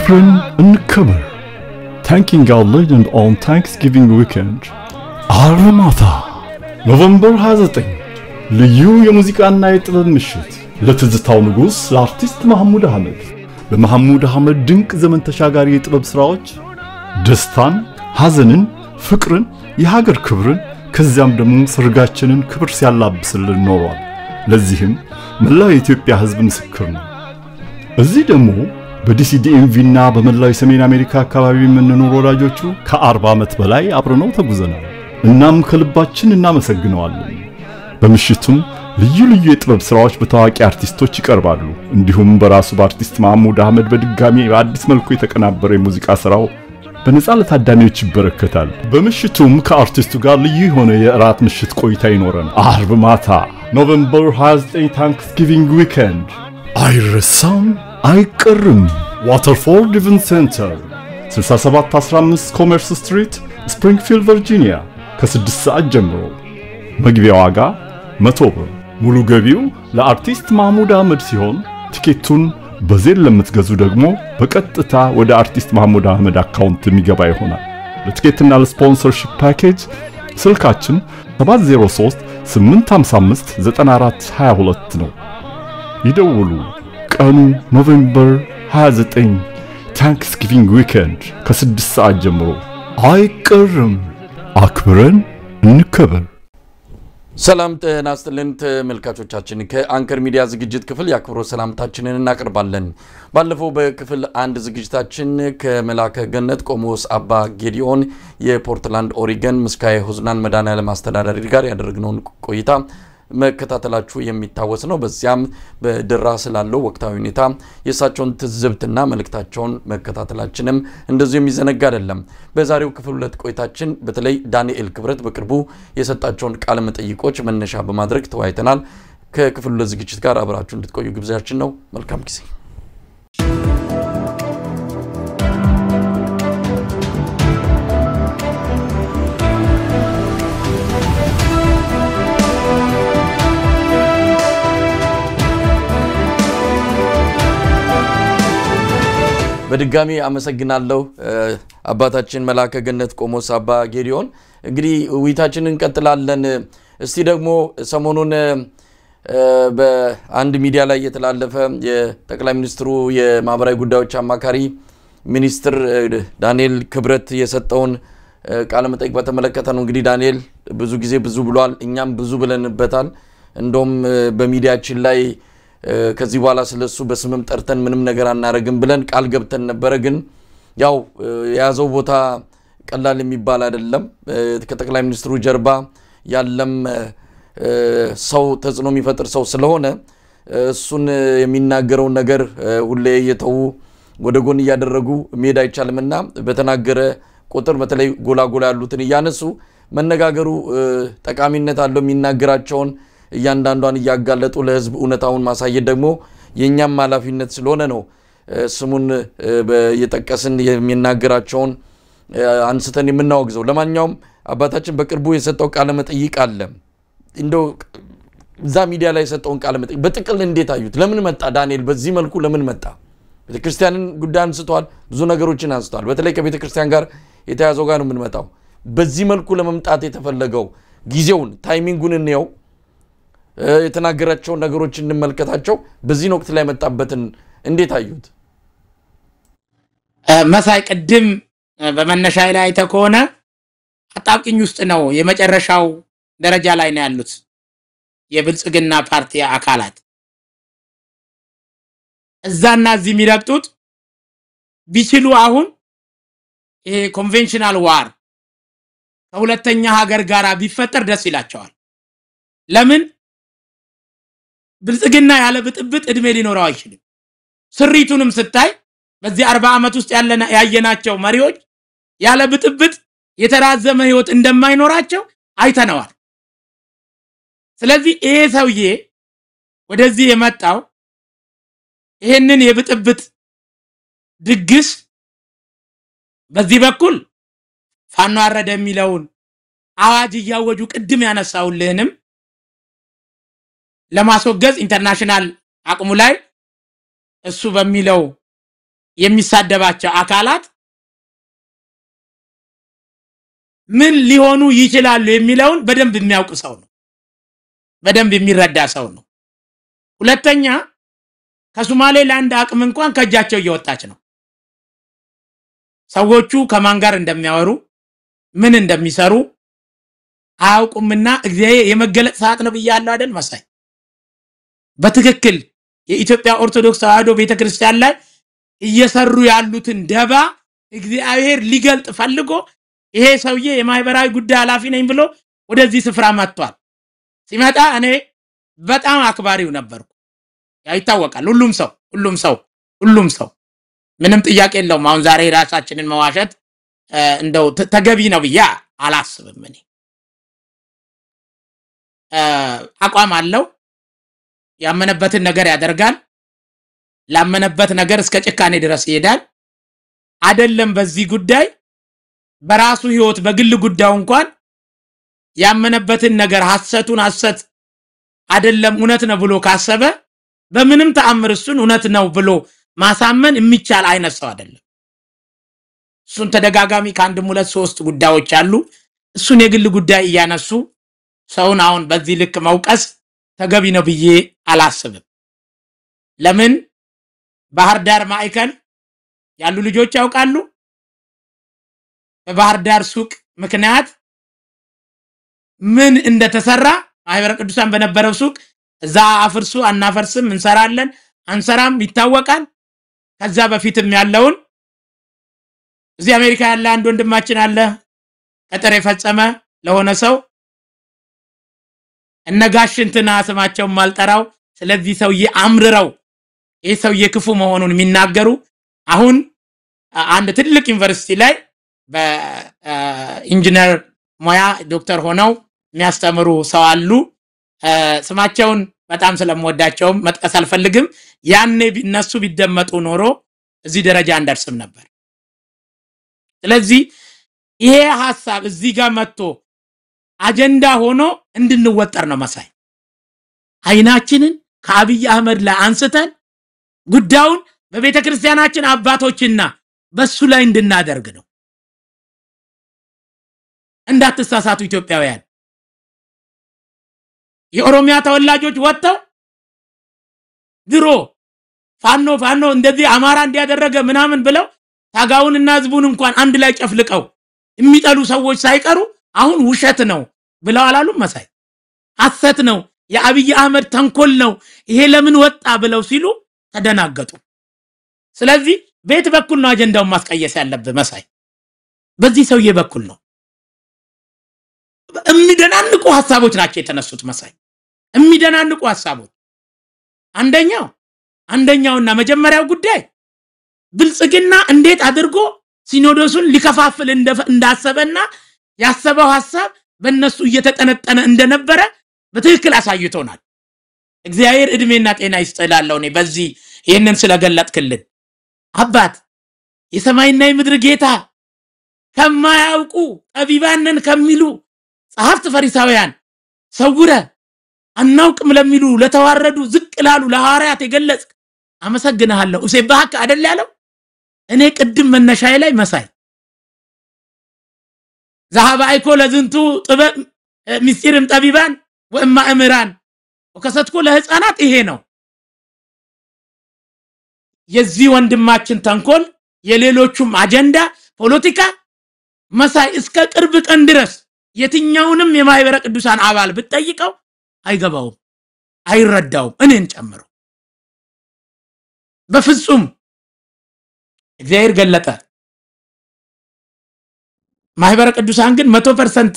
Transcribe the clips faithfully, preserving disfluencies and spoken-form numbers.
አክብረን እንከበር Thanking our legend on Thanksgiving weekend ዓርብ ማታ ኖቬምበር ሃያ ዘጠኝ ልዩ የሙዚቃና የጥበብ ምሽት ለትዝታው ንጉስ ለአርቲስት መሐሙድ አህመድ በመሐሙድ አህመድ ድንቅ ዘመን ተሻጋሪ የጥበብ ስራዎች ደስታን ሐዘንን ፍቅርን የሀገር ክብርን ከዚያም ደግሞ ሰርጋችንን ክብር ሲያላብስልን ኖሯል ለዚህም መላው የኢትዮጵያ ህዝብ ምስክር ነው እዚህ ደግሞ በዲሲዲኤምቪና በመላው የሰሜን አሜሪካ አካባቢ የምንኖር ወዳጆቹ ከ40 ዓመት በላይ አብረነው ተጉዘናል እናም ከልባችን እናመሰግነዋለን በምሽቱም ልዩ ልዩ የጥበብ ስራዎች በታዋቂ አርቲስቶች ይቀርባሉ እንዲሁም በራሱ በአርቲስት መሐሙድ አህመድ በድጋሚ በአዲስ መልኩ የተቀናበረ የሙዚቃ ስራው በነፃ ለታዳሚዎች ይበረከታል በምሽቱም ከአርቲስቱ ጋር ልዩ የሆነ የራት ምሽት ቆይታ ይኖረናል ዓርብ ማታ ኖቬምበር ሃያ ዘጠኝ Thanksgiving weekend አይረሳም አይቀርም ዋተርፎርድ ኢቨንት ሴንተር ስልሳ ሰባት አስራ አምስት ኮመርስ ስትሪት ስፕሪንግፊልድ ቨርጂኒያ ከ6 ሰዓት ጀምሮ መግቢያ ዋጋ መቶ ብር ሙሉ ገቢው ለአርቲስት መሐሙድ አህመድ ሲሆን ቲኬቱን በዜል ለምትገዙ ደግሞ በቀጥታ ወደ አርቲስት መሐሙድ አህመድ አካውንት የሚገባ ይሆናል ለቲኬትና ለስፖንሰርሺፕ ፓኬጅ ስልካችን ሰባት ዜሮ ሶስት ስምንት አምስት አምስት ዘጠና አራት ሃያ ሁለት ነው ይደውሉ ቀኑ ኖቬምበር ሃያ ዘጠኝ Thanksgiving weekend ከ6 ሰዓት ጀምሮ አይቀርም አክብረን እንከበር ሰላም ጤና ይስጥልን ተመልካቾቻችን ከአንከር ሚዲያ ዝግጅት ክፍል ያክብሮ ሰላምታችንን እናቀርባለን ባለፈው በክፍል አንድ ዝግጅታችን ከመላከ ገነት ቆሞስ አባ ጌዲዮን የፖርትላንድ ኦሪገን ምስካየ ሁዝናን መዳናለም አስተዳዳሪ ጋር ያደረግነው ቆይታ መከታተላችሁ የሚታወስ ነው በዚያም በድራ ስላለው ወቅታዊ ሁኔታ የሳቸውን ትዝብትና መልእክታቸውን መከታተላችንም እንደዚህ የሚዘነጋ አይደለም በዛሬው ክፍል ሁለት ቆይታችን በተለይ ዳንኤል ክብረት በቅርቡ የሰጣቸውን ቃለ መጠይቆች መነሻ በማድረግ ተወያይተናል ከክፍል ሁለት ዝግጅት ጋር አብራችሁ እንድትቆዩ ግብዣችን ነው መልካም ጊዜ በድጋሚ አመሰግናለሁ አባታችን መላከ ገነት ቆሞስ አባ ጌዲዮን እንግዲህ ውይይታችንን እንቀጥላለን እስቲ ደግሞ ሰሞኑን በአንድ ሚዲያ ላይ የተላለፈ የጠቅላይ ሚኒስትሩ የማህበራዊ ጉዳዮች አማካሪ ሚኒስትር ዳንኤል ክብረት የሰጠውን ቃለ መጠይቅ በተመለከተ ነው እንግዲህ ዳንኤል ብዙ ጊዜ ብዙ ብሏል እኛም ብዙ ብለንበታል እንደውም በሚዲያችን ላይ ከዚህ በኋላ ስለሱ በስምም ጠርተን ምንም ነገር አናረግም ብለን ቃል ገብተን ነበር ግን ያው ያዘው ቦታ ቀላል የሚባል አይደለም ከጠቅላይ ሚኒስትሩ ጀርባ ያለም ሰው ተጽኖ የሚፈጥር ሰው ስለሆነ እሱን የሚናገረው ነገር ሁሌ የተው ወደ ጎን ያደረጉ ሜዳ አይቻልምና በተናገረ ቁጥር በተለይ ጎላጎላ ያሉትን ያነሱ መነጋገሩ ጠቃሚነት አለው የሚናገራቸውን እያንዳንዷን ያጋለጡ ለህዝብ ኡነታውን ማሳየት ደግሞ የኛም ማላፊነት ስለሆነ ነው ስሙን በየጠቀስን የሚናገራቸውን አንስተን የምናወግዘው ለማንኛውም አባታችን በቅርቡ የሰጠው ቃለ መጠይቅ አለ እንደው ዛ ሚዲያ ላይ የሰጠውን ቃለ መጠይቅ በጥቅል እንዴት አዩት ለምን መጣ ዳንኤል በዚህ መልኩ ለምን መጣ ቤተክርስቲያንን ጉዳይ አንስቷል ብዙ ነገሮችን አንስቷል በተለይ ከቤተክርስቲያን ጋር የተያዘው ጋር ነው ምን መጣው በዚህ መልኩ ለመምጣት የተፈለገው ጊዜውን ታይሚንጉን እንየው የተናገራቸው ነገሮች እንመልከታቸው በዚህ ወቅት ላይ መጣበትን እንዴት አዩት መሳይ ቀድም በመነሻይ ላይ ተኮነ አጣብቂኝ ውስጥ ነው የመጨረሻው ደረጃ ላይ ነው ያሉት የብልጽግና ፓርቲ አካላት እዛና እዚህ የሚረግጡት ቢችሉ አሁን ይሄ ኮንቬንሽናል ዋር ከሁለተኛ ሀገር ጋራ ቢፈጠር ደስ ይላቸዋል ለምን ብልጽግና ያለ ብጥብጥ እድሜ ሊኖረው አይችልም ስሪቱንም ስታይ በዚህ አርባ አመት ውስጥ ያለና ያየናቸው መሪዎች ያለ ብጥብጥ የተራዘመ ህይወት እንደማይኖራቸው አይተነዋል ስለዚህ ይሄ ሰውዬ ወደዚህ የመጣው ይሄንን የብጥብጥ ድግስ በዚህ በኩል ፋኖ አረደ የሚለውን አዋጅ ያወጁ ቅድም ያነሳውልህንም ለማስወገዝ ኢንተርናሽናል አቅሙ ላይ እሱ በሚለው የሚሳደባቸው አካላት ምን ሊሆኑ ይችላሉ የሚለውን በደንብ የሚያውቅ ሰው ነው በደንብ የሚረዳ ሰው ነው ሁለተኛ ከሶማሌላንድ አቅም እንኳን ከጃቸው እየወጣች ነው ሰዎቹ ከማን ጋር እንደሚያወሩ ምን እንደሚሰሩ አያውቁምና እግዚአብሔር የመገለጥ ሰዓት ነው ብያለሁ አይደል መሳይ በትክክል የኢትዮጵያ ኦርቶዶክስ ተዋሕዶ ቤተክርስቲያን ላይ እየሰሩ ያሉትን ደባ እግዚአብሔር ሊገልጥ ፈልጎ ይሄ ሰውዬ የማህበራዊ ጉዳይ ኃላፊ ነኝ ብሎ ወደዚህ ስፍራ መጥቷል ሲመጣ እኔ በጣም አክባሪው ነበርኩ ያ ይታወቃል ሁሉም ሰው ሁሉም ሰው ሁሉም ሰው ምንም ጥያቄ የለውም አሁን ዛሬ ራሳችንን መዋሸት እንደው ተገቢ ነው ብያ አላስብም እኔ አቋም አለው ያመነበትን ነገር ያደርጋል ላመነበት ነገር እስከ ጭካኔ ድረስ ይሄዳል አይደለም በዚህ ጉዳይ በራሱ ህይወት በግል ጉዳዩ እንኳን ያመነበትን ነገር ሐሰቱን ሐሰት አይደለም እውነት ነው ብሎ ካሰበ በምንም ተአምር እሱን እውነት ነው ብሎ ማሳመን የሚቻል አይነት ሰው አይደለም እሱን ተደጋጋሚ ከአንድም ሁለት ሶስት ጉዳዮች አሉ እሱን የግል ጉዳይ ያነሱ ሰውን አሁን በዚህ ልክ መውቀስ ተገቢ ነው ብዬ አላስብም ለምን ባህር ዳር ማዕከል ያሉ ልጆች ያውቃሉ በባህር ዳር ሱቅ ምክንያት ምን እንደተሰራ ማህበረ ቅዱሳን በነበረው ሱቅ እዛ አፍርሱ አናፈርስም እንሰራለን አንሰራም ይታወቃል ከዛ በፊትም ያለውን እዚህ አሜሪካ ያለ አንድ ወንድማችን አለ ቀጠር የፈጸመ ለሆነ ሰው እነጋሽንትና ስማቸው ማልጠራው ስለዚህ ሰውዬ አምርረው ይሄ ሰውዬ ክፉ መሆኑን የሚናገሩ አሁን አንድ ትልቅ ዩኒቨርሲቲ ላይ በኢንጂነር ሙያ ዶክተር ሆነው የሚያስተምሩ ሰው አሉ ስማቸውን በጣም ስለምወዳቸው መጥቀስ አልፈልግም ያኔ እነሱ ቢደመጡ ኖሮ እዚህ ደረጃ እንደርስም ነበር ስለዚህ ይሄ ሐሳብ እዚህ ጋር መጥቶ አጀንዳ ሆኖ እንድንወጠር ነው መሳይ አይናችንን ከአብይ አህመድ ላይ አንስተን ጉዳዩን በቤተክርስቲያናችን አባቶችና በሱ ላይ እንድናደርግ ነው እንዳትሳሳቱ ኢትዮጵያውያን የኦሮሚያ ተወላጆች ወጣው ድሮ ፋኖ ፋኖ እንደዚህ አማራ እንዲያደረገ ምናምን ብለው ታጋውንና ህዝቡን እንኳን አንድ ላይ ጨፍልቀው የሚጠሉ ሰዎች ሳይቀሩ አሁን ውሸት ነው ብለው አላሉም መሳይ ሐሰት ነው የአብይ አህመድ ተንኮል ነው ይሄ ለምን ወጣ ብለው ሲሉ ተደናገጡ ስለዚህ ቤት በኩል ነው አጀንዳውን ማስቀየስ ያለበት መሳይ በዚህ ሰውዬ በኩል ነው እሚደናንቁ ሐሳቦች ናቸው የተነሱት መሳይ እሚደናንቁ ሐሳቦች አንደኛው አንደኛውና መጀመሪያው ጉዳይ ብልጽግና እንዴት አድርጎ ሲኖዶሱን ሊከፋፍል እንዳሰበና ያሰበው ሐሳብ በእነሱ እየተጠነጠነ እንደነበረ በትክክል አሳይቶናል እግዚአብሔር እድሜና ጤና ይስጥላለው ነው በዚህ ይሄንን ስለገለጥክልን አባት የሰማይና የምድር ጌታ ከማያውቁ ጠቢባንን ከሚሉ ጸሐፍት ፈሪሳውያን ሰውረ አናውቅም ለሚሉ ለተዋረዱ ዝቅ ላሉ ለሐዋርያት የገለጽ አመሰግናለሁ እሴባክ አይደል ያለው እኔ ቅድም መነሻዬ ላይ መሳይ ذهب አይኮ ለዝንቱ ጥበብ ምስጢርም ጠቢባን ወእማ እምራን ወከሰትኩ ለህፃናት ይሄ ነው የዚህ ወንድማችን ተንኮል የሌሎቹም አጀንዳ ፖለቲካ መሳይ እስከ ቅርብ ቀን ድረስ የትኛውንም የማህበረ ቅዱሳን አባል ብትጠይቀው አይገባውም አይረዳውም እኔን ጨምሮ በፍጹም እግዚአብሔር ገለጠ ማህበረ ቅዱሳን ግን መቶ ፐርሰንት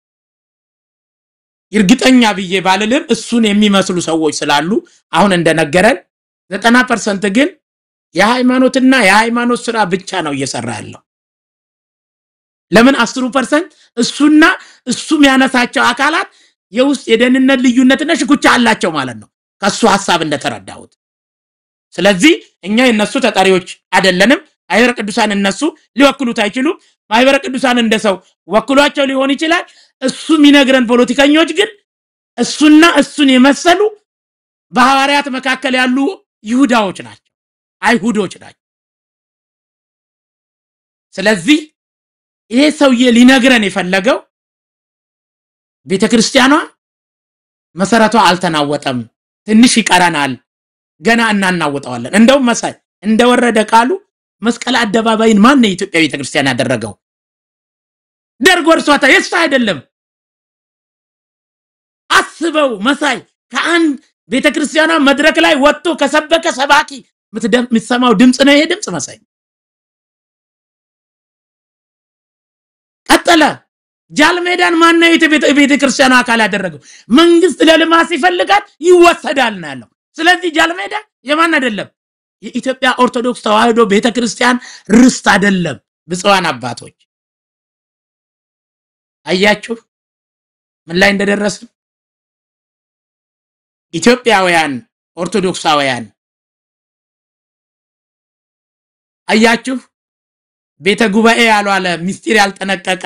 ይርግጠኛ ብዬ ባልልም እሱን የሚመስሉ ሰዎች ስላሉ አሁን እንደነገረን ዘጠና ፐርሰንት ግን የሃይማኖትና የሃይማኖት ስራ ብቻ ነው እየሰራ ያለው ለምን አስር ፐርሰንት እሱና እሱም ያነሳቸው አካላት የውስጥ የደህንነት ልዩነትና ሽኩቻ አላቸው ማለት ነው ከሱ ሐሳብ እንደተረዳሁት ስለዚህ እኛ የነሱ ተጣሪዎች አይደለንም ማህበረ ቅዱሳን እነሱ ሊወክሉት አይችሉም ማህበረ ቅዱሳን እንደሰው ወክሏቸው ሊሆን ይችላል እሱ ሚነግረን ፖለቲከኞች ግን እሱና እሱን የመሰሉ በሐዋርያት መካከል ያሉ ይሁዳዎች ናቸው አይሁዶች ናቸው ስለዚህ ይሄ ሰውዬ ሊነግረን የፈለገው ቤተክርስቲያኗ መሰረቷ አልተናወጠም ትንሽ ይቀራናል ገና እናናውጣዋለን እንደውም መሳይ እንደወረደ ቃሉ መስቀል አደባባይን ማን ነው የኢትዮጵያ ቤተክርስቲያን ያደረገው ደርግ ወርሷታ የሱ አይደለም አስበው መሳይ ከአንድ ቤተክርስቲያኗ መድረክ ላይ ወጥቶ ከሰበከ ሰባኪ ምትሰማው ድምጽ ነው ይሄ ድምጽ መሳይ ቀጠለ ጃልሜዳን ማን ነው የቤተክርስቲያኗ አካል ያደረገው መንግስት ለልማት ይፈልጋል ይወሰዳል ነው ያለው ስለዚህ ጃልሜዳ የማን አይደለም የኢትዮጵያ ኦርቶዶክስ ተዋህዶ ቤተክርስቲያን ርስት አይደለም ብፁዓን አባቶች አያችሁ ምን ላይ እንደደረስን ኢትዮጵያውያን ኦርቶዶክሳውያን አያችሁ ቤተ ጉባኤ ያሏለ ሚስጥር ያልተነቀቀ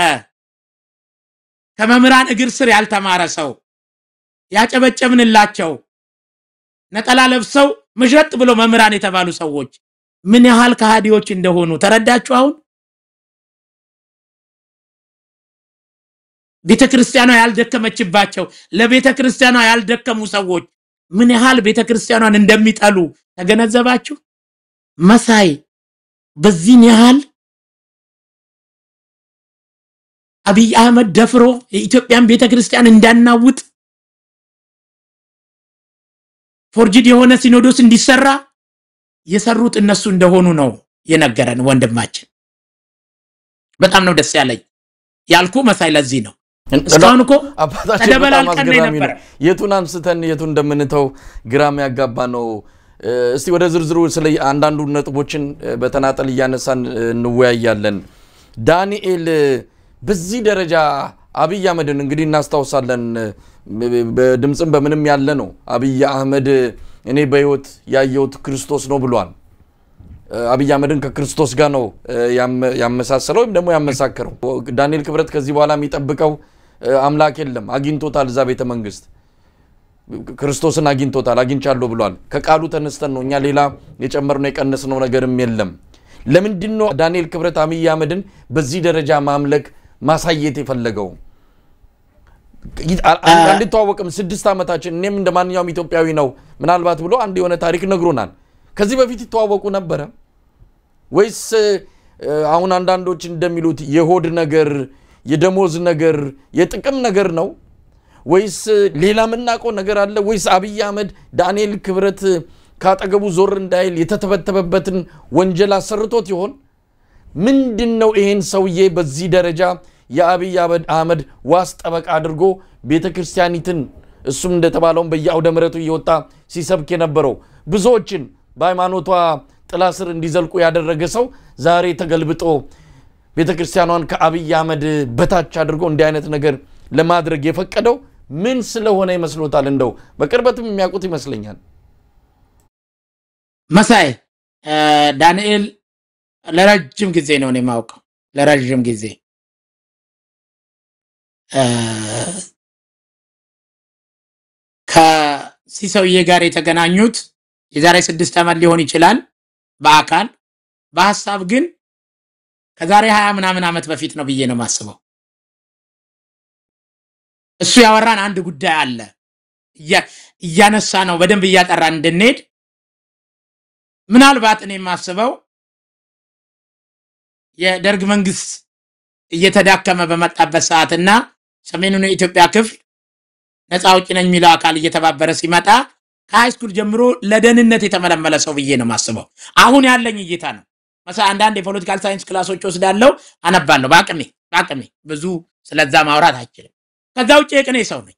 ከመምራን እግር ስር ያልተማረ ሰው ያጨበጨብንላቸው ነጠላ ለብሰው መሽረጥ ብሎ መምራን የተባሉ ሰዎች ምን ያህል ከሃዲዎች እንደሆኑ ተረዳችሁ አሁን ቤተክርስቲያኗ ያልደከመችባቸው ለቤተክርስቲያኗ ያልደከሙ ሰዎች ምን ያህል ቤተክርስቲያኗን እንደሚጠሉ ተገነዘባችሁ መሳይ በዚህ ያህል አብይ አህመድ ደፍሮ የኢትዮጵያን ቤተክርስቲያን እንዳናውጥ ፎርጂድ የሆነ ሲኖዶስ እንዲሰራ የሰሩት እነሱ እንደሆኑ ነው የነገረን ወንድማችን በጣም ነው ደስ ያለኝ ያልኩ መሳይ ለዚህ ነው እስካሁን እኮ ተደበላልቀን ነበር የቱን አንስተን የቱን እንደምንተው ግራም ያጋባ ነው እስቲ ወደ ዝርዝሩ ስለ አንዳንዱ ነጥቦችን በተናጠል ያነሳን እንወያያለን ዳንኤል በዚህ ደረጃ አብይ አህመድን እንግዲህ እናስተዋውሳለን በድምጽም በምንም ያለ ነው አብይ አህመድ እኔ በህይወት ያየሁት ክርስቶስ ነው ብሏል አብይ አህመድን ከክርስቶስ ጋር ነው ያመሳሰለው ወይም ደግሞ ያመሳከረው ዳንኤል ክብረት ከዚህ በኋላ የሚጠብቀው አምላክ የለም አግኝቶታል እዛ ቤተ መንግስት ክርስቶስን አግኝቶታል አግኝቻለሁ ብሏል ከቃሉ ተነስተን ነው እኛ ሌላ የጨመርነው የቀነስነው ነገርም የለም ለምንድነው ዳንኤል ክብረት አብይ አህመድን በዚህ ደረጃ ማምለክ ማሳየት የፈለገው አንድ ተዋወቅም ስድስት አመታችን እኔም እንደማንኛውም ኢትዮጵያዊ ነው ምናልባት ብሎ አንድ የሆነ ታሪክ ነግሮናል ከዚህ በፊት ተዋወቁ ነበር ወይስ አሁን አንዳንዶች እንደሚሉት የሆድ ነገር የደሞዝ ነገር የጥቅም ነገር ነው ወይስ ሌላ ምናቆ ነገር አለ ወይስ አብይ አህመድ ዳንኤል ክብረት ካጠገቡ ዞር እንዳይል የተተበተበበትን ወንጀል አሰርቶት ይሆን ምንድነው ይሄን ሰውዬ በዚህ ደረጃ የአብይ አህመድ ዋስ ጠበቃ አድርጎ ቤተክርስቲያኒትን እሱም እንደተባለው በያውደ ምረቱ ይወጣ ሲሰብክ የነበረው ብዙዎችን በሃይማኖቷ ጥላ ስር እንዲዘልቁ ያደረገ ሰው ዛሬ ተገልብጦ ቤተክርስቲያኗን ከአብይ አህመድ በታች አድርጎ እንዲህ አይነት ነገር ለማድረግ የፈቀደው ምን ስለሆነ ይመስሎታል እንደው በቅርበትም የሚያውቁት ይመስለኛል መሳይ ዳንኤል ለረጅም ጊዜ ነው እኔ ማውቀው ለረጅም ጊዜ ከሲሰውዬ ጋር የተገናኙት የዛሬ ስድስት አመት ሊሆን ይችላል በአካል በሐሳብ ግን ከዛሬ ሃያ ምናምን አመት በፊት ነው ብዬ ነው ማስበው እሱ ያወራን አንድ ጉዳይ አለ እያነሳ ነው በደንብ እያጠራን እንድንሄድ ምናልባት እኔ ማስበው የደርግ መንግስት እየተዳከመ በመጣበት ሰዓትና ሰሜኑን የኢትዮጵያ ክፍል ነፃ አውጪ ነኝ የሚለው አካል እየተባበረ ሲመጣ ከሃይስኩል ጀምሮ ለደህንነት የተመለመለ ሰው ብዬ ነው ማስበው አሁን ያለኝ እይታ ነው مثلا አንዳንድ የፖለቲካል ሳይንስ ክላሶች ወስዳለው አነባለሁ ባቅሜ ባቅሜ ብዙ ስለዛ ማውራት አይችልም ከዛ ውጪ የቅኔ ሰው ነኝ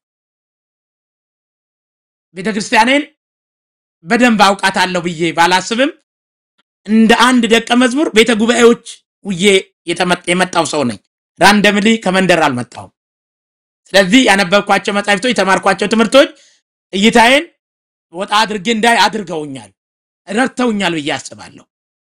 ቤተክርስቲያኔን በደንብ አውቃታለሁ ብዬ ባላስብም እንደ አንድ ደቀ መዝሙር ቤተ ጉባኤዎች ውዬ የመጣው ሰው ነኝ ራንደምሊ ከመንደር አልመጣው ስለዚህ ያነበብኳቸው መጻሕፍቶች የተማርኳቸው ትምህርቶች እይታዬን ወጣ አድርጌ እንዳይ አድርገውኛል ረድተውኛል ብዬ አስባለሁ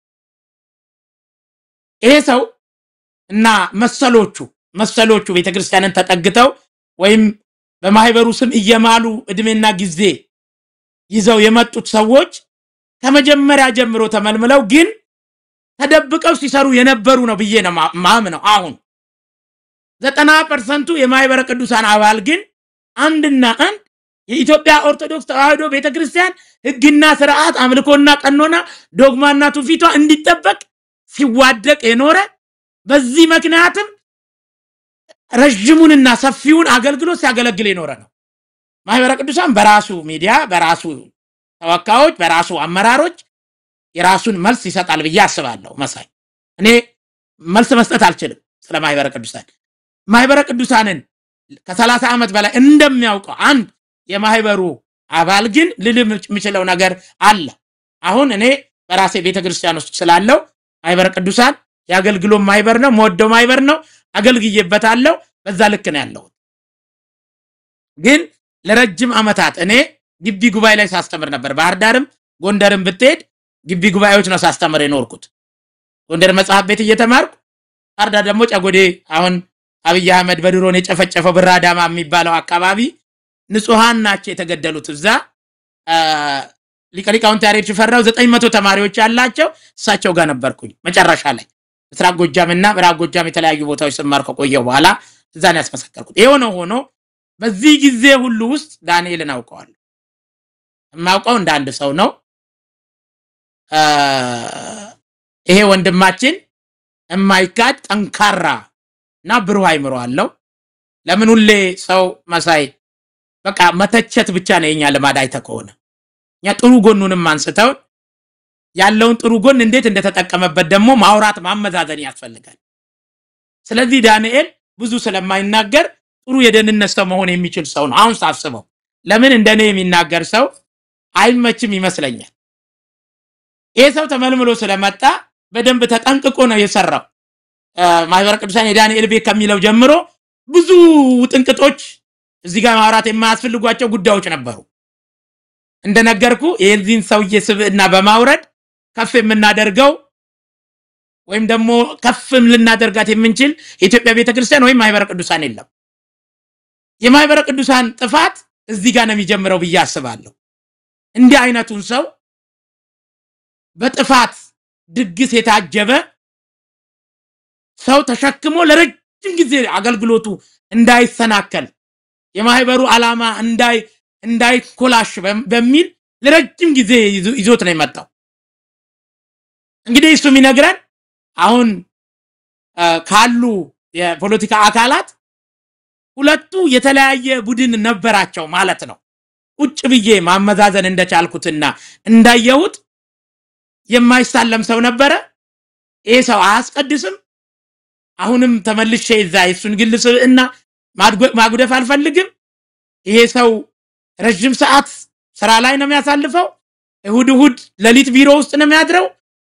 ይሄ ሰው እና መሰሎቹ መሰሎቹ ቤተክርስቲያንን ተጠግተው ወይም በማህበሩ ስም እየማሉ እድሜና ጊዜ ይዘው የመጡት ሰዎች ከመጀመሪያ ጀምሮ ተመልምለው ግን ተደብቀው ሲሰሩ የነበሩ ነው ብዬ ነው ማምነው። አሁን ዘጠና ፐርሰንት የማህበረ ቅዱሳን አባል ግን አንድና አንድ የኢትዮጵያ ኦርቶዶክስ ተዋሕዶ ቤተክርስቲያን ሕግና ስርዓት አምልኮና ቀኖና ዶግማና ትውፊቷ እንዲጠበቅ ሲዋደቅ የኖረ በዚህ ምክንያትም ረጅሙንና ሰፊውን አገልግሎት ሲያገለግል የኖረ ነው። ማህበረ ቅዱሳን በራሱ ሚዲያ በራሱ ተወካዮች በራሱ አመራሮች የራሱን መልስ ይሰጣል ብዬ አስባለሁ። መሳይ እኔ መልስ መስጠት አልችልም ስለ ማህበረ ቅዱሳን። ማህበረ ቅዱሳንን ከ30 ዓመት በላይ እንደሚያውቀው አንድ የማህበሩ አባል ግን ልልም የሚችለው ነገር አለ። አሁን እኔ በራሴ ቤተክርስቲያን ውስጥ ስላለው ማህበረ ቅዱሳን ያገልግሎ ማህበር ነው፣ ሞደው ማህበር ነው፣ አገልግዬበታለሁ። በዛ ልክ ነው ያለው። ግን ለረጅም ዓመታት እኔ ግቢ ጉባኤ ላይ ሳስተምር ነበር። ባህር ዳርም ጎንደርም ብትሄድ ግቢ ጉባኤዎች ነው ሳስተምር የኖርኩት። ጎንደር መጽሐፍ ቤት እየተማርኩ ባህር ዳር ደግሞ ጨጎዴ አሁን አብይ አህመድ በድሮን የጨፈጨፈው ብራዳማ የሚባለው አካባቢ ንጹሃን ናቸው የተገደሉት። እዛ ሊቀሊቃውንት ያሬድ ሽፈራው ዘጠኝ መቶ ተማሪዎች ያላቸው እሳቸው ጋር ነበርኩኝ። መጨረሻ ላይ ምስራቅ ጎጃምና ምዕራብ ጎጃም የተለያዩ ቦታዎች ስማር ከቆየው በኋላ እዛ ነው ያስመሰከርኩት። ይሄው ሆኖ በዚህ ጊዜ ሁሉ ውስጥ ዳንኤልን አውቀዋለሁ። የማውቀው እንደ አንድ ሰው ነው። ይሄ ወንድማችን የማይካድ ጠንካራ እና ብሩህ አይምሮ አለው። ለምን ሁሌ ሰው መሳይ በቃ መተቸት ብቻ ነው የኛ ልማድ አይተከሆነ ኛ ጥሩ ጎኑንም አንስተው ያለውን ጥሩ ጎን እንዴት እንደተጠቀመበት ደግሞ ማውራት ማመዛዘን ያስፈልጋል። ስለዚህ ዳንኤል ብዙ ስለማይናገር ጥሩ የደህንነት ሰው መሆን የሚችል ሰው ነው አሁን ሳስበው። ለምን እንደኔ የሚናገር ሰው አይመችም ይመስለኛል። ይሄ ሰው ተመልምሎ ስለመጣ በደንብ ተጠንቅቆ ነው የሰራው። ማህበረ ቅዱሳን የዳንኤል ቤት ከሚለው ጀምሮ ብዙ ጥንቅጦች እዚህ ጋር ማውራት የማያስፈልጓቸው ጉዳዮች ነበሩ። እንደነገርኩ የዚህን ሰውዬ ስብዕና በማውረድ ከፍ የምናደርገው ወይም ደግሞ ከፍም ልናደርጋት የምንችል የኢትዮጵያ ቤተክርስቲያን ወይም ማህበረ ቅዱሳን የለም። የማህበረ ቅዱሳን ጥፋት እዚህ ጋር ነው የሚጀምረው ብዬ አስባለሁ። እንዲህ አይነቱን ሰው በጥፋት ድግስ የታጀበ ሰው ተሸክሞ ለረጅም ጊዜ አገልግሎቱ እንዳይሰናከል የማህበሩ ዓላማ እንዳይ እንዳይኮላሽ በሚል ለረጅም ጊዜ ይዞት ነው የመጣው። እንግዲህ እሱ የሚነግረን አሁን ካሉ የፖለቲካ አካላት ሁለቱ የተለያየ ቡድን ነበራቸው ማለት ነው። ቁጭ ብዬ ማመዛዘን እንደቻልኩትና እንዳየሁት የማይሳለም ሰው ነበረ። ይሄ ሰው አያስቀድስም። አሁንም ተመልሼ እዛ እሱን ግልጽና ማጉደፍ አልፈልግም። ይሄ ሰው ረጅም ሰዓት ስራ ላይ ነው የሚያሳልፈው። እሁድ እሁድ ለሊት ቢሮ ውስጥ ነው የሚያድረው።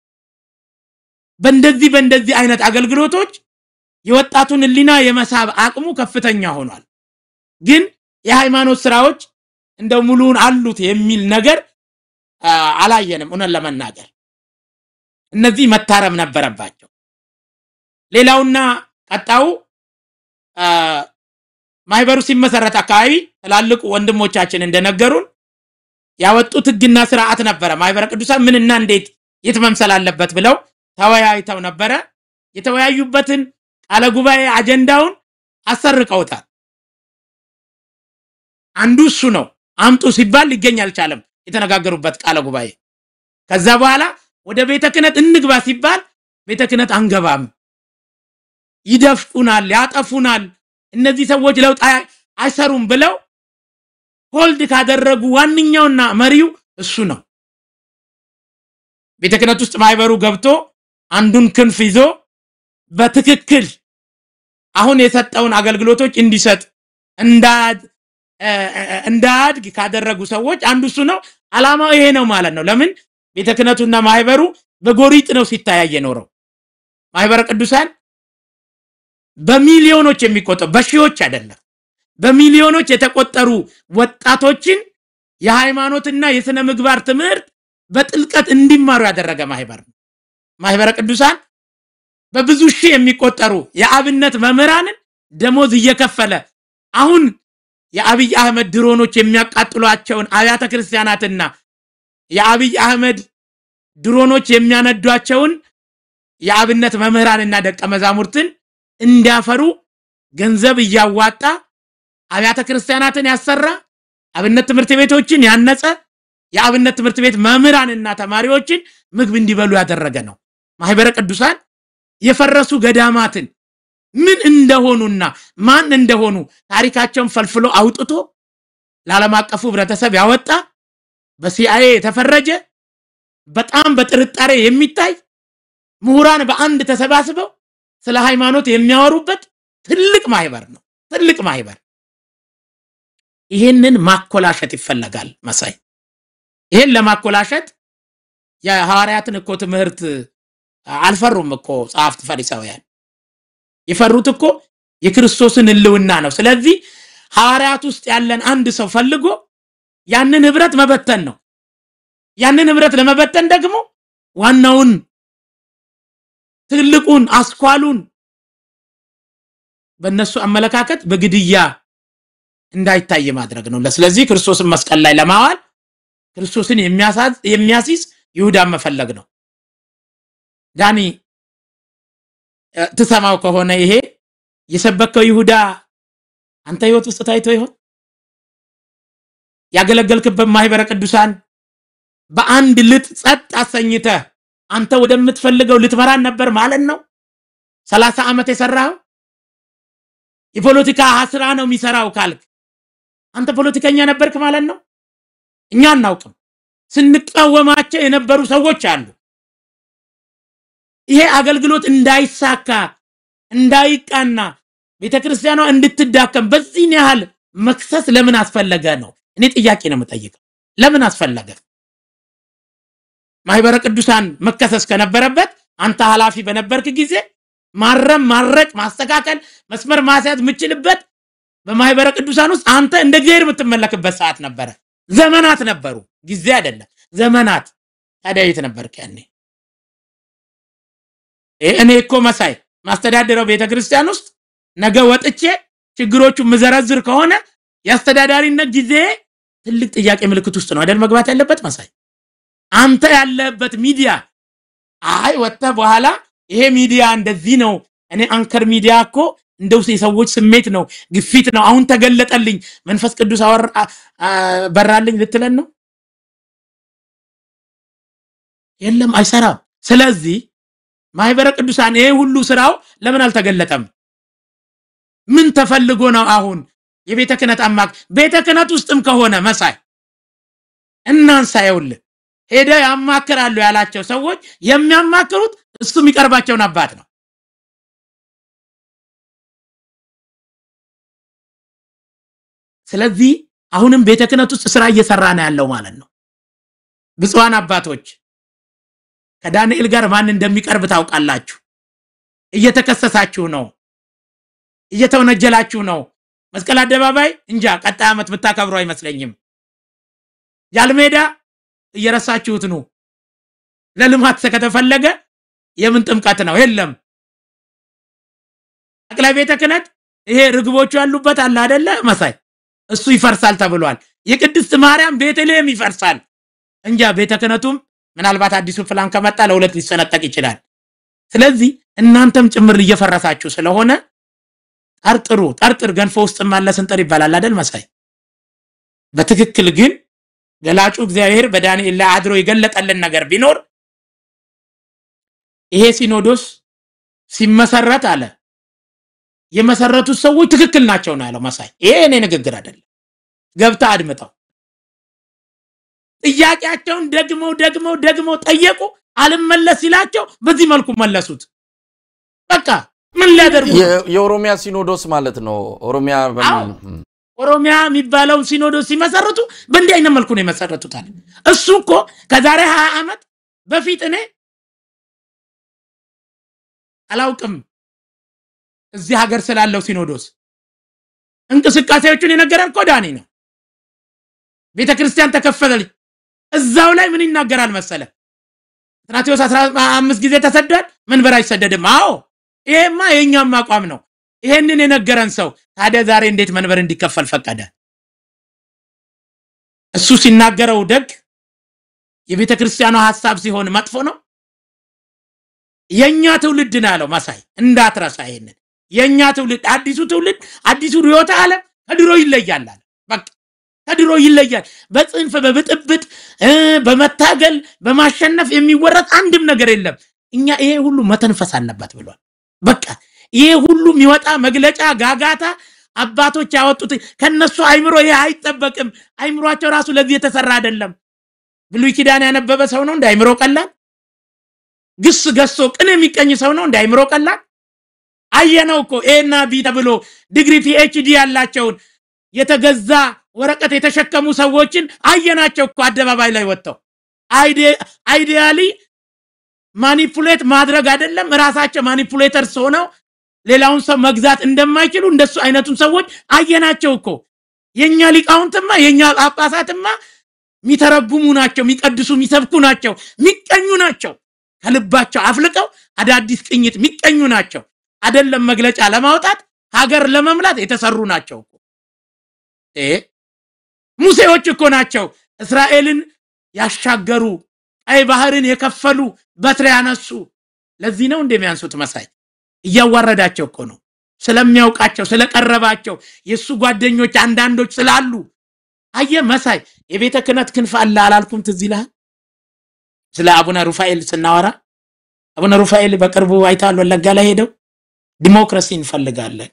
በእንደዚህ በእንደዚህ አይነት አገልግሎቶች የወጣቱን ሊና የመሳብ አቅሙ ከፍተኛ ሆኗል። ግን የሃይማኖት ስራዎች እንደው ሙሉን አሉት የሚል ነገር አላየንም። እነን ለመናገር እነዚህ መታረም ነበረባቸው። ሌላውና ቀጣው ማህበሩ ሲመሰረት አካባቢ ተላልቁ ወንድሞቻችን እንደነገሩን ያወጡት ሕግና ስርዓት ነበረ። ማህበረ ቅዱሳን ምንና እንዴት የት መምሰል አለበት ብለው ተወያይተው ነበረ። የተወያዩበትን ቃለ ጉባኤ አጀንዳውን አሰርቀውታል። አንዱ እሱ ነው። አምጡ ሲባል ሊገኝ አልቻለም የተነጋገሩበት ቃለ ጉባኤ። ከዛ በኋላ ወደ ቤተ ክህነት እንግባ ሲባል ቤተ ክህነት አንገባም፣ ይደፍቁናል፣ ያጠፉናል፣ እነዚህ ሰዎች ለውጥ አይሰሩም ብለው ሆልድ ካደረጉ ዋንኛውና መሪው እሱ ነው። ቤተ ክህነት ውስጥ ማህበሩ ገብቶ አንዱን ክንፍ ይዞ በትክክል አሁን የሰጠውን አገልግሎቶች እንዲሰጥ እንዳድ እንዳድግ ካደረጉ ሰዎች አንዱ እሱ ነው። ዓላማው ይሄ ነው ማለት ነው። ለምን ቤተ ክህነቱና ማህበሩ በጎሪጥ ነው ሲታያየ ኖረው። ማህበረ ቅዱሳን በሚሊዮኖች የሚቆጠሩ በሺዎች አይደለም በሚሊዮኖች የተቆጠሩ ወጣቶችን የሃይማኖትና የሥነ ምግባር ትምህርት በጥልቀት እንዲማሩ ያደረገ ማህበር ነው። ማህበረ ቅዱሳን በብዙ ሺህ የሚቆጠሩ የአብነት መምህራንን ደሞዝ እየከፈለ አሁን የአብይ አህመድ ድሮኖች የሚያቃጥሏቸውን አብያተ ክርስቲያናትና የአብይ አህመድ ድሮኖች የሚያነዷቸውን የአብነት መምህራንና ደቀ መዛሙርትን እንዲያፈሩ ገንዘብ እያዋጣ አብያተ ክርስቲያናትን ያሰራ አብነት ትምህርት ቤቶችን ያነጸ የአብነት ትምህርት ቤት መምህራንና ተማሪዎችን ምግብ እንዲበሉ ያደረገ ነው። ማህበረ ቅዱሳን የፈረሱ ገዳማትን ምን እንደሆኑና ማን እንደሆኑ ታሪካቸውን ፈልፍሎ አውጥቶ ለዓለም አቀፉ ህብረተሰብ ያወጣ በሲአይኤ የተፈረጀ በጣም በጥርጣሬ የሚታይ ምሁራን በአንድ ተሰባስበው ስለ ሃይማኖት የሚያወሩበት ትልቅ ማህበር ነው። ትልቅ ማህበር ይሄንን ማኮላሸት ይፈልጋል መሳይ። ይሄን ለማኮላሸት የሐዋርያትን እኮ ትምህርት አልፈሩም እኮ ጻፍት ፈሪሳውያን የፈሩት እኮ የክርስቶስን ህልውና ነው። ስለዚህ ሐዋርያት ውስጥ ያለን አንድ ሰው ፈልጎ ያንን ህብረት መበተን ነው። ያንን ህብረት ለመበተን ደግሞ ዋናውን ትልቁን አስኳሉን በእነሱ አመለካከት በግድያ እንዳይታይ ማድረግ ነው። ስለዚህ ክርስቶስን መስቀል ላይ ለማዋል ክርስቶስን የሚያሳዝ የሚያሲስ ይሁዳን መፈለግ ነው። ዳኒ ተሰማው ከሆነ ይሄ የሰበከው ይሁዳ አንተ ህይወት ውስጥ ታይቶ ይሆን? ያገለገልክበት ማህበረ ቅዱሳን በአንድ ልጥ ጸጥ አሰኝተ አንተ ወደምትፈልገው ልትመራን ነበር ማለት ነው? ሰላሳ ዓመት የሰራው የፖለቲካ ስራ ነው የሚሰራው ካልክ አንተ ፖለቲከኛ ነበርክ ማለት ነው? እኛ እናውቅም። ስንቃወማቸው የነበሩ ሰዎች አሉ። ይሄ አገልግሎት እንዳይሳካ እንዳይቃና ቤተክርስቲያኗ እንድትዳከም በዚህ ያህል መክሰስ ለምን አስፈለገ ነው እኔ ጥያቄ ነው የምጠይቀው። ለምን አስፈለገ? ማህበረ ቅዱሳን መከሰስ ከነበረበት አንተ ሐላፊ በነበርክ ጊዜ ማረም ማረቅ ማስተካከል መስመር ማስያዝ ምችልበት በማህበረ ቅዱሳን ውስጥ አንተ እንደ እግዚአብሔር የምትመለክበት ሰዓት ነበረ። ዘመናት ነበሩ፣ ጊዜ አይደለም ዘመናት። ታዲያ የት ነበርክ ያኔ? እኔ እኮ መሳይ ማስተዳደረው ቤተክርስቲያን ውስጥ ነገ ወጥቼ ችግሮቹ መዘረዝር ከሆነ ያስተዳዳሪነት ጊዜ ትልቅ ጥያቄ ምልክት ውስጥ ነው አይደል መግባት ያለበት መሳይ። አንተ ያለበት ሚዲያ አይ ወጣ በኋላ ይሄ ሚዲያ እንደዚህ ነው እኔ አንከር ሚዲያ እኮ እንደው የሰዎች ስሜት ነው ግፊት ነው አሁን ተገለጠልኝ መንፈስ ቅዱስ አወር በራልኝ ልትለን ነው? የለም አይሰራም። ስለዚህ ማህበረ ቅዱሳን ይሄ ሁሉ ስራው ለምን አልተገለጠም? ምን ተፈልጎ ነው? አሁን የቤተ ክህነት አማክ ቤተ ክህነት ውስጥም ከሆነ መሳይ እናንሳየውል ሄደ ያማከራሉ ያላቸው ሰዎች የሚያማክሩት እሱ የሚቀርባቸውን አባት ነው። ስለዚህ አሁንም ቤተ ክህነት ውስጥ ስራ እየሰራ ነው ያለው ማለት ነው። ብፁዓን አባቶች ከዳንኤል ጋር ማን እንደሚቀርብ ታውቃላችሁ። እየተከሰሳችሁ ነው፣ እየተወነጀላችሁ ነው። መስቀል አደባባይ እንጃ ቀጣይ ዓመት ብታከብሩ አይመስለኝም። ጃልሜዳ እየረሳችሁት ነው። ለልማት ከተፈለገ የምን ጥምቀት ነው? የለም። ጠቅላይ ቤተ ክህነት ይሄ ርግቦቹ ያሉበት አለ አይደለ መሳይ እሱ ይፈርሳል ተብሏል። የቅድስት ማርያም ቤተልሔም ይፈርሳል። እንጃ ቤተ ክህነቱም ምናልባት አዲሱ ፕላን ከመጣ ለሁለት ሊሰነጠቅ ይችላል። ስለዚህ እናንተም ጭምር እየፈረሳችሁ ስለሆነ ጠርጥሩ። ጠርጥር ገንፎ ውስጥ ማለ ስንጥር ይባላል አይደል መሳይ። በትክክል ግን ገላጩ እግዚአብሔር በዳንኤል ላይ አድሮ የገለጠልን ነገር ቢኖር ይሄ ሲኖዶስ ሲመሰረት አለ የመሰረቱት ሰዎች ትክክል ናቸው ነው ያለው መሳይ። ይሄ እኔ ንግግር አይደለም፣ ገብታ አድምጠው። ጥያቄያቸውን ደግሞ ደግሞ ደግሞ ጠየቁ፣ አልመለስ ይላቸው በዚህ መልኩ መለሱት። በቃ ምን ሊያደርጉ? የኦሮሚያ ሲኖዶስ ማለት ነው። ኦሮሚያ ኦሮሚያ የሚባለው ሲኖዶስ ሲመሰረቱ በእንዲህ አይነት መልኩ ነው የመሰረቱት አለ። እሱ እኮ ከዛሬ ሃያ ዓመት በፊት እኔ አላውቅም እዚህ ሀገር ስላለው ሲኖዶስ እንቅስቃሴዎቹን የነገረን እኮ ዳኒ ነው። ቤተክርስቲያን ተከፈለች። እዛው ላይ ምን ይናገራል መሰለ? ትራቴዎስ አስራ አምስት ጊዜ ተሰደደ፣ መንበር አይሰደድም። አዎ ይሄማ የኛም አቋም ነው። ይሄንን የነገረን ሰው ታዲያ ዛሬ እንዴት መንበር እንዲከፈል ፈቀደ? እሱ ሲናገረው ደግ የቤተክርስቲያኑ ሐሳብ ሲሆን መጥፎ ነው? የኛ ትውልድ ናለው መሳይ እንዳትረሳ ይሄንን የኛ ትውልድ አዲሱ ትውልድ አዲሱ ሪዮታ አለ ከድሮ ይለያል አለ በቃ ከድሮ ይለያል በጽንፍ በብጥብጥ በመታገል በማሸነፍ የሚወራት አንድም ነገር የለም እኛ ይሄ ሁሉ መተንፈስ አለበት ብሏል በቃ ይሄ ሁሉ የሚወጣ መግለጫ ጋጋታ አባቶች ያወጡት ከነሱ አይምሮ ይሄ አይጠበቅም አይምሮአቸው ራሱ ለዚህ የተሰራ አይደለም ብሉይ ኪዳን ያነበበ ሰው ነው እንደ አይምሮ ቀላል ግስ ገሶ ቅን የሚቀኝ ሰው ነው እንደ አይምሮ ቀላል አየነው እኮ ኤና ቢ ተብሎ ዲግሪ ፒኤችዲ ያላቸው የተገዛ ወረቀት የተሸከሙ ሰዎችን አየናቸው እኮ አደባባይ ላይ ወጣው አይዲያሊ ማኒፑሌት ማድረግ አይደለም ራሳቸው ማኒፑሌተርስ ሆነው ሌላውን ሰው መግዛት እንደማይችሉ እንደሱ አይነቱን ሰዎች አየናቸው እኮ የኛ ሊቃውንትማ የኛ ጳጳሳትማ ሚተረጉሙ ናቸው ሚቀድሱ ሚሰብኩ ናቸው ሚቀኙ ናቸው ከልባቸው አፍልቀው አዳዲስ ቅኝት ሚቀኙ ናቸው አይደለም መግለጫ ለማውጣት ሀገር ለመምላት የተሰሩ ናቸው እኮ እ ሙሴዎች እኮ ናቸው እስራኤልን ያሻገሩ አይ ባህርን የከፈሉ በትር ያነሱ ለዚህ ነው እንደሚያንሱት መሳይ እያዋረዳቸው እኮ ነው ስለሚያውቃቸው ስለቀረባቸው የሱ ጓደኞች አንዳንዶች ስላሉ አየ መሳይ የቤተ ክህነት ክንፍ አለ አላልኩም ትዝ ይላል ስለ አቡነ ሩፋኤል ስናወራ አቡነ ሩፋኤል በቅርቡ አይታል ወለጋ ላይ ሄደው ዲሞክራሲ እንፈልጋለን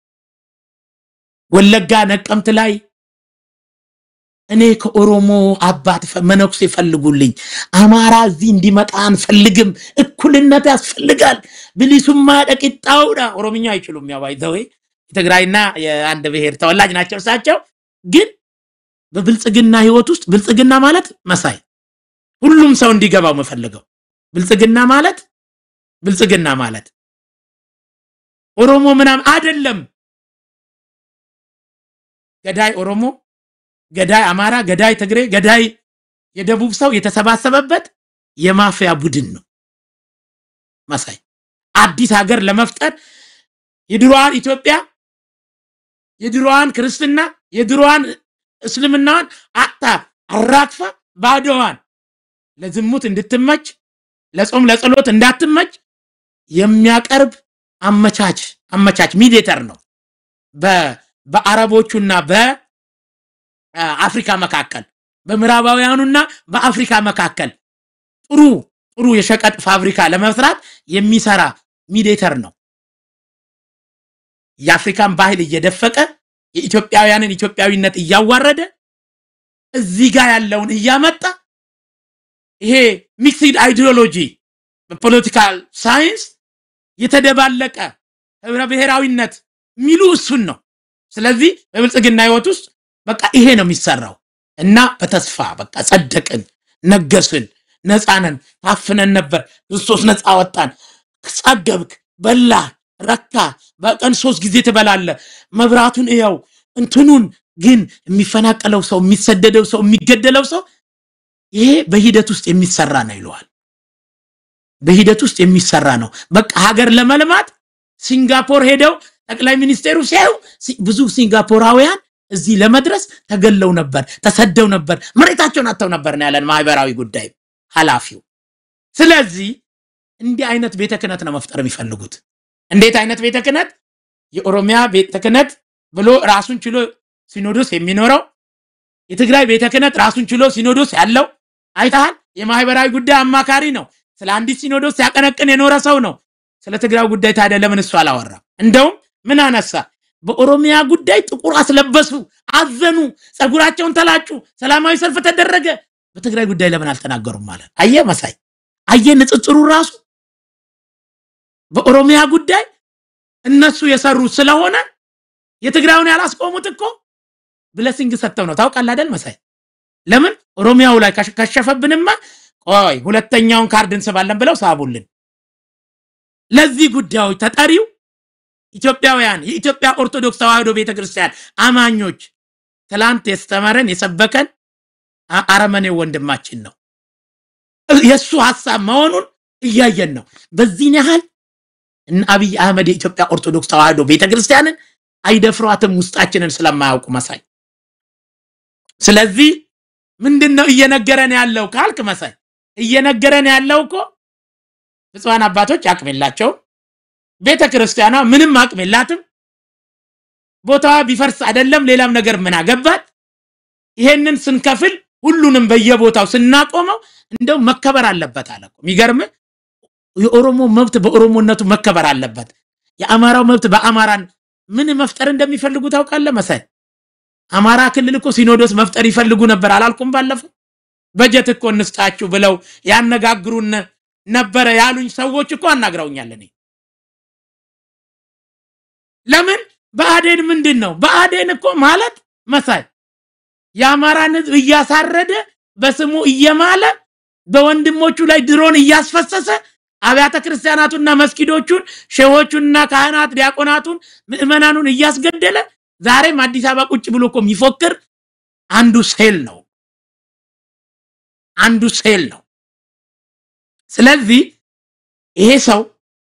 ወለጋ ነቀምት ላይ እኔ ከኦሮሞ አባት መነኩሴ ፈልጉልኝ አማራ እዚ እንዲመጣ አንፈልግም እኩልነት ያስፈልጋል ብሊሱማ ደቂጣውዳ ኦሮሚኛ አይችሉም ያባይዘው የትግራይና የአንድ ብሔር ተወላጅ ናቸው ሳቸው ግን በብልጽግና ህይወት ውስጥ ብልጽግና ማለት መሳይ ሁሉም ሰው እንዲገባው መፈልገው ብልጽግና ማለት ብልጽግና ማለት ኦሮሞ ምናም አይደለም ገዳይ ኦሮሞ ገዳይ አማራ ገዳይ ትግሬ ገዳይ የደቡብ ሰው የተሰባሰበበት የማፊያ ቡድን ነው መሳይ አዲስ ሀገር ለመፍጠር የድሮዋን ኢትዮጵያ የድሮዋን ክርስትና የድሮዋን እስልምናን አጣ አራክፋ ባዶዋን ለዝሙት እንድትመች ለጾም ለጸሎት እንዳትመች የሚያቀርብ አመቻች አመቻች ሚዲየተር ነው በ በአረቦቹና በአፍሪካ መካከል በምዕራባውያኑና በአፍሪካ መካከል ጥሩ ጥሩ የሸቀጥ ፋብሪካ ለመስራት የሚሰራ ሚዲየተር ነው የአፍሪካን ባህል እየደፈቀ የኢትዮጵያውያንን ኢትዮጵያዊነት እያዋረደ እዚህ ጋር ያለውን እያመጣ ይሄ ሚክስድ አይዲዮሎጂ በፖለቲካል ሳይንስ የተደባለቀ ህብረ ብሔራዊነት ሚሉ እሱን ነው ስለዚህ በብልጽግና ህይወት ውስጥ በቃ ይሄ ነው የሚሰራው እና በተስፋ በቃ ጸደቅን ነገስን ነፃነን ታፍነን ነበር ክርስቶስ ነፃ ወጣን ጸገብክ በላ ረካ በቀን ሶስት ጊዜ ተበላለ መብራቱን እያው እንትኑን ግን የሚፈናቀለው ሰው የሚሰደደው ሰው የሚገደለው ሰው ይሄ በሂደት ውስጥ የሚሰራ ነው ይሏል በሂደት ውስጥ የሚሰራ ነው በቃ ሀገር ለመልማት ሲንጋፖር ሄደው ጠቅላይ ሚኒስቴሩ ሲያዩ ብዙ ሲንጋፖራውያን እዚህ ለመድረስ ተገለው ነበር ተሰደው ነበር መሬታቸውን አጥተው ነበር ነው ያለን ማህበራዊ ጉዳይ ሐላፊው ስለዚህ እንዲህ አይነት ቤተ ክህነት ነው መፍጠር የሚፈልጉት እንዴት አይነት ቤተ ክህነት የኦሮሚያ ቤተ ክህነት ብሎ ራሱን ችሎ ሲኖዶስ የሚኖረው የትግራይ ቤተ ክህነት ራሱን ችሎ ሲኖዶስ ያለው አይታል የማህበራዊ ጉዳይ አማካሪ ነው ስለ አንዲ ሲኖዶስ ያቀነቅን የኖረ ሰው ነው ስለ ትግራይ ጉዳይ ታዲያ ለምን እሱ አላወራ እንደውም ምን አነሳ በኦሮሚያ ጉዳይ ጥቁር አስለበሱ አዘኑ ጸጉራቸውን ተላጩ ሰላማዊ ሰልፍ ተደረገ በትግራይ ጉዳይ ለምን አልተናገሩም ማለት አየ መሳይ አየ ንጽጽሩ ራሱ በኦሮሚያ ጉዳይ እነሱ የሰሩ ስለሆነ የትግራዩን ያላስቆሙት እኮ ብለሲንግ ሰጥተው ነው ታውቃለህ አይደል መሳይ ለምን ኦሮሚያው ላይ ከሸፈብንማ ቆይ ሁለተኛውን ካርድ እንሰባለን ብለው ሳቡልን ለዚህ ጉዳዮች ተጠሪው ኢትዮጵያውያን የኢትዮጵያ ኦርቶዶክስ ተዋህዶ ቤተክርስቲያን አማኞች ትላንት ያስተማረን የሰበከን አረመኔ ወንድማችን ነው የሱ ሐሳብ መሆኑን እያየን ነው በዚህ ያህል እነ አብይ አህመድ የኢትዮጵያ ኦርቶዶክስ ተዋህዶ ቤተክርስቲያንን አይደፍሯትም ውስጣችንን ስለማያውቁ መሳይ ስለዚህ ምንድነው እየነገረን ያለው ካልክ መሳይ እየነገረን ያለው እኮ ብፁዓን አባቶች አቅም የላቸው ቤተክርስቲያኗ ምንም አቅም የላትም ቦታዋ ቢፈርስ አይደለም ሌላም ነገር ምን አገባት ይሄንን ስንከፍል ሁሉንም በየቦታው ስናቆመው እንደው መከበር አለበት አለቆ የሚገርም የኦሮሞ መብት በኦሮሞነቱ መከበር አለበት የአማራው መብት በአማራን ምን መፍጠር እንደሚፈልጉ ታውቃለህ መሳይ አማራ ክልል እኮ ሲኖዶስ መፍጠር ይፈልጉ ነበር አላልኩም ባለፈው በጀት እኮ እንስጣችሁ ብለው ያነጋግሩን ነበር ያሉኝ ሰዎች እኮ አናግራውኛል እኔ ለምን በአዴን ምንድነው በአዴን እኮ ማለት መሳይ ያማራን ህዝብ እያሳረደ በስሙ እየማለ በወንድሞቹ ላይ ድሮን እያስፈሰሰ አብያተ ክርስቲያናቱና መስጊዶቹን ሸሆቹንና ካህናት ዲያቆናቱን ምእመናኑን እያስገደለ ዛሬም አዲስ አበባ ቁጭ ብሎ እኮ የሚፎክር አንዱ ሴል ነው አንዱ ሴል ነው ስለዚህ ይሄ ሰው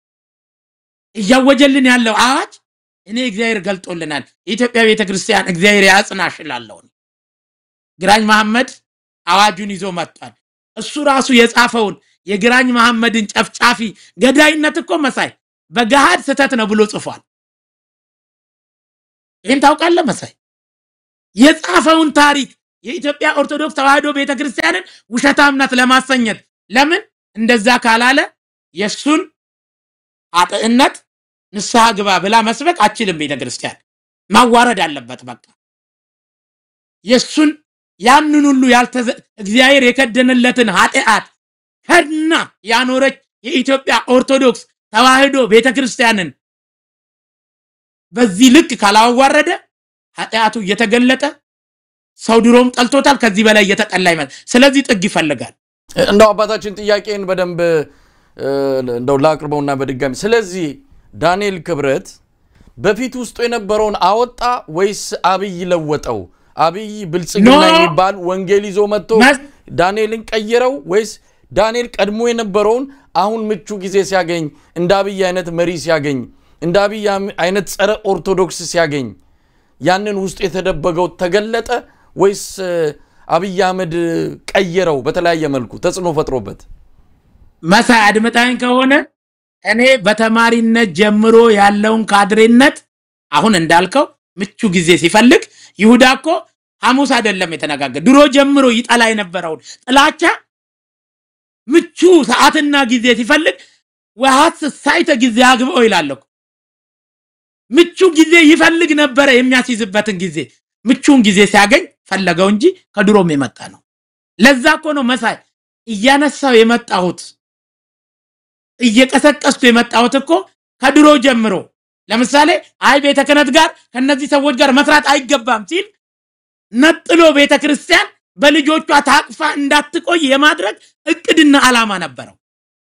እያወጀልን ያለው አዋጅ እኔ እግዚአብሔር ገልጦልናል የኢትዮጵያ ቤተክርስቲያን እግዚአብሔር ያጽናሽላለው ግራኝ መሐመድ አዋጁን ይዞ መጥቷል እሱ ራሱ የጻፈውን የግራኝ መሐመድን ጨፍጫፊ ገዳይነት እኮ መሳይ በጋሃድ ስተት ነው ብሎ ጽፏል ይሄን ታውቃለህ መሳይ የጻፈውን ታሪክ የኢትዮጵያ ኦርቶዶክስ ተዋህዶ ቤተክርስቲያንን ውሸታምነት ለማሰኘት ለምን እንደዛ ካላለ የሱን አጥእነት ንስሐ ግባ ብላ መስበክ አችልም ቤተክርስቲያን ማዋረድ አለበት በቃ የሱን ያንኑ ሁሉ ያልተዘ እግዚአብሔር የከደነለትን ኃጢአት ከድና ያኖረች የኢትዮጵያ ኦርቶዶክስ ተዋህዶ ቤተክርስቲያንን በዚህ ልክ ካላዋረደ ኃጢአቱ እየተገለጠ ሰው ድሮም ጠልቶታል ከዚህ በላይ እየተጠላ ይመጣ ስለዚህ ጥግ ይፈልጋል እንደው አባታችን ጥያቄን በደንብ እንደው ላቅርበውና በድጋሚ ስለዚህ ዳንኤል ክብረት በፊት ውስጥ የነበረውን አወጣ ወይስ አብይ ለወጠው አብይ ብልጽግና የሚባል ወንጌል ይዞ መጥቶ ዳንኤልን ቀየረው ወይስ ዳንኤል ቀድሞ የነበረውን አሁን ምቹ ጊዜ ሲያገኝ እንደ አብይ አይነት መሪ ሲያገኝ እንደ አብይ አይነት ጸረ ኦርቶዶክስ ሲያገኝ ያንን ውስጥ የተደበገው ተገለጠ ወይስ አብይ አህመድ ቀየረው በተለያየ መልኩ ተጽኖ ፈጥሮበት መሳይ አድመጣኝ ከሆነ እኔ በተማሪነት ጀምሮ ያለውን ካድሬነት አሁን እንዳልከው ምቹ ጊዜ ሲፈልግ ይሁዳኮ ሐሙስ አይደለም የተነጋገረ ድሮ ጀምሮ ይጣላ የነበረው ጥላቻ ምቹ ሰዓትና ጊዜ ሲፈልግ ወሃት ሳይተ ጊዜ አግብኦ ይላልኩ ምቹ ጊዜ ይፈልግ ነበር የሚያስይዝበትን ጊዜ ምቹን ጊዜ ሲያገኝ ፈለገው እንጂ ከድሮም የመጣ ነው ለዛኮ ነው መሳይ እያነሳው የመጣሁት እየቀሰቀስኩ የመጣሁት እኮ ከድሮ ጀምሮ ለምሳሌ አይ ቤተክህነት ጋር ከነዚህ ሰዎች ጋር መስራት አይገባም ሲል ነጥሎ ቤተክርስቲያን በልጆቿ ታቅፋ እንዳትቆይ የማድረግ እቅድና ዓላማ ነበረው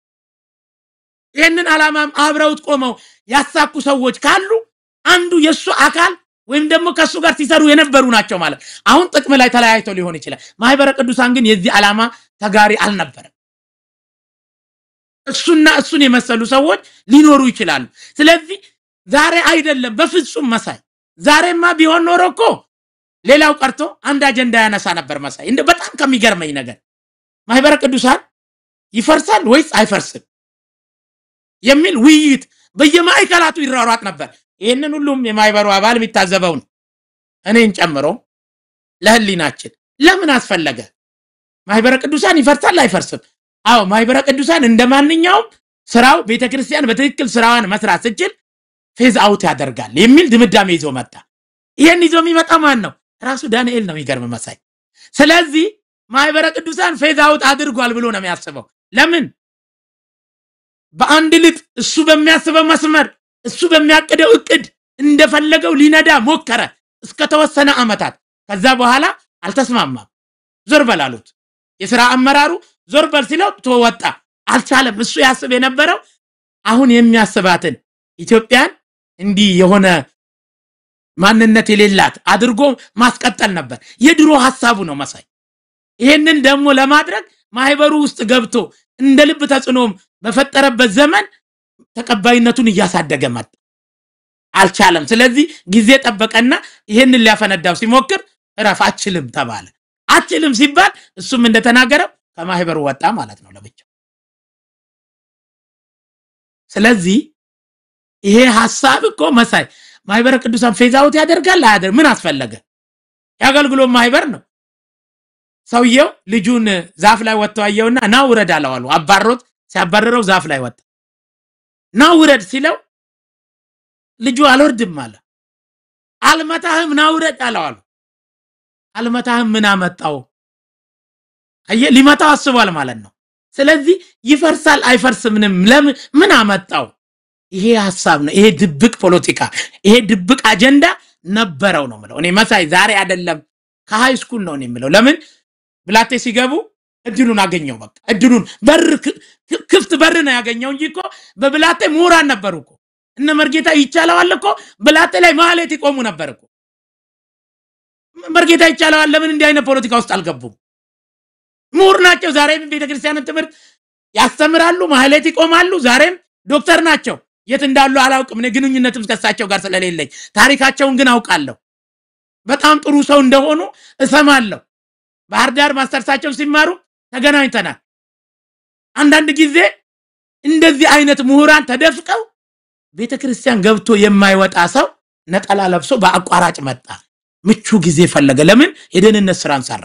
ይሄንን ዓላማም አብረውት ቆመው ያሳኩ ሰዎች ካሉ አንዱ የሱ አካል ወይም ደግሞ ከሱ ጋር ሲሰሩ የነበሩ ናቸው ማለት አሁን ጥቅም ላይ ተለያይተው ሊሆን ይችላል ማህበረ ቅዱሳን ግን የዚህ ዓላማ ተጋሪ አልነበረም እሱና እሱን የመሰሉ ሰዎች ሊኖሩ ይችላሉ ስለዚህ ዛሬ አይደለም በፍጹም መሳይ ዛሬማ ቢሆን ኖሮ እኮ ሌላው ቀርቶ አንድ አጀንዳ ያነሳ ነበር መሳይ እንደ በጣም ከሚገርመኝ ነገር ማህበረ ቅዱሳን ይፈርሳል ወይስ አይፈርስም የሚል ውይይት በየማይከላቱ ይራራጥ ነበር ይሄንን ሁሉም የማይበሩ አባል የሚታዘበው ነው እኔን ጨምሮ ለህሊናችን ለምን አስፈለገ ማህበረ ቅዱሳን ይፈርሳል አይፈርስም አዎ ማህበረ ቅዱሳን እንደማንኛውም ስራው ቤተክርስቲያን በትክክል ስራዋን መስራት ሲችል ፌዝ አውት ያደርጋል የሚል ድምዳሜ ይዞ መጣ ይሄን ይዞ የሚመጣ ማን ነው ራሱ ዳንኤል ነው ይገርም መሳይ ስለዚህ ማህበረ ቅዱሳን ፌዝ አውት አድርጓል ብሎ ነው የሚያስበው ለምን በአንድ ልጥ እሱ በሚያስበው መስመር እሱ በሚያቀደው እቅድ እንደፈለገው ሊነዳ ሞከረ እስከ ተወሰነ አመታት ከዛ በኋላ አልተስማማም ዞር በላሉት የሥራ አመራሩ ዞር በል ሲለው ተወጣ አልቻለም እሱ ያስብ የነበረው አሁን የሚያስባትን ኢትዮጵያን እንዲ የሆነ ማንነት የሌላት አድርጎ ማስቀጠል ነበር የድሮ ሐሳቡ ነው መሳይ ይሄንን ደግሞ ለማድረግ ማህበሩ ውስጥ ገብቶ እንደ ልብ ተጽኖም በፈጠረበት ዘመን ተቀባይነቱን እያሳደገ መጣ አልቻለም ስለዚህ ጊዜ ጠበቀና ይሄንን ሊያፈነዳው ሲሞክር እረፍ አችልም ተባለ አችልም ሲባል እሱም እንደተናገረው ከማህበሩ ወጣ ማለት ነው ለብቻው ስለዚህ ይሄ ሐሳብ እኮ መሳይ ማይበረ ቅዱሳን ፌዛውት ያደርጋል አያደር ምን አስፈለገ ያገልግሎ ማይበር ነው ሰውየው ልጁን ዛፍ ላይ ወጥቶ አየውና ና ውረድ አለዋሉ አባሮት ሲያባረረው ዛፍ ላይ ወጣ ና ውረድ ሲለው ልጁ አልወርድም አለ አልመታህም ና ውረድ አለዋሉ አልመታህም ምን አመጣው አየ ሊመታው አስቧል ማለት ነው ስለዚህ ይፈርሳል አይፈርስም ምንም ምን አመጣው ይሄ ሐሳብ ነው ይሄ ድብቅ ፖለቲካ ይሄ ድብቅ አጀንዳ ነበረው ነው ማለት እኔ መሳይ ዛሬ አይደለም ከሃይ ስኩል ነው እኔ የምለው ለምን ብላቴ ሲገቡ እድሉን አገኘው በቃ እድሉን በር ክፍት በር ነው ያገኘው እንጂ እኮ በብላቴ ምሁራን ነበሩ እኮ እነ መርጌታ ይቻላል እኮ ብላቴ ላይ ማህሌት ይቆሙ ነበር እኮ መርጌታ ይቻላል ለምን እንዲህ አይነት ፖለቲካ ውስጥ አልገቡም ምሁር ናቸው ዛሬም ቤተክርስቲያንን ትምህርት ያስተምራሉ ማህሌት ይቆማሉ ዛሬም ዶክተር ናቸው የት እንዳሉ አላውቅም እኔ ግንኙነትም ከሳቸው ጋር ስለሌለኝ ታሪካቸውን ግን አውቃለሁ በጣም ጥሩ ሰው እንደሆኑ እሰማለሁ ባህር ዳር ማስተርሳቸው ሲማሩ ተገናኝተናል አንዳንድ ጊዜ እንደዚህ አይነት ምሁራን ተደፍቀው ቤተክርስቲያን ገብቶ የማይወጣ ሰው ነጠላ ለብሶ በአቋራጭ መጣ ምቹ ጊዜ ፈለገ ለምን የደህንነት ስራን ሰራ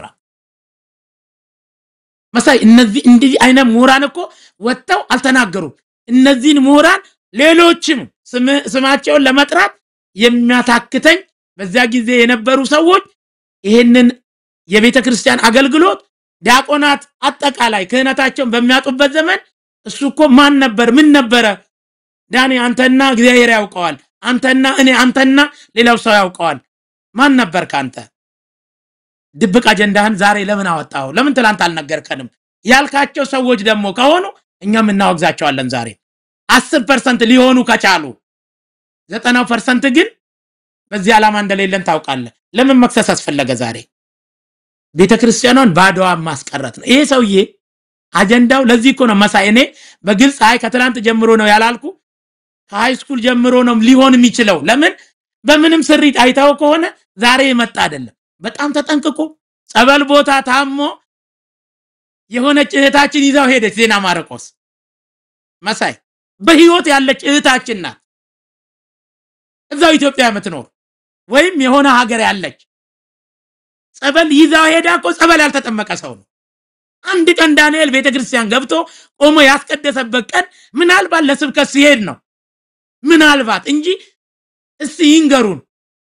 መሳይ እነዚህ እንደዚህ አይነት ምሁራን እኮ ወጣው አልተናገሩም እነዚህን ምሁራን ሌሎችም ስማቸውን ለመጥራት የሚያታክተኝ በዛ ጊዜ የነበሩ ሰዎች ይሄንን የቤተክርስቲያን አገልግሎት ዲያቆናት አጠቃላይ ክህነታቸውን በሚያጡበት ዘመን እሱ እኮ ማን ነበር ምን ነበር ዳኒ አንተና እግዚአብሔር ያውቀዋል አንተና እኔ አንተና ሌላው ሰው ያውቀዋል ማን ነበር ካንተ ድብቅ አጀንዳህን ዛሬ ለምን አወጣው ለምን ትላንት አልነገርከንም ያልካቸው ሰዎች ደግሞ ከሆኑ እኛም እናወግዛቸዋለን ዛሬ አስር ፐርሰንት ሊሆኑ ከቻሉ ዘጠና ፐርሰንት ግን በዚህ ዓላማ እንደሌለን ታውቃለህ ለምን መክሰስ አስፈለገ ዛሬ ቤተክርስቲያኗን ባዶዋ ማስቀረት ነው ይሄ ሰውዬ አጀንዳው ለዚህ እኮ ነው መሳይ እኔ በግልጽ አይ ከትላንት ጀምሮ ነው ያላልኩ ከሃይ ስኩል ጀምሮ ነው ሊሆን የሚችለው ለምን በምንም ስሪት አይታው ከሆነ ዛሬ መጣ አይደለም በጣም ተጠንቅቆ ጸበል ቦታ ታሞ የሆነች እህታችን ይዛው ሄደች ዜና ማርቆስ መሳይ በህይወት ያለች እህታችን ናት እዛው ኢትዮጵያ የምትኖር ወይም የሆነ ሀገር ያለች ጸበል ይዛው ሄዳ እኮ ጸበል ያልተጠመቀ ሰው ነው አንድ ቀን ዳንኤል ቤተክርስቲያን ገብቶ ቆሞ ያስቀደሰበት ቀን ምናልባት ለስብከት ሲሄድ ነው ምናልባት እንጂ እስቲ ይንገሩን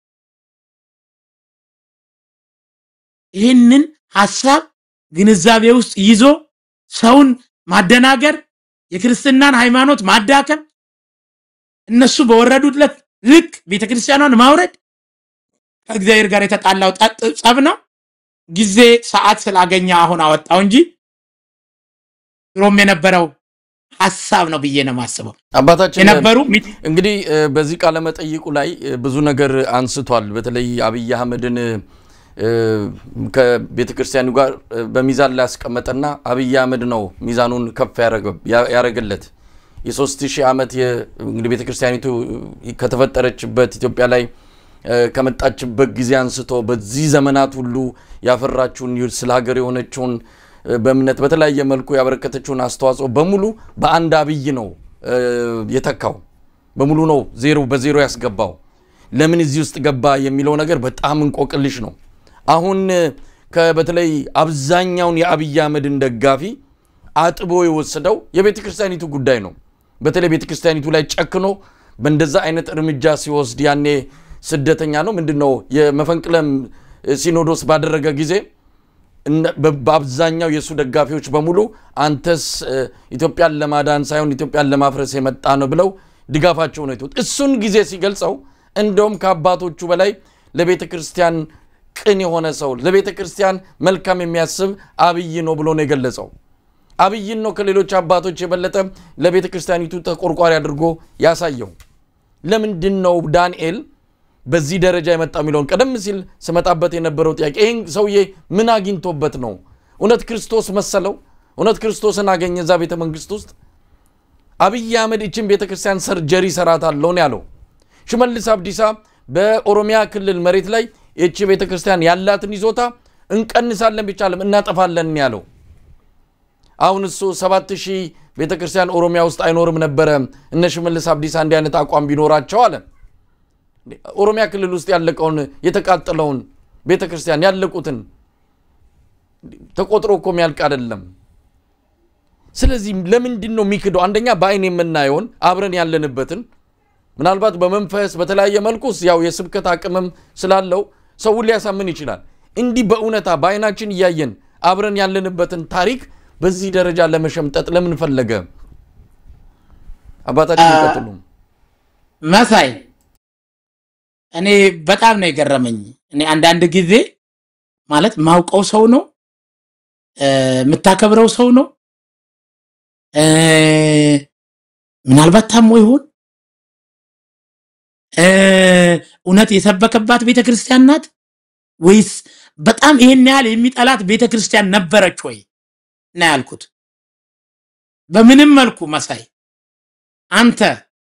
ይሄንን ሐሳብ ግንዛቤ ውስጥ ይዞ ሰውን ማደናገር የክርስትናን ሃይማኖት ማዳከም እነሱ በወረዱት ልክ ቤተክርስቲያኗን ማውረድ ከእግዚአብሔር ጋር የተጣላው ጸብ ነው ጊዜ ሰዓት ስላገኘ አሁን አወጣው እንጂ ሮም የነበረው ሐሳብ ነው ብዬ ነው ማስበው አባታችን የነበሩ እንግዲህ በዚህ ቃለ መጠይቁ ላይ ብዙ ነገር አንስቷል በተለይ አብይ አህመድን ከቤተክርስቲያኑ ጋር በሚዛን ላይ አስቀመጠና አብይ አህመድ ነው ሚዛኑን ከፍ ያረገለት የ3000 ዓመት እንግዲህ ቤተክርስቲያኒቱ ከተፈጠረችበት ኢትዮጵያ ላይ ከመጣችበት ጊዜ አንስቶ በዚህ ዘመናት ሁሉ ያፈራችውን ስለ ሀገር የሆነችውን በእምነት በተለያየ መልኩ ያበረከተችውን አስተዋጽኦ በሙሉ በአንድ አብይ ነው የተካው በሙሉ ነው ዜሮ በዜሮ ያስገባው ለምን እዚህ ውስጥ ገባ የሚለው ነገር በጣም እንቆቅልሽ ነው አሁን ከበተለይ አብዛኛውን የአብይ አህመድን ደጋፊ አጥቦ የወሰደው የቤተክርስቲያኒቱ ጉዳይ ነው በተለይ ቤተክርስቲያኒቱ ላይ ጨክኖ በእንደዛ አይነት እርምጃ ሲወስድ ያኔ ስደተኛ ነው ምንድነው የመፈንቅለም ሲኖዶስ ባደረገ ጊዜ በአብዛኛው የሱ ደጋፊዎች በሙሉ አንተስ ኢትዮጵያን ለማዳን ሳይሆን ኢትዮጵያን ለማፍረስ የመጣ ነው ብለው ድጋፋቸው ነው ይተውት እሱን ጊዜ ሲገልጸው እንደውም ከአባቶቹ በላይ ለቤተክርስቲያን ቅን የሆነ ሰው ለቤተክርስቲያን መልካም የሚያስብ አብይ ነው ብሎ ነው የገለጸው አብይ ነው ከሌሎች አባቶች የበለጠ ለቤተክርስቲያኒቱ ተቆርቋሪ አድርጎ ያሳየው ለምንድነው ዳንኤል በዚህ ደረጃ የመጣው ሚሊዮን ቀደም ሲል ስመጣበት የነበረው ጥያቄ ይሄን ሰውዬ ምን አግኝቶበት ነው እውነት ክርስቶስ መሰለው እውነት ክርስቶስን አገኘ ዛ ቤተ መንግስት ውስጥ አብይ አህመድ እቺን ቤተክርስቲያን ሰርጀሪ ሰራታለው ነው ያለው ሽመልስ አብዲሳ በኦሮሚያ ክልል መሬት ላይ እቺ ቤተክርስቲያን ያላትን ይዞታ እንቀንሳለን ቢቻለም እናጠፋለን ያለው አሁን እሱ ሰባት ሺህ ቤተክርስቲያን ኦሮሚያ ውስጥ አይኖርም ነበር እነ ሽመልስ አብዲሳ እንዲህ አይነት አቋም ቢኖራቸው አለ ኦሮሚያ ክልል ውስጥ ያለቀውን የተቃጠለውን ቤተክርስቲያን ያለቁትን ተቆጥሮ እኮ የሚያልቅ አይደለም ስለዚህ ለምንድን ነው የሚክደው አንደኛ በአይን የምናየውን አብረን ያለንበትን ምናልባት በመንፈስ በተለያየ መልኩስ ያው የስብከት አቅምም ስላለው ሰው ሊያሳምን ይችላል እንዲህ በእውነታ በአይናችን ያያየን አብረን ያለንበትን ታሪክ በዚህ ደረጃ ለመሸምጠጥ ለምን ፈለገ አባታችን ይቀጥሉ መሳይ እኔ በጣም ነው የገረመኝ እኔ አንዳንድ ጊዜ ማለት ማውቀው ሰው ነው የምታከብረው ሰው ነው ምናልባት ታሞ ይሆን እውነት የሰበከባት ቤተክርስቲያን ናት ወይስ በጣም ይሄን ያህል የሚጠላት ቤተክርስቲያን ነበረች ወይ ነው ያልኩት በምንም መልኩ መሳይ አንተ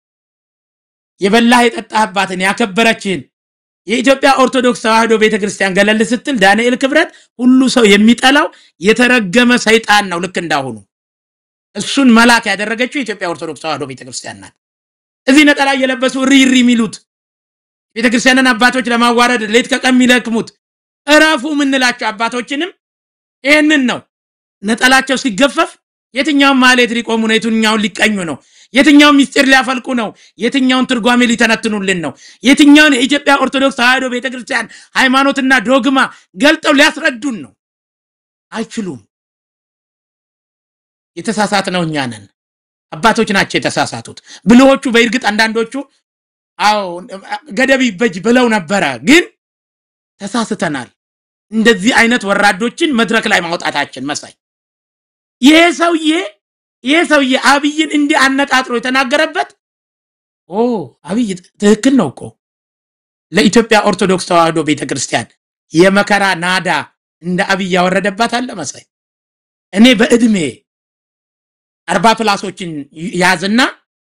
የበላህ የጠጣህባትን ያከበረችን የኢትዮጵያ ኦርቶዶክስ ተዋህዶ ቤተክርስቲያን ገለል ስትል ዳንኤል ክብረት ሁሉ ሰው የሚጠላው የተረገመ ሰይጣን ነው ልክ እንዳሁኑ እሱን መላክ ያደረገችው የኢትዮጵያ ኦርቶዶክስ ተዋህዶ ቤተክርስቲያን ናት እዚህ ነጠላ እየለበሱ ሪሪ ሚሉት ቤተክርስቲያንን አባቶች ለማዋረድ ሌት ከቀን የሚለክሙት እራፉ ምንላቸው አባቶችንም ይሄንን ነው ነጠላቸው ሲገፈፍ የትኛው ማለት ሊቆሙ ነው የትኛው ሊቀኙ ነው የትኛው ሚስጥር ሊያፈልቁ ነው የትኛውን ትርጓሜ ሊተነትኑልን ነው የትኛውን የኢትዮጵያ ኦርቶዶክስ ተዋህዶ ቤተክርስቲያን ሃይማኖትና ዶግማ ገልጠው ሊያስረዱን ነው አይችሉም የተሳሳተ ነው እኛ ነን አባቶች ናቸው የተሳሳቱት ብልሆቹ በእርግጥ አንዳንዶቹ አው ገደብ ይበጅ ብለው ነበር ግን ተሳስተናል እንደዚህ አይነት ወራዶችን መድረክ ላይ ማውጣታችን መሳይ ይሄ ሰውዬ ይሄ ሰውዬ አብይን እንዲ አነጣጥሮ የተናገረበት ኦ አብይ ትክክል ነው እኮ ለኢትዮጵያ ኦርቶዶክስ ተዋህዶ ቤተክርስቲያን የመከራ ናዳ እንደ አብይ ያወረደባት አለ መሳይ እኔ በእድሜ አርባ ፕላሶችን ያዝና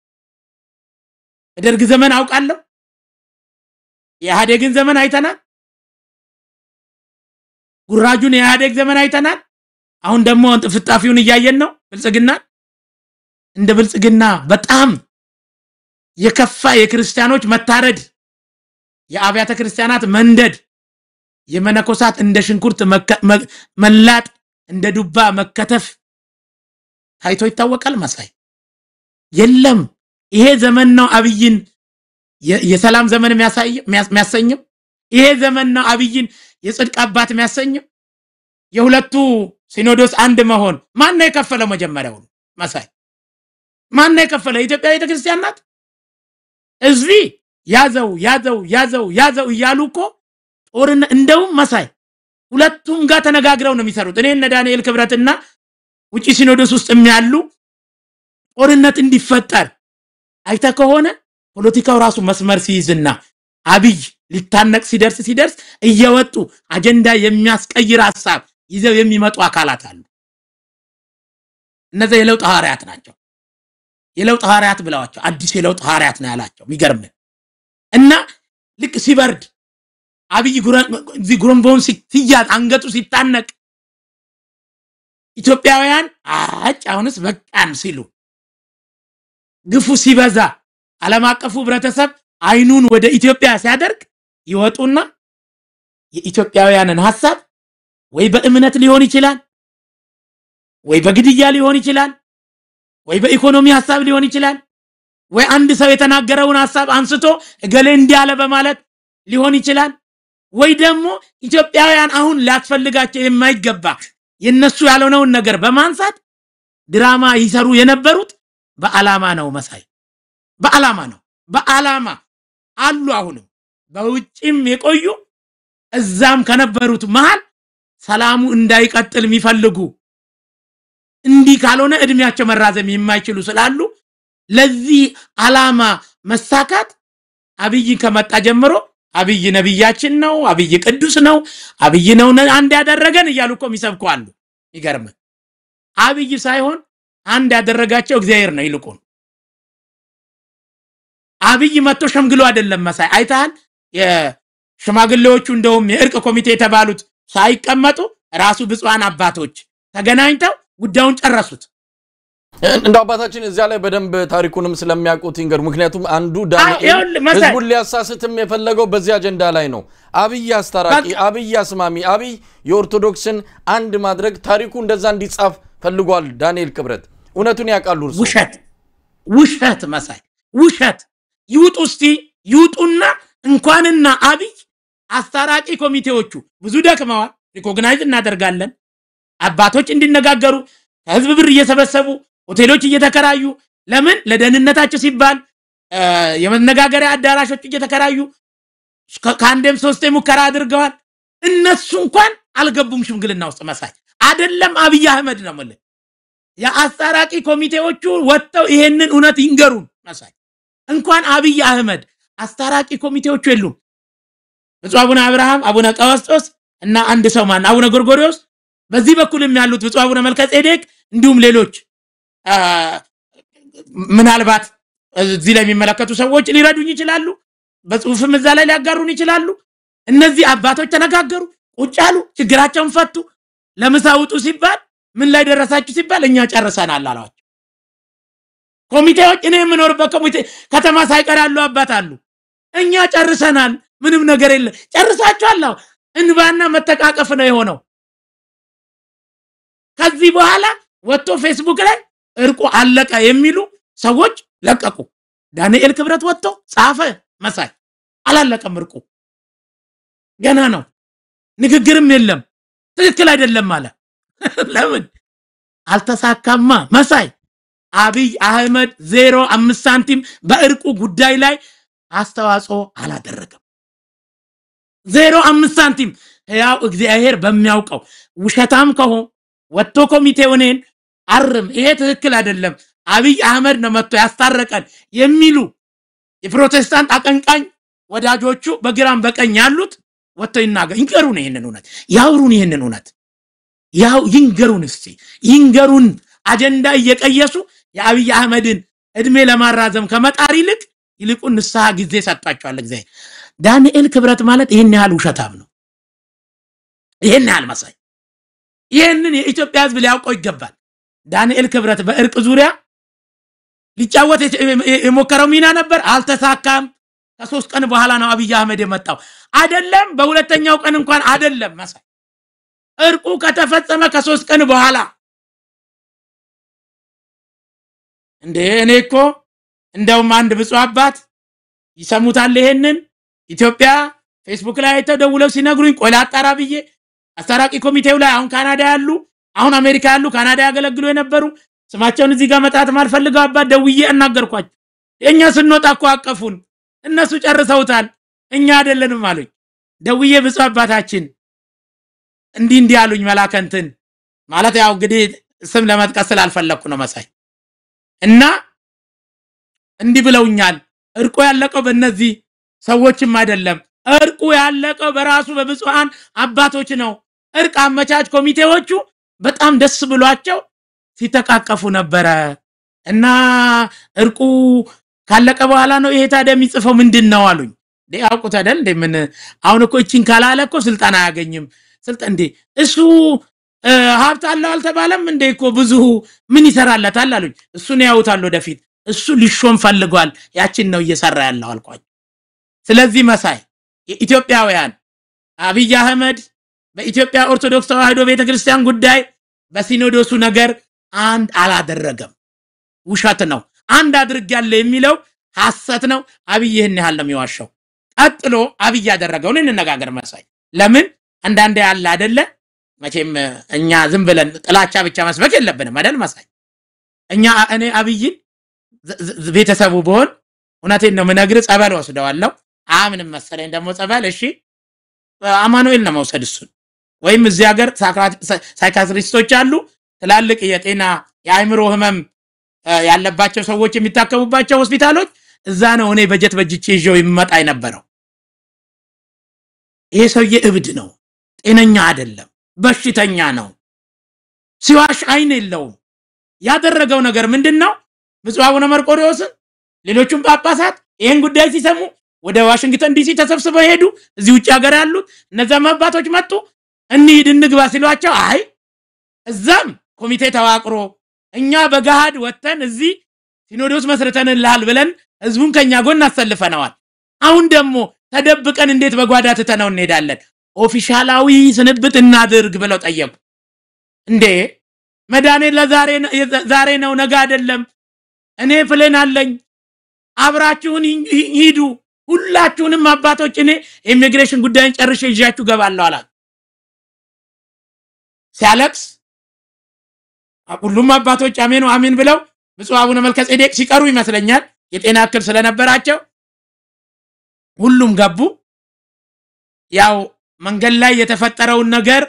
በደርግ ዘመን አውቃለሁ የኢህአዴግን ዘመን አይተናል ጉራጁን የኢህአዴግ ዘመን አይተናል አሁን ደግሞ ፍጣፊውን እያየን ነው ብልጽግና እንደ ብልጽግና በጣም የከፋ የክርስቲያኖች መታረድ የአብያተ ክርስቲያናት መንደድ የመነኮሳት እንደ ሽንኩርት መላጥ እንደ ዱባ መከተፍ ታይቶ ይታወቃል መሳይ የለም ይሄ ዘመን ነው አብይን የሰላም ዘመን የሚያሰኘው ይሄ ዘመን ነው አብይን የጽድቅ አባት የሚያሰኘው የሁለቱ ሲኖዶስ አንድ መሆን ማን ነው የከፈለው መጀመሪያው መሳይ ማን ነው የከፈለው ኢትዮጵያ ቤተክርስቲያን ናት እዚህ ያዘው ያዘው ያዘው ያዘው ይያሉኮ ጦርነ እንደው መሳይ ሁለቱም ጋር ተነጋግረው ነው የሚሰሩት እኔ እና ዳንኤል ክብረትና ውጪ ሲኖዶስ ውስጥ የሚያሉ ጦርነት እንዲፈጠር አይታ ከሆነ ፖለቲካው ራሱ መስመር ሲይዝና አብይ ሊታነቅ ሲደርስ ሲደርስ እየወጡ አጀንዳ የሚያስቀይር ሐሳብ ይዘው የሚመጡ አካላት አሉ እነዚህ የለውጥ ሐዋርያት ናቸው የለውጥ ሐዋርያት ብለዋቸው አዲስ የለውጥ ሐዋርያት ነው ያላቸው የሚገርም እና ልክ ሲበርድ አብይ ጉረምቦን ሲያዝ አንገቱ ሲታነቅ ኢትዮጵያውያን አጭ አሁንስ በቃን ሲሉ ግፉ ሲበዛ ዓለም አቀፉ ህብረተሰብ አይኑን ወደ ኢትዮጵያ ሲያደርግ ይወጡና የኢትዮጵያውያንን ሐሳብ ወይ በእምነት ሊሆን ይችላል ወይ በግድያ ሊሆን ይችላል ወይ በኢኮኖሚ ሐሳብ ሊሆን ይችላል ወይ አንድ ሰው የተናገረውን ሐሳብ አንስቶ እገሌ እንዲያለ በማለት ሊሆን ይችላል ወይ ደግሞ ኢትዮጵያውያን አሁን ላስፈልጋቸው የማይገባ የነሱ ያልሆነውን ነገር በማንሳት ድራማ ይሰሩ የነበሩት በአላማ ነው መሳይ በአላማ ነው በአላማ አሉ አሁንም በውጭም የቆዩ እዛም ከነበሩት መሃል ሰላሙ እንዳይቀጥል የሚፈልጉ እንዲህ ካልሆነ እድሜያቸው መራዘም የማይችሉ ስላሉ ለዚህ አላማ መሳካት አብይ ከመጣ ጀምሮ አብይ ነብያችን ነው አብይ ቅዱስ ነው አብይ ነው አንድ ያደረገን ይያሉ እኮ የሚሰብኩ አሉ ይገርም አብይ ሳይሆን አንድ ያደረጋቸው እግዚአብሔር ነው ይልቁን አብይ መጥቶ ሸምግሎ አይደለም መሳይ አይታል የሽማግሌዎቹ እንደውም የእርቅ ኮሚቴ የተባሉት ሳይቀመጡ ራሱ ብፁዓን አባቶች ተገናኝተው ጉዳዩን ጨረሱት እንደው አባታችን እዚያ ላይ በደንብ ታሪኩንም ስለሚያውቁት ይንገር ምክንያቱም አንዱ ዳንኤል ህዝቡን ሊያሳስትም የፈለገው በዚህ አጀንዳ ላይ ነው አብይ አስታራቂ አብይ አስማሚ አብይ የኦርቶዶክስን አንድ ማድረግ ታሪኩ እንደዛ እንዲጻፍ ፈልጓል ዳንኤል ክብረት እውነቱን ያቃሉ እርሱ ውሸት ውሸት መሳይ ውሸት ይውጡ እስቲ ይውጡና እንኳንና አብይ አስታራቂ ኮሚቴዎቹ ብዙ ደክመዋል ሪኮግናይዝ እናደርጋለን አባቶች እንዲነጋገሩ ህዝብ ብር እየሰበሰቡ ሆቴሎች እየተከራዩ ለምን ለደህንነታቸው ሲባል የመነጋገሪያ አዳራሾች እየተከራዩ ካንደም ሶስቴ ሙከራ አድርገዋል እነሱ እንኳን አልገቡም ሽምግልና ውስጥ መሳይ አይደለም አብይ አህመድ ነው ማለት የአስታራቂ ኮሚቴዎቹ ወጥተው ይሄንን እውነት ይንገሩን መሳይ እንኳን አብይ አህመድ አስታራቂ ኮሚቴዎቹ የሉም ብፁዕ አቡነ አብርሃም አቡነ ቀውስጦስ እና አንድ ሰው ማን አቡነ ጎርጎርዮስ በዚህ በኩልም ያሉት ብፁዕ አቡነ መልከጼዴቅ እንዲሁም ሌሎች ምናልባት እዚህ ላይ የሚመለከቱ ሰዎች ሊረዱኝ ይችላሉ በጽሁፍም እዛ ላይ ሊያጋሩን ይችላሉ እነዚህ አባቶች ተነጋገሩ ቁጭ አሉ ችግራቸውን ፈቱ ለምሳውጡ ሲባል ምን ላይ ደረሳችሁ ሲባል እኛ ጨርሰናል አላችሁ ኮሚቴዎች እኔ የምኖርበት ኮሚቴ ከተማ ሳይቀራሉ አባት አሉ እኛ ጨርሰናል ምንም ነገር የለ ጨርሳችኋል እንባና መተቃቀፍ ነው የሆነው ከዚህ በኋላ ወጥቶ ፌስቡክ ላይ እርቁ አለቀ የሚሉ ሰዎች ለቀቁ ዳንኤል ክብረት ወጥቶ ጻፈ መሳይ አላለቀም እርቁ ገና ነው ንግግርም የለም ትክክል አይደለም ማለት ለምን አልተሳካማ መሳይ አብይ አህመድ ዜሮ አምስት ሳንቲም በእርቁ ጉዳይ ላይ አስተዋጽኦ አላደረገም ዜሮ አምስት ሳንቲም ያው እግዚአብሔር በሚያውቀው ውሸታም ከሆነ ወጥቶ ኮሚቴውንን አርም ይሄ ትክክል አይደለም አብይ አህመድ ነው መጥቶ ያስታረቀን የሚሉ የፕሮቴስታንት አቀንቃኝ ወዳጆቹ በግራም በቀኝ ያሉት ወጥቶ ይናገሩ ይንገሩን ይሄንን እውነት ያውሩን ይሄንን እውነት ያው ይንገሩን እስቲ ይንገሩን አጀንዳ እየቀየሱ የአብይ አህመድን እድሜ ለማራዘም ከመጣር ይልቅ ይልቁን ንስሐ ጊዜ ሰጣቸዋል እግዚአብሔር ዳንኤል ክብረት ማለት ይሄን ያህል ውሸታም ነው ይሄን ያህል መሳይ ይሄንን የኢትዮጵያ ህዝብ ሊያውቀው ይገባል ዳንኤል ክብረት በእርቅ ዙሪያ ሊጫወት የሞከረው ሚና ነበር አልተሳካም ከሶስት ቀን በኋላ ነው አብይ አህመድ የመጣው አይደለም በሁለተኛው ቀን እንኳን አይደለም መሳይ እርቁ ከተፈጸመ ከሶስት ቀን በኋላ እንዴ እኔኮ እንደውም አንድ ብፁዕ አባት ይሰሙታል ይሄንን ኢትዮጵያ ፌስቡክ ላይ ተደውለው ሲነግሩኝ ቆይ ላጣራ ብዬ አስታራቂ ኮሚቴው ላይ አሁን ካናዳ ያሉ አሁን አሜሪካ ያሉ ካናዳ ያገለግሉ የነበሩ ስማቸውን እዚህ ጋር መጣት ማልፈልገው አባት ደውዬ እናገርኳቸው እኛ ስንወጣ አቀፉን እነሱ ጨርሰውታል እኛ አይደለንም አሉኝ ደውዬ ብፁዕ አባታችን እንዲ እንዲ ያሉኝ መላከንትን ማለት ያው እንግዲህ ስም ለመጥቀስ ስላልፈለኩ ነው መሳይ እና እንዲ ብለውኛል እርቁ ያለቀው በእነዚህ ሰዎችም አይደለም እርቁ ያለቀው በራሱ በብፁዓን አባቶች ነው እርቅ አመቻች ኮሚቴዎቹ በጣም ደስ ብሏቸው ሲተቃቀፉ ነበር እና እርቁ ካለቀ በኋላ ነው ይሄ ታዲያ የሚጽፈው ምንድነው አሉኝ ዲያውቁት አይደል እንደምን አሁን እኮ እቺን ካላለኮ ስልጣን አያገኝም ስልጣን እንዴ እሱ ሀብት አለው አልተባለም እንዴ እኮ ብዙ ምን ይሰራለታል አሉኝ እሱን ያውታል ወደፊት እሱ ሊሾም ፈልጓል ያቺን ነው እየሰራ ያለው አልኳቸው ስለዚህ መሳይ የኢትዮጵያውያን አብይ አህመድ በኢትዮጵያ ኦርቶዶክስ ተዋህዶ ቤተክርስቲያን ጉዳይ በሲኖዶሱ ነገር አንድ አላደረገም ውሸት ነው አንድ አድርጋለ የሚለው ሐሰት ነው አብይ ይሄን ያህል ነው የሚዋሻው ቀጥሎ አብይ ያደረገውን እንነጋገር መሳይ ለምን አንዳንዴ ያለ አይደለ መቼም እኛ ዝም ብለን ጥላቻ ብቻ መስበክ የለብንም አይደል መሳይ እኛ እኔ አብይ ቤተሰቡ በሆን እውነቴን ነው ምነግር ጸበል ወስደዋለሁ አምንም መሰለኝ ደሞ ጸበል እሺ አማኑኤል ነው መውሰድ እሱ ወይም እዚህ ሀገር ሳይካትሪስቶች አሉ ትላልቅ የጤና የአይምሮ ህመም ያለባቸው ሰዎች የሚታከሙባቸው ሆስፒታሎች እዛ ነው እኔ በጀት በጅቼ ይዤው ይመጣ የነበረው ይሄ ሰውዬ እብድ ነው ጤነኛ አይደለም በሽተኛ ነው ሲዋሽ አይን የለውም ያደረገው ነገር ምንድነው ብፁዕ አቡነ መርቆሪዎስ ሌሎችም ጳጳሳት ይሄን ጉዳይ ሲሰሙ ወደ ዋሽንግተን ዲሲ ተሰብስበው ሄዱ እዚህ ውጭ ሀገር ያሉት እነዛ አባቶች መጡ እንሂድ እንግባ ሲሏቸው አይ እዛም ኮሚቴ ተዋቅሮ እኛ በጋድ ወተን እዚህ ሲኖዶስ መስርተንልሃል ብለን ህዝቡን ከኛ ጎን አሰልፈናል አሁን ደግሞ ተደብቀን እንዴት በጓዳ ተተናው እንሄዳለን ኦፊሻላዊ ስንብት እናድርግ ብለው ጠየቁ እንዴ መዳኔ ለዛሬ ዛሬ ነው ነገ አይደለም እኔ ፍለን አለኝ አብራችሁን ሂዱ ሁላችሁንም አባቶች እኔ ኢሚግሬሽን ጉዳይን ጨርሼ ይዣችሁ ገባለሁ አላ ሲያለቅስ ሁሉም አባቶች አሜን አሜን ብለው ብፁዕ አቡነ መልከጼዴቅ ሲቀሩ ይመስለኛል የጤና እክል ስለነበራቸው ሁሉም ገቡ ያው መንገድ ላይ የተፈጠረው ነገር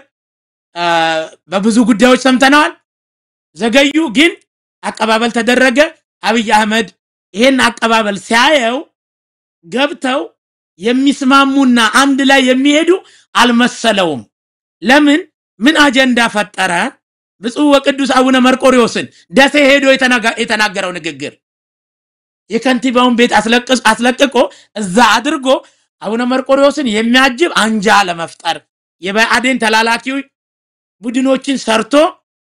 በብዙ ጉዳዮች ሰምተናል ዘገዩ ግን አቀባበል ተደረገ አብይ አህመድ ይሄን አቀባበል ሲያየው ገብተው የሚስማሙና አንድ ላይ የሚሄዱ አልመሰለውም ለምን ምን አጀንዳ ፈጠረ ብፁዕ ወቅዱስ አቡነ መርቆሪዎስን ደሴ ሄዶ የተናገረው ንግግር የከንቲባውን ቤት አስለቅስ አስለቅቆ እዛ አድርጎ አቡነ መርቆሪዎስን የሚያጅብ አንጃ ለመፍጠር የባዕዴን ተላላኪው ቡድኖችን ሰርቶ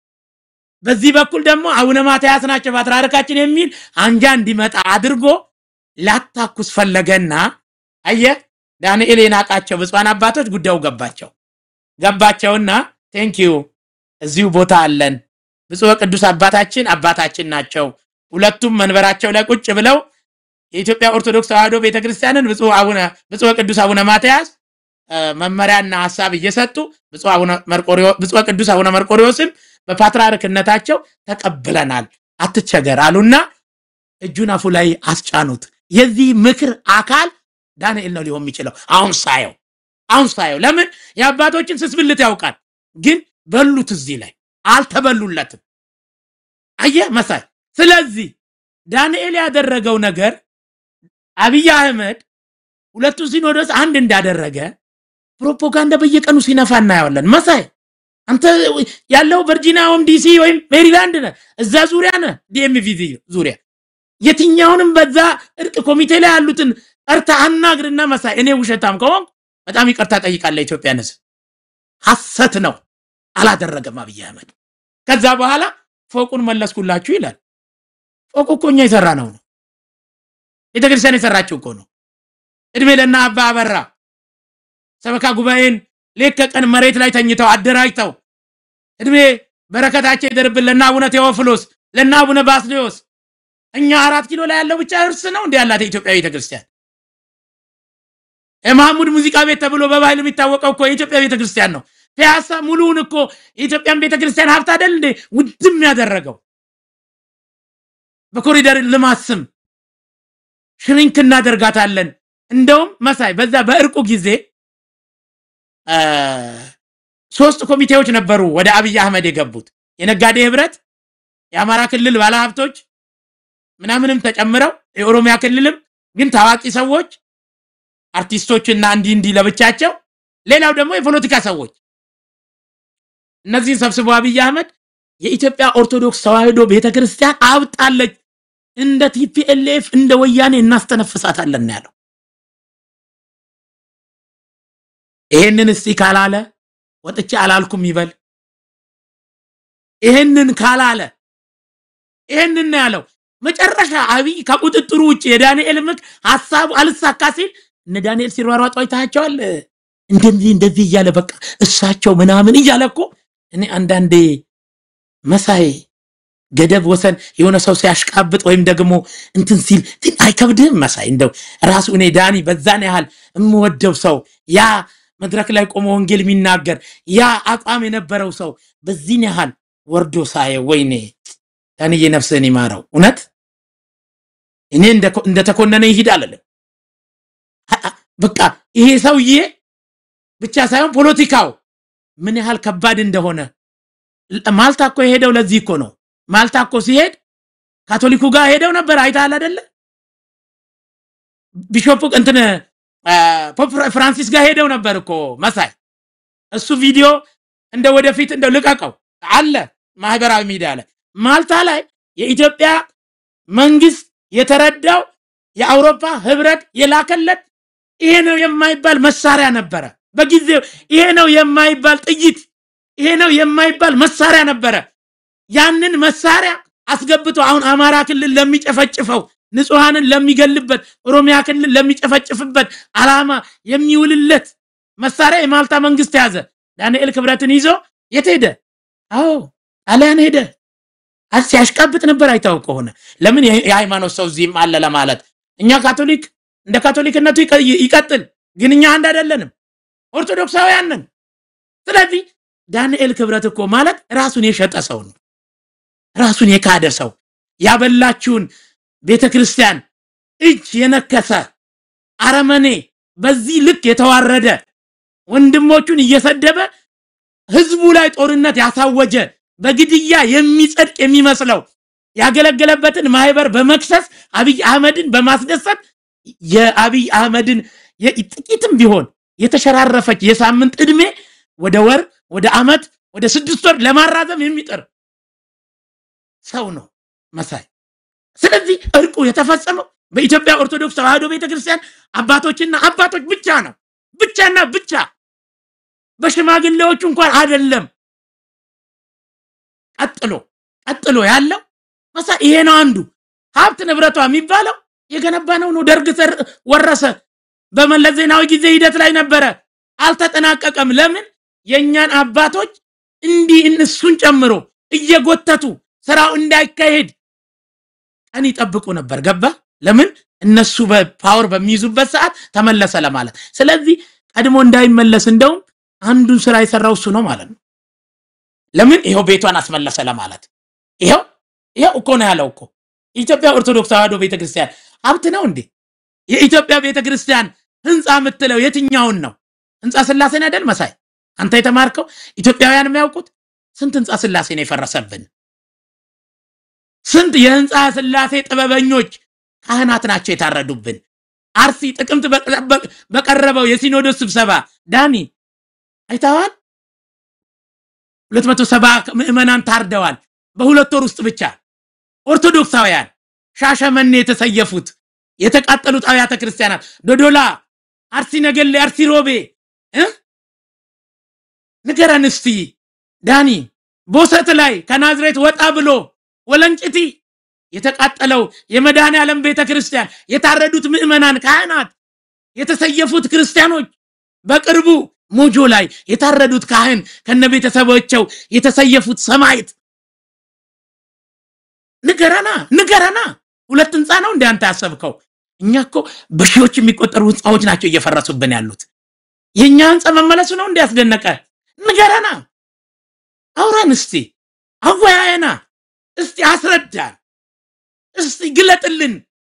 በዚህ በኩል ደግሞ አቡነ ማትያስ ናቸው ባትራርካችን የሚል አንጃ እንዲመጣ አድርጎ ላታኩስ ፈለገና አየ ዳንኤል የናቃቸው ብፁዓን አባቶች ጉዳዩ ገባቸው ገባቸውና ቴንክ ዩ እዚሁ ቦታ አለን ብፁዕ ወቅዱስ አባታችን አባታችን ናቸው ሁለቱም መንበራቸው ላይ ቁጭ ብለው የኢትዮጵያ ኦርቶዶክስ ተዋሕዶ ቤተክርስቲያንን ብፁዕ አቡነ ብፁዕ ወቅዱስ አቡነ ማትያስ መመሪያና ሐሳብ እየሰጡ ብፁዕ አቡነ መርቆሪዎስ ብፁዕ ወቅዱስ አቡነ መርቆሪዎስም በፓትርያርክነታቸው ተቀበለናል አትቸገር አሉና እጁን አፉ ላይ አስጫኑት የዚህ ምክር አካል ዳንኤል ነው ሊሆን የሚችለው አሁን ሳየው አሁን ሳየው ለምን የአባቶችን ስስብልት ያውቃል ግን በሉት እዚህ ላይ አልተበሉለትም አየ መሳይ ስለዚህ ዳንኤል ያደረገው ነገር አብይ አህመድ ሁለቱ ሲኖዶስ አንድ እንዳደረገ ፕሮፓጋንዳ በየቀኑ ሲነፋና ያወለን መሳይ አንተ ያለው ቨርጂኒያውም ዲሲ ወይም ሜሪላንድ ነህ እዛ ዙሪያ ነህ ዲኤምቪ ዙሪያ የትኛውንም በዛ እርቅ ኮሚቴ ላይ ያሉትን ጠርታ አናግርና መሳይ እኔ ውሸታም ከሆንኩ በጣም ይቅርታ ጠይቃለሁ ኢትዮጵያንስ ሐሰት ነው አላደረገም አብይ አህመድ ከዛ በኋላ ፎቁን መለስኩላችሁ ይላል ፎቁ ኮኛ ይሰራ ነው ቤተክርስቲያን ይሰራችሁ እኮ ነው እድሜ ለና አባ አበራ ሰበካ ጉባኤን ለከቀን መሬት ላይ ተኝተው አደራጅተው እድሜ በረከታቸው ይደርብልን ለና አቡነ ቴዎፍሎስ ለና አቡነ ባስልዮስ እኛ አራት ኪሎ ላይ ያለው ብቻ እርስ ነው እንዴ ያላት ኢትዮጵያ ቤተክርስቲያን የማህሙድ ሙዚቃ ቤት ተብሎ በባህል የሚታወቀው እኮ የኢትዮጵያ ቤተክርስቲያን ነው ፒያሳ ሙሉውን እኮ የኢትዮጵያን ቤተክርስቲያን ሀብት አይደል እንዴ ውድም ያደረገው በኮሪደር ልማስም ሽሪንክ እናደርጋታለን እንደውም መሳይ በዛ በእርቁ ጊዜ ሶስት ኮሚቴዎች ነበሩ ወደ አብይ አህመድ የገቡት የነጋዴ ህብረት የአማራ ክልል ባለሀብቶች ምናምንም ተጨምረው የኦሮሚያ ክልልም ግን ታዋቂ ሰዎች አርቲስቶችና እንዲ እንዲ ለብቻቸው ሌላው ደግሞ የፖለቲካ ሰዎች እነዚህ ሰብስቦ አብይ አህመድ የኢትዮጵያ ኦርቶዶክስ ተዋሕዶ ቤተክርስቲያን አብጣለች እንደ ቲፒኤልኤፍ እንደ ወያኔ እናስተነፍሳታለን ያለው ይሄንን እስቲ ካላለ ወጥቼ አላልኩም ይበል ይሄንን ካላለ ይሄንን ያለው መጨረሻ አብይ ከቁጥጥሩ ውጪ የዳንኤል ምክ ሐሳቡ አልሳካ ሲል እነ ዳንኤል ሲሯሯጡ አይታቸዋል እንደዚህ እንደዚህ እያለ በቃ እሳቸው ምናምን እያለኮ እኔ አንዳንዴ መሳይ ገደብ ወሰን የሆነ ሰው ሲያሽቃብጥ ወይም ደግሞ እንትን ሲል አይከብድም መሳይ እንደው ራሱ እኔ ዳኒ በዛን ያህል እምወደው ሰው ያ መድረክ ላይ ቆሞ ወንጌል የሚናገር ያ አቋም የነበረው ሰው በዚህን ያህል ወርዶ ሳይ ወይኔ ዳንዬ ነፍስህን ይማረው እውነት እኔ እንደ ተኮነነ ይሄዳል አለ በቃ ይሄ ሰውዬ ብቻ ሳይሆን ፖለቲካው ምን ያህል ከባድ እንደሆነ ማልታ እኮ ሄደው ለዚህ እኮ ነው ማልታ እኮ ሲሄድ ካቶሊኩ ጋር ሄደው ነበር አይታል አይደለ ቢሾፕ እንትን ፖፕ ፍራንሲስ ጋር ሄደው ነበር እኮ መሳይ እሱ ቪዲዮ እንደ ወደፊት እንደ ልቀቀው አለ ማህበራዊ ሚዲያ ላይ ማልታ ላይ የኢትዮጵያ መንግስት የተረዳው የአውሮፓ ህብረት የላከለት ይሄ ነው የማይባል መሳሪያ ነበር በጊዜው ይሄ ነው የማይባል ጥይት ይሄ ነው የማይባል መሳሪያ ነበር ያንን መሳሪያ አስገብቶ አሁን አማራ ክልል ለሚጨፈጭፈው ንጹሃንን ለሚገልበት ኦሮሚያ ክልል ለሚጨፈጭፍበት አላማ የሚውልለት መሳሪያ የማልታ መንግስት ያዘ ዳንኤል ክብረትን ይዞ የት ሄደ አዎ ጣሊያን ሄደ አስያሽቀብጥ ነበር አይታወቅ ሆነ ለምን የሃይማኖት ሰው ዚም አለ ለማለት እኛ ካቶሊክ እንደ ካቶሊክነቱ ይቀጥል ግን እኛ አንድ አይደለንም ኦርቶዶክሳውያን ነን ስለዚህ ዳንኤል ክብረት እኮ ማለት ራሱን የሸጠ ሰው ነው ራሱን የካደ ሰው ያበላችሁን ቤተክርስቲያን እጅ የነከሰ አረመኔ በዚህ ልክ የተዋረደ ወንድሞቹን እየሰደበ ህዝቡ ላይ ጦርነት ያሳወጀ በግድያ የሚጸድቅ የሚመስለው ያገለገለበትን ማህበር በመክሰስ አብይ አህመድን በማስደሰት የአብይ አህመድን የጥቂትም ቢሆን የተሸራረፈች የሳምንት እድሜ ወደ ወር ወደ አመት ወደ ስድስት ወር ለማራዘም የሚጥር ሰው ነው መሳይ ስለዚህ እርቁ የተፈጸመው በኢትዮጵያ ኦርቶዶክስ ተዋህዶ ቤተክርስቲያን አባቶችና አባቶች ብቻ ነው ብቻና ብቻ በሽማግሌዎቹ እንኳን አይደለም ቀጥሎ ቀጥሎ ያለው መሳይ ይሄ ነው አንዱ ሀብት ንብረቷ የሚባለው የገነባነው ነው ደርግ ወረሰ በመለስ ዜናዊ ጊዜ ሂደት ላይ ነበረ አልተጠናቀቀም ለምን የኛን አባቶች እንዲህ እነሱን ጨምሮ እየጎተቱ ስራው እንዳይካሄድ ቀን ይጠብቁ ነበር ገባ ለምን እነሱ በፓወር በሚይዙበት ሰዓት ተመለሰ ለማለት ስለዚህ ቀድሞ እንዳይመለስ እንደው አንዱን ስራ ይሰራው እሱ ነው ማለት ነው ለምን ይሄው ቤቷን አስመለሰ ለማለት ይሄው ይሄው እኮ ነው ያለው እኮ ኢትዮጵያ ኦርቶዶክስ ተዋህዶ ቤተክርስቲያን ሀብት ነው እንዴ የኢትዮጵያ ቤተክርስቲያን ህንጻ ምትለው የትኛውን ነው ህንጻ ስላሴን አይደል መሳይ አንተ የተማርከው ኢትዮጵያውያን የሚያውቁት ስንት ህንጻ ስላሴ ነው የፈረሰብን ስንት የህንጻ ስላሴ ጥበበኞች ካህናት ናቸው የታረዱብን አርሲ ጥቅምት በቀረበው የሲኖዶስ ስብሰባ ዳኒ አይታዋል ሁለት መቶ ሰባ ምእመናን ታርደዋል በሁለት ወር ውስጥ ብቻ ኦርቶዶክሳውያን ሻሸመኔ የተሰየፉት የተቃጠሉት አብያተ ክርስቲያናት ዶዶላ አርሲ ነገሌ አርሲ ሮቤ እ ንገረን እስቲ ዳኒ ቦሰት ላይ ከናዝሬት ወጣ ብሎ ወለንጭቲ የተቃጠለው የመድኃኔ ዓለም ቤተክርስቲያን የታረዱት ምእመናን ካህናት የተሰየፉት ክርስቲያኖች በቅርቡ ሞጆ ላይ የታረዱት ካህን ከነቤተሰቦቻቸው የተሰየፉት ሰማይት ንገረና ንገረና ሁለት ህንጻ ነው እንደ አንተ ያሰብከው እኛኮ በሺዎች የሚቆጠሩ ህንጻዎች ናቸው እየፈረሱብን ያሉት የኛ ህንጻ መመለሱ ነው እንዲያስደነቀ ንገረና አውራን እስቲ አወያየና እስቲ አስረዳን እስቲ ግለጥልን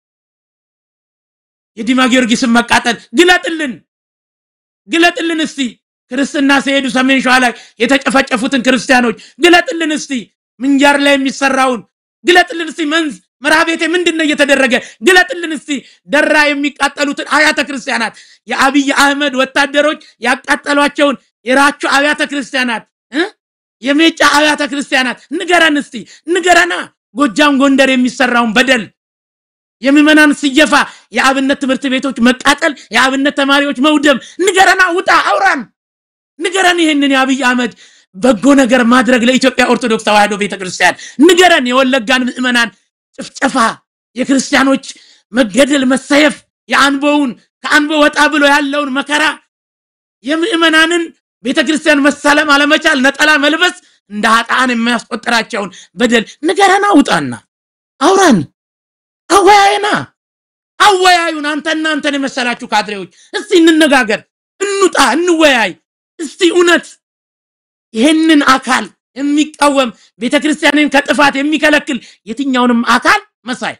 የዲማ ጊዮርጊስ መቃጠል ግለጥልን ግለጥልን እስቲ ክርስትና ሲሄዱ ሰሜን ሸዋ ላይ የተጨፈጨፉትን ክርስቲያኖች ግለጥልን እስቲ ምንጃር ላይ የሚሰራውን ግለጥልን እስቲ መንዝ መራቤቴ ምንድነው እየተደረገ ግለጥልን እስቲ ደራ የሚቃጠሉትን አብያተ ክርስቲያናት የአብይ አህመድ ወታደሮች ያቃጠሏቸውን የራቹ አብያተ ክርስቲያናት እ የሜጫ አብያተ ክርስቲያናት ንገረን እስቲ ንገረና ጎጃም ጎንደር የሚሰራውን በደል የምመናን ሲየፋ የአብነት ትምህርት ቤቶች መቃጠል የአብነት ተማሪዎች መውደም ንገረና ውጣ አውራን ንገረን ይሄንን የአብይ አህመድ በጎ ነገር ማድረግ ለኢትዮጵያ ኦርቶዶክስ ተዋህዶ ቤተክርስቲያን ንገረን የወለጋን ምእመናን ጭፍጨፋ የክርስቲያኖች መገደል መሰየፍ የአንቦውን ከአንቦ ወጣ ብሎ ያለውን መከራ የምእመናንን ቤተክርስቲያን መሳለም አለመቻል ነጠላ መልበስ እንደ ኃጣን የሚያስቆጥራቸውን በደል ንገረና ውጣና አውራን አወያዩና አወያዩን አንተና አንተን የመሰላችሁ ካድሬዎች እስቲ እንነጋገር እንውጣ እንወያይ እስቲ እውነት ይሄንን አካል የሚቃወም ቤተክርስቲያንን ከጥፋት የሚከለክል የትኛውንም አካል መሳይ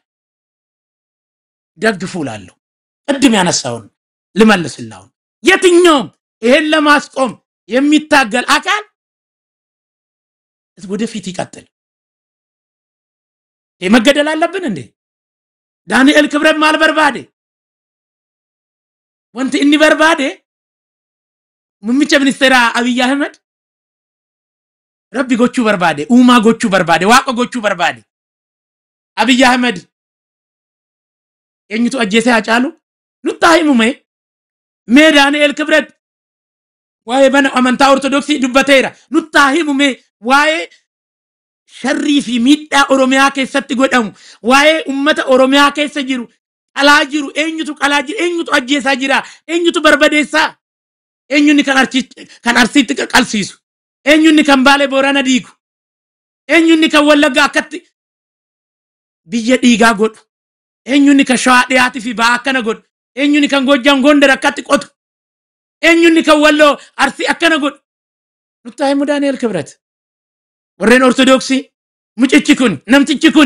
ደግፉላለው ቅድም ያነሳውን ልመልስላው የትኛውም ይሄን ለማስቆም የሚታገል አካል ወደፊት ይቀጥል የመገደል አለብን እንዴ ዳንኤል ክብረት ማልበርባዴ ወንት እኒ በርባዴ ሙምቸ ሚኒስትራ አብይ አህመድ ረቢ ጎቹ በርባዴ ኡማ ጎቹ በርባዴ ዋቆ ጎቹ በርባዴ አብይ አህመድ የኝቱ አጀሰ ያጫሉ ኑታሂሙሜ ሜ ዳንኤል ክብረት ዋይ በነ አመንታ ኦርቶዶክሲ ዱበቴራ ኑታሂሙሜ ዋይ sharrii fi miidhaa Oromiyaa keessatti godhamu waa'ee ummata Oromiyaa keessa jiru qalaa jiru eenyutu qalaa jiru eenyutu ajjeesaa jira eenyutu barbadeessaa eenyunni kan archi kan arsiitti qalsiisu eenyunni kan Baalee Boorana diigu eenyunni kan Wallagga akkatti biyya dhiigaa godhu eenyunni kan Shawaa dhiyaati fi baa akkana godhu eenyunni kan Gojjaan Gondar akkatti qotu eenyunni kan Walloo Arsii akkana godhu nutti himu Daani'el Kibret warreen Ortodoksii mucichi kun namtichi kun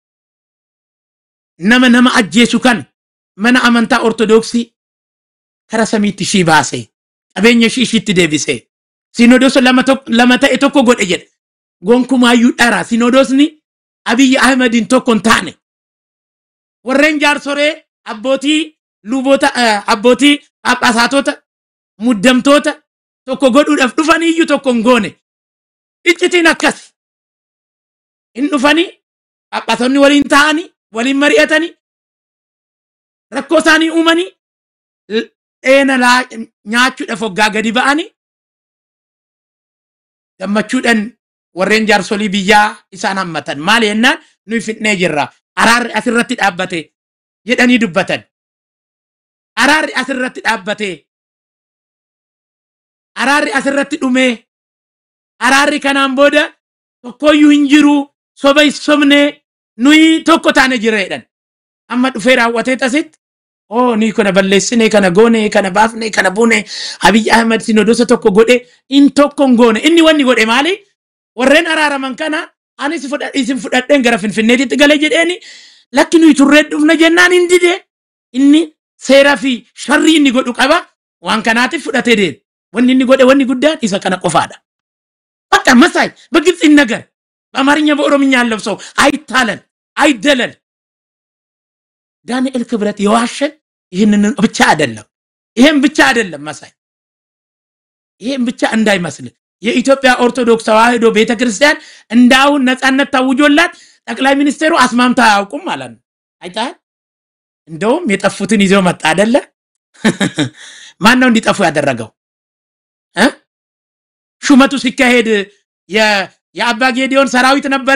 nama nama ajjeesu kan mana amantaa Ortodoksii kara samiitti shii baasee qabeenya shii shiitti deebisee Sinodoos lama tokko lama ta'e tokko godhe jedhe gonkumaayyuu dhara Sinodosni Abiy Ahmedin tokko taane warreen jaarsoree abbootii luboota abbootii Phaaphaasatota muddamtoota tokko godhuudhaaf dhufaniyyuu tokko ngoone iccitiin akkas in dhufanii Phaaphaasonni waliin ta'anii waliin mari'atanii rakkoo isaanii uumanii dheena laa nyaachuudhaaf hoggaa gadi ba'anii gammachuudhaan warreen jaarsolii biyyaa isaan hammatan maal jennaan nuyi fidnee jirra araarri asirratti dhaabbate jedhanii dubbatan araarri asirratti dhaabbate araarri asirratti dhumee araarri kanaan booda tokkoyyuu hin jiru soba isomne nuyi tokko taane jireedhan amma dhufee raawwatee tasitti oh ni kana balleessine kana goone kana baafne kana buune Abiy Ahmed Sinodosa tokko godhe in tokko ngoone inni wanni godhe maali warreen araaraman kana anis fudha isin fudhadheen gara Finfinneetitti galee jedheeni lakki nuyi turree dhufna jennaan hin dide inni seera fi sharri inni godhu qaba waan kanaatiif fudhatee deeme wanni inni godhe wanni guddaan isa kana qofaadha በቃ መሳይ በግልጽ ይነገር በአማርኛ በኦሮምኛ ያለው ሰው አይታለን አይደለል ዳንኤል ክብረት የዋሸን ይሄንን ብቻ አይደለም ይሄን ብቻ አይደለም መሳይ ይሄን ብቻ እንዳይመስል የኢትዮጵያ ኦርቶዶክስ ተዋህዶ ቤተክርስቲያን እንዳው ነፃነት ታውጆላት ጠቅላይ ሚኒስቴሩ አስማምታ ያውቁም ማለት ነው አይታል እንደውም የጠፉትን ይዘው መጣ አይደለ ማን ነው እንዲጠፉ ያደረገው እ ሹመቱ ሲካሄድ የአባ ጌዲዮን ሰራዊት ነበረ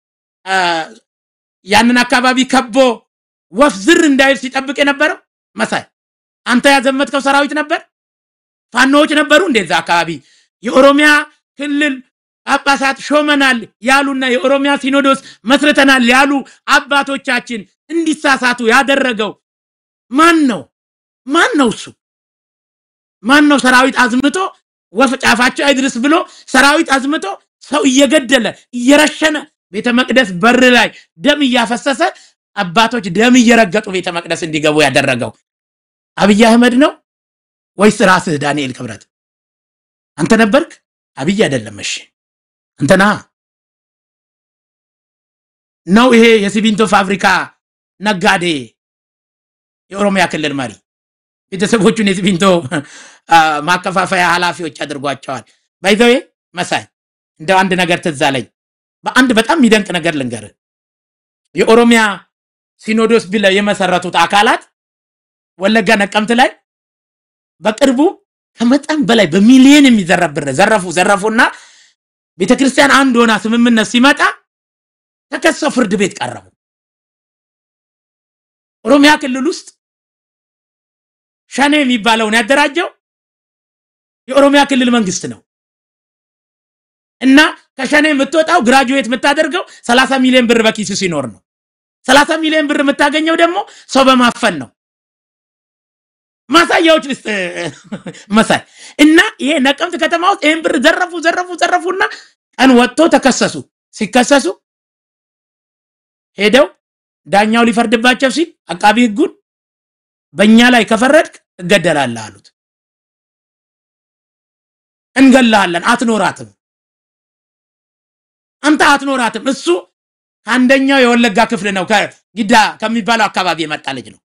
ያንን አካባቢ ከቦ ወፍ ዝር እንዳይል ሲጠብቅ የነበረው መሳይ አንተ ያዘመትከው ሰራዊት ነበር ፋኖች ነበሩ እንደዛ አካባቢ የኦሮሚያ ክልል ጳጳሳት ሾመናል ያሉና የኦሮሚያ ሲኖዶስ መስርተናል ያሉ አባቶቻችን እንዲሳሳቱ ያደረገው ማን ነው ማን ነው እሱ ማን ነው ሰራዊት አዝምቶ ወፍ ጫፋቸው አይድረስ ብሎ ሰራዊት አዝምቶ ሰው እየገደለ እየረሸነ ቤተ መቅደስ በር ላይ ደም እያፈሰሰ አባቶች ደም እየረገጡ ቤተ መቅደስ እንዲገቡ ያደረገው አብይ አህመድ ነው ወይስ ራስህ ዳንኤል ክብረት አንተ ነበርክ አብይ አይደለም እሺ አንተና ነው ይሄ የሲሚንቶ ፋብሪካ ነጋዴ የኦሮሚያ ክልል መሪ ቤተሰቦቹን የሲሚንቶ ማከፋፈያ ኃላፊዎች አድርጓቸዋል ባይዘዌ መሳይ እንደው አንድ ነገር ተዛለኝ በአንድ በጣም የሚደንቅ ነገር ልንገር የኦሮሚያ ሲኖዶስ ቢለ የመሰረቱት አካላት ወለጋ ነቀምት ላይ በቅርቡ ከመጠን በላይ በሚሊዮን የሚዘረብር ዘረፉ ዘረፉና ቤተክርስቲያን አንድ ሆና ስምምነት ሲመጣ ተከሰው ፍርድ ቤት ቀረቡ ኦሮሚያ ክልል ውስጥ ሸኔ የሚባለው ነው ያደራጀው የኦሮሚያ ክልል መንግስት ነው እና ከሸኔ የምትወጣው ግራጁዌት የምታደርገው ሰላሳ ሚሊዮን ብር በኪስ ሲኖር ነው ሰላሳ ሚሊዮን ብር የምታገኘው ደግሞ ሰው በማፈን ነው ማሳያዎች ልስጥ መሳይ እና ይሄ ነቀምት ከተማ ውስጥ ይሄን ብር ዘረፉ ዘረፉ ዘረፉና ቀን ወጥቶ ተከሰሱ ሲከሰሱ ሄደው ዳኛው ሊፈርድባቸው ሲል አቃቢ ህጉን በእኛ ላይ ከፈረድክ እገደላለህ አሉት እንገላለን አትኖራትም አንተ አትኖራትም እሱ አንደኛው የወለጋ ክፍል ነው ከጊዳ ከሚባለው አካባቢ የመጣ ልጅ ነው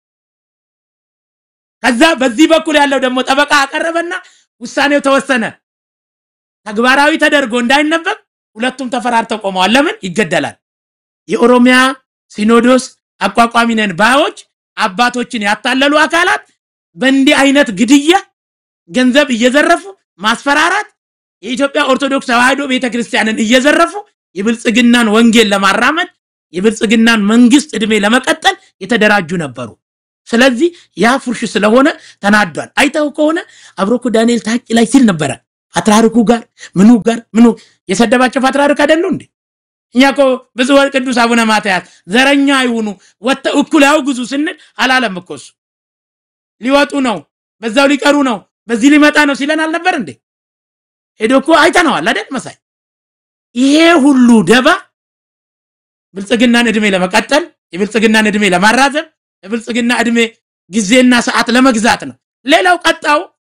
ከዛ በዚህ በኩል ያለው ደግሞ ጠበቃ አቀረበና ውሳኔው ተወሰነ ተግባራዊ ተደርጎ እንዳይነበብ ሁለቱም ተፈራርተው ቆመዋል ለምን ይገደላል የኦሮሚያ ሲኖዶስ አቋቋሚ ነን ባዮች አባቶችን ያታለሉ አካላት በእንዲህ አይነት ግድያ ገንዘብ እየዘረፉ ማስፈራራት የኢትዮጵያ ኦርቶዶክስ ተዋህዶ ቤተክርስቲያንን እየዘረፉ የብልጽግናን ወንጌል ለማራመድ የብልጽግናን መንግስት እድሜ ለመቀጠል የተደራጁ ነበሩ ስለዚህ ያ ፉርሽ ስለሆነ ተናዷል አይታው ከሆነ አብሮኩ ዳንኤል ታቂ ላይ ሲል ነበር ፓትርያርኩ ጋር ምኑ ጋር ምኑ የሰደባቸው ፓትርያርክ አይደሉ እንዴ እኛኮ ብዙ ቅዱስ አቡነ ማትያስ ዘረኛ አይሁኑ ወተ እኩል ያውግዙ ስንል አላለም እኮ እሱ ሊወጡ ነው በዛው ሊቀሩ ነው በዚህ ሊመጣ ነው ሲለን አልነበር እንዴ ሄዶኮ አይተናል አይደል መሳይ ይሄ ሁሉ ደባ ብልጽግናን እድሜ ለመቀጠል የብልጽግናን እድሜ ለማራዘም የብልጽግና እድሜ ጊዜና ሰዓት ለመግዛት ነው ሌላው ቀጣው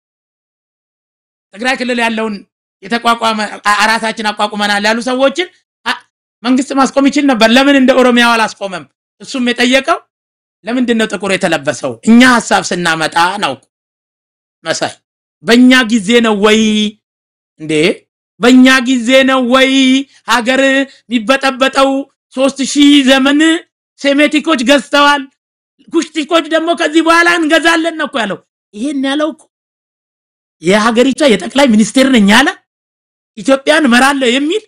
ትግራይ ክልል ያለውን የተቋቋመ አራሳችን አቋቁመናል ያሉ ሰዎችን መንግስት ማስቆም ይችል ነበር ለምን እንደ ኦሮሚያው አላስቆመም እሱም የጠየቀው ለምንድን ነው ጥቁር የተለበሰው እኛ ሐሳብ ስናመጣ ነው መሳይ በእኛ ጊዜ ነው ወይ እንዴ በእኛ ጊዜ ነው ወይ ሀገር የሚበጠበጠው ሶስት ሺህ ዘመን ሴሜቲኮች ገዝተዋል ኩሽቲኮች ደግሞ ከዚህ በኋላ እንገዛለን ነው ያለው ይሄን ያለው የሀገሪቷ የጠቅላይ ሚኒስቴር ነኝ ያለ ኢትዮጵያን መራለው የሚል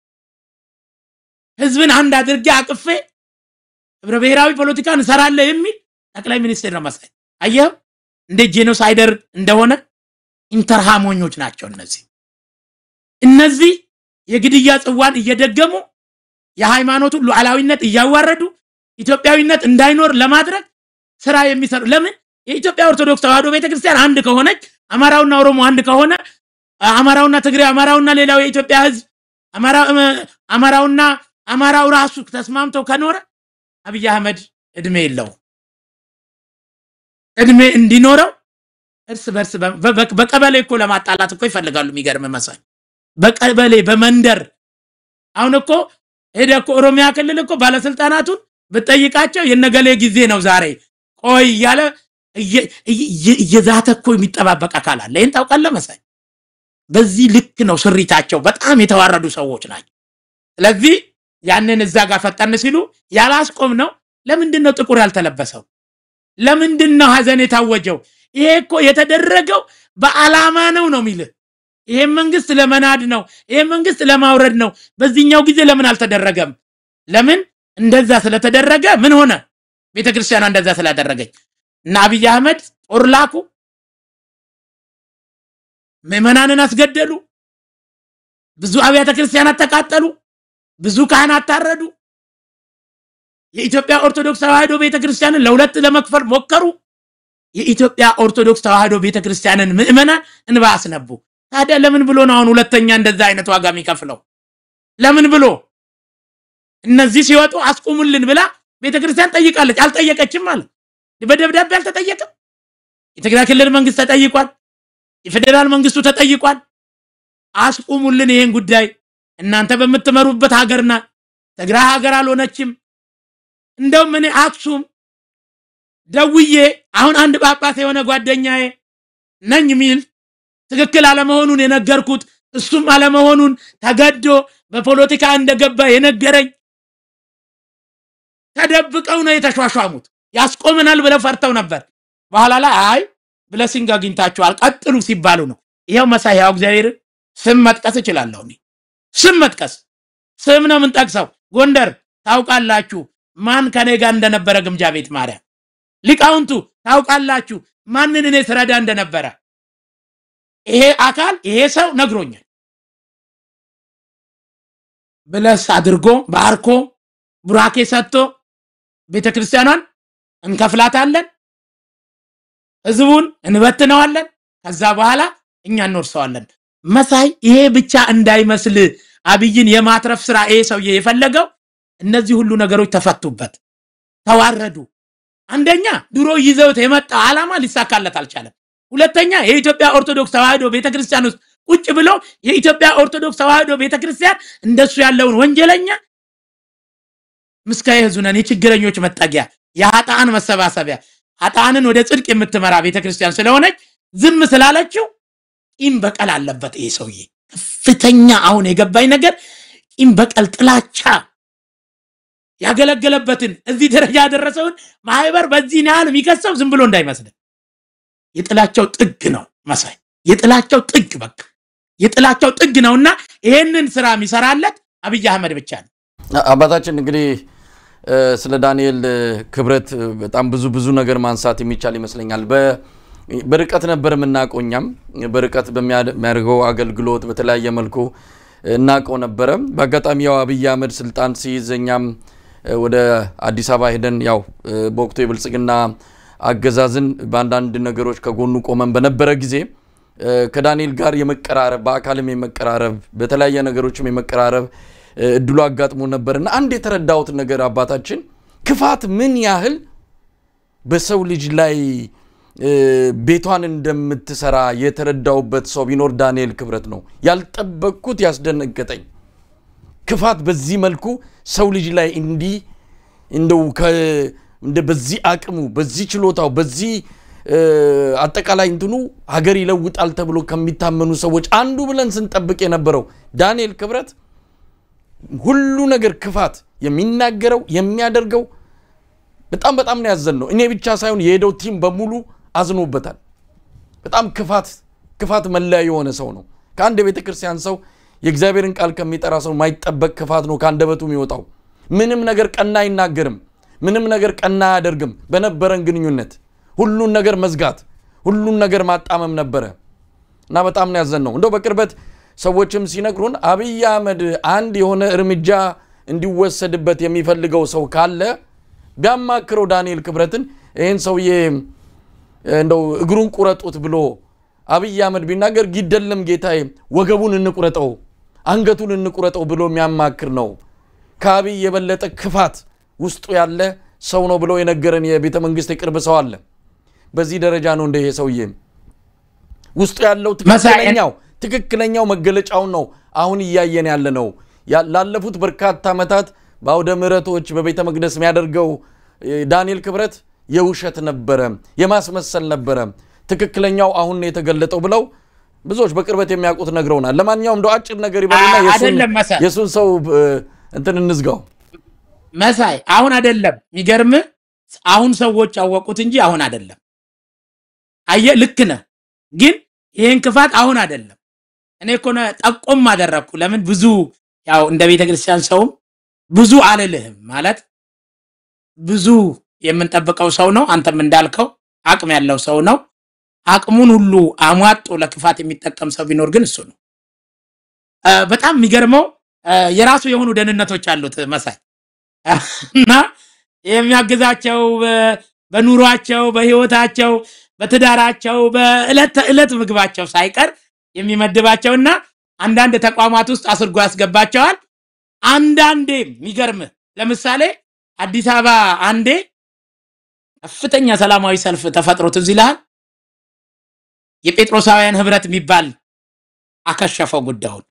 ህዝብን አንድ አድርጌ አቅፌ ህብረ ብሔራዊ ፖለቲካን ሰራለው የሚል ጠቅላይ ሚኒስቴር ነው መሳይ አየህ እንደ ጄኖሳይደር እንደሆነ ኢንተርሃሞኞች ናቸው እነዚህ እነዚህ የግድያ ጽዋን እየደገሙ የሃይማኖቱ ሉዓላዊነት እያዋረዱ ኢትዮጵያዊነት እንዳይኖር ለማድረግ ስራ የሚሰሩ ለምን የኢትዮጵያ ኦርቶዶክስ ተዋሕዶ ቤተክርስቲያን አንድ ከሆነች አማራውና ኦሮሞ አንድ ከሆነ አማራውና ትግሬ አማራውና ሌላው የኢትዮጵያ ህዝብ አማራ አማራውና አማራው ራሱ ተስማምተው ከኖረ አብይ አህመድ እድሜ የለው እድሜ እንዲኖረው እርስ በርስ በቀበሌ እኮ ለማጣላት እኮ ይፈልጋሉ የሚገርም መሳይ በቀበሌ በመንደር አሁን እኮ ሄደኮ ኦሮሚያ ክልል እኮ ባለስልጣናቱን በጠይቃቸው የነገሌ ጊዜ ነው ዛሬ ቆይ ያለ እየዛተኮ የሚጠባበቅ አካል አለ ይሄን ታውቃለህ መሳይ በዚህ ልክ ነው ስሪታቸው በጣም የተዋረዱ ሰዎች ናቸው ስለዚህ ያንን እዛ ጋር ፈጠን ሲሉ ያላስቆም ነው ለምንድን ነው ጥቁር ያልተለበሰው ለምንድን ነው ሐዘን የታወጀው ይሄ እኮ የተደረገው በአላማ ነው ነው የሚል ይሄ መንግስት ለመናድ ነው ይሄ መንግስት ለማውረድ ነው በዚህኛው ጊዜ ለምን አልተደረገም ለምን እንደዛ ስለተደረገ ምን ሆነ ቤተክርስቲያኗ እንደዛ ስላደረገች እና አብይ አህመድ ጦርላኩ ምዕመናንን አስገደሉ ብዙ አብያተ ክርስቲያናት ተቃጠሉ ብዙ ካህናት ታረዱ የኢትዮጵያ ኦርቶዶክስ ተዋሕዶ ቤተክርስቲያንን ለሁለት ለመክፈል ሞከሩ የኢትዮጵያ ኦርቶዶክስ ተዋሕዶ ቤተክርስቲያንን ምዕመናን እንባ አስነቡ ታዲያ ለምን ብሎ ነው አሁን ሁለተኛ እንደዛ አይነት ዋጋ የሚከፍለው ለምን ብሎ እነዚህ ሲወጡ አስቆሙልን ብላ ቤተክርስቲያን ጠይቃለች አልጠየቀችም ማለት በደብዳቤ አልተጠየቀም የትግራይ ክልል መንግስት ተጠይቋል የፌደራል መንግስቱ ተጠይቋል አስቆሙልን ይሄን ጉዳይ እናንተ በመተመሩበት ሀገርና ትግራይ ሀገር አልሆነችም እንደውም እኔ አክሱም ደውዬ አሁን አንድ ጳጳስ የሆነ ጓደኛዬ ነኝ ሚል ትክክል አለመሆኑን የነገርኩት እሱም አለመሆኑን ተገዶ በፖለቲካ እንደገባ የነገረኝ ተደብቀው ነው የተሿሿሙት ያስቆመናል ብለው ፈርተው ነበር በኋላ ላይ አይ ብለሲንግ አግኝታችኋል ቀጥሉ ሲባሉ ነው ይሄው መሳይ ያው እግዚአብሔር ስም መጥቀስ ይችላልው ነው ስም መጥቀስ ስም ነው ምን ጠቅሰው ጎንደር ታውቃላችሁ ማን ከኔ ጋር እንደነበረ ግምጃ ቤት ማርያም ሊቃውንቱ ታውቃላችሁ ማንን እኔ ስራዳ እንደነበረ ይሄ አካል ይሄ ሰው ነግሮኛል ብለስ አድርጎ ባርኮ ቡራኬ ሰጥቶ ቤተክርስቲያኗን እንከፍላታለን ህዝቡን እንበትነዋለን ከዛ በኋላ እኛ እንወርሰዋለን መሳይ ይሄ ብቻ እንዳይመስል አብይን የማትረፍ ስራ ይሄ ሰውዬ የፈለገው እነዚህ ሁሉ ነገሮች ተፈቱበት ተዋረዱ አንደኛ ድሮ ይዘውት የመጣ ዓላማ ሊሳካለት አልቻለም ሁለተኛ የኢትዮጵያ ኦርቶዶክስ ተዋሕዶ ቤተክርስቲያን ውስጥ ቁጭ ብሎ የኢትዮጵያ ኦርቶዶክስ ተዋሕዶ ቤተክርስቲያን እንደሱ ያለውን ወንጀለኛ ምስካየ ህዙናን የችግረኞች መጠጊያ የኃጥአን መሰባሰቢያ ኃጥአንን ወደ ጽድቅ የምትመራ ቤተክርስቲያን ስለሆነች ዝም ስላለችው ቂም በቀል አለበት ይሄ ሰውዬ ከፍተኛ አሁን የገባኝ ነገር ቂም በቀል ጥላቻ ያገለገለበትን እዚህ ደረጃ ያደረሰውን ማህበር በዚህ ያህል የሚከሰው ዝም ብሎ እንዳይመስል የጥላቻው ጥግ ነው መሳይ የጥላቻው ጥግ በቃ የጥላቻው ጥግ ነውና ይሄንን ስራ የሚሰራለት አብይ አህመድ ብቻ ነው። አባታችን እንግዲህ ስለ ዳንኤል ክብረት በጣም ብዙ ብዙ ነገር ማንሳት የሚቻል ይመስለኛል። በርቀት ነበር የምናቆኛም በርቀት በሚያደርገው አገልግሎት በተለያየ መልኩ እናቀው ነበር። በአጋጣሚ ያው አብይ አህመድ ስልጣን ሲይዘኛም ወደ አዲስ አበባ ሄደን ያው በወቅቱ የብልጽግና አገዛዝን ባንዳንድ ነገሮች ከጎኑ ቆመን በነበረ ጊዜ ከዳንኤል ጋር የመቀራረብ በአካልም የመቀራረብ በተለያየ ነገሮችም የመቀራረብ እድሉ አጋጥሞ ነበርና አንድ የተረዳውት ነገር አባታችን ክፋት ምን ያህል በሰው ልጅ ላይ ቤቷን እንደምትሰራ የተረዳውበት ሰው ቢኖር ዳንኤል ክብረት ነው። ያልጠበቅኩት ያስደነገጠኝ ክፋት በዚህ መልኩ ሰው ልጅ ላይ እንዲ እንደው እንደ በዚህ አቅሙ በዚህ ችሎታው በዚህ አጠቃላይ እንትኑ ሀገር ይለውጣል ተብሎ ከሚታመኑ ሰዎች አንዱ ብለን ስንጠብቅ የነበረው ዳንኤል ክብረት ሁሉ ነገር ክፋት የሚናገረው የሚያደርገው በጣም በጣም ነው ያዘነው። እኔ ብቻ ሳይሆን የሄደው ቲም በሙሉ አዝኖበታል። በጣም ክፋት ክፋት መለያ የሆነ ሰው ነው። ከአንድ ቤተክርስቲያን ሰው የእግዚአብሔርን ቃል ከሚጠራ ሰው ማይጠበቅ ክፋት ነው ካንደበቱ የሚወጣው። ምንም ነገር ቀና አይናገርም፣ ምንም ነገር ቀና አያደርግም። በነበረን ግንኙነት ሁሉን ነገር መዝጋት ሁሉን ነገር ማጣመም ነበረ እና በጣም ነው ያዘነው። እንደው በቅርበት ሰዎችም ሲነግሩን አብይ አህመድ አንድ የሆነ እርምጃ እንዲወሰድበት የሚፈልገው ሰው ካለ ቢያማክረው ዳንኤል ክብረትን ይሄን ሰውዬ እንደው እግሩን ቁረጡት ብሎ አብይ አህመድ ቢናገር ግደለም ጌታዬ ወገቡን እንቁረጠው አንገቱን እንቁረጠው ብሎ የሚያማክር ነው። ከአብይ የበለጠ ክፋት ውስጡ ያለ ሰው ነው ብሎ የነገረን የቤተ መንግስት የቅርብ ሰው አለ። በዚህ ደረጃ ነው እንደ ይሄ ሰውዬ ውስጡ ያለው ትክክለኛው ትክክለኛው መገለጫው ነው አሁን እያየን ያለ ነው። ላለፉት በርካታ አመታት ባውደ ምሕረቶች በቤተ መቅደስ የሚያደርገው ዳንኤል ክብረት የውሸት ነበረ የማስመሰል ነበረ። ትክክለኛው አሁን የተገለጠው ብለው ብዙዎች በቅርበት የሚያውቁት ነግረውናል። ለማንኛውም እንደው አጭር ነገር ይበሉና የሱን የሱን ሰው እንትን እንዝጋው። መሳይ አሁን አይደለም የሚገርም አሁን ሰዎች አወቁት እንጂ አሁን አይደለም። አየ ልክ ነህ ግን ይሄን ክፋት አሁን አይደለም። እኔ እኮ ነው ጠቆም አደረኩ። ለምን ብዙ ያው እንደ ቤተ ክርስቲያን ሰው ብዙ አለልህም ማለት ብዙ የምንጠብቀው ሰው ነው። አንተም እንዳልከው አቅም ያለው ሰው ነው። አቅሙን ሁሉ አሟጦ ለክፋት የሚጠቀም ሰው ቢኖር ግን እሱ ነው። በጣም የሚገርመው የራሱ የሆኑ ደህንነቶች አሉት መሳይ እና የሚያግዛቸው በኑሯቸው በህይወታቸው በትዳራቸው በእለት ተእለት ምግባቸው ሳይቀር የሚመድባቸውና አንዳንድ ተቋማት ውስጥ አስርጎ ያስገባቸዋል። አንዳንዴ የሚገርም ለምሳሌ አዲስ አበባ አንዴ ከፍተኛ ሰላማዊ ሰልፍ ተፈጥሮ ትዝ ይላል። የጴጥሮሳውያን ህብረት የሚባል አከሸፈው ጉዳዩን።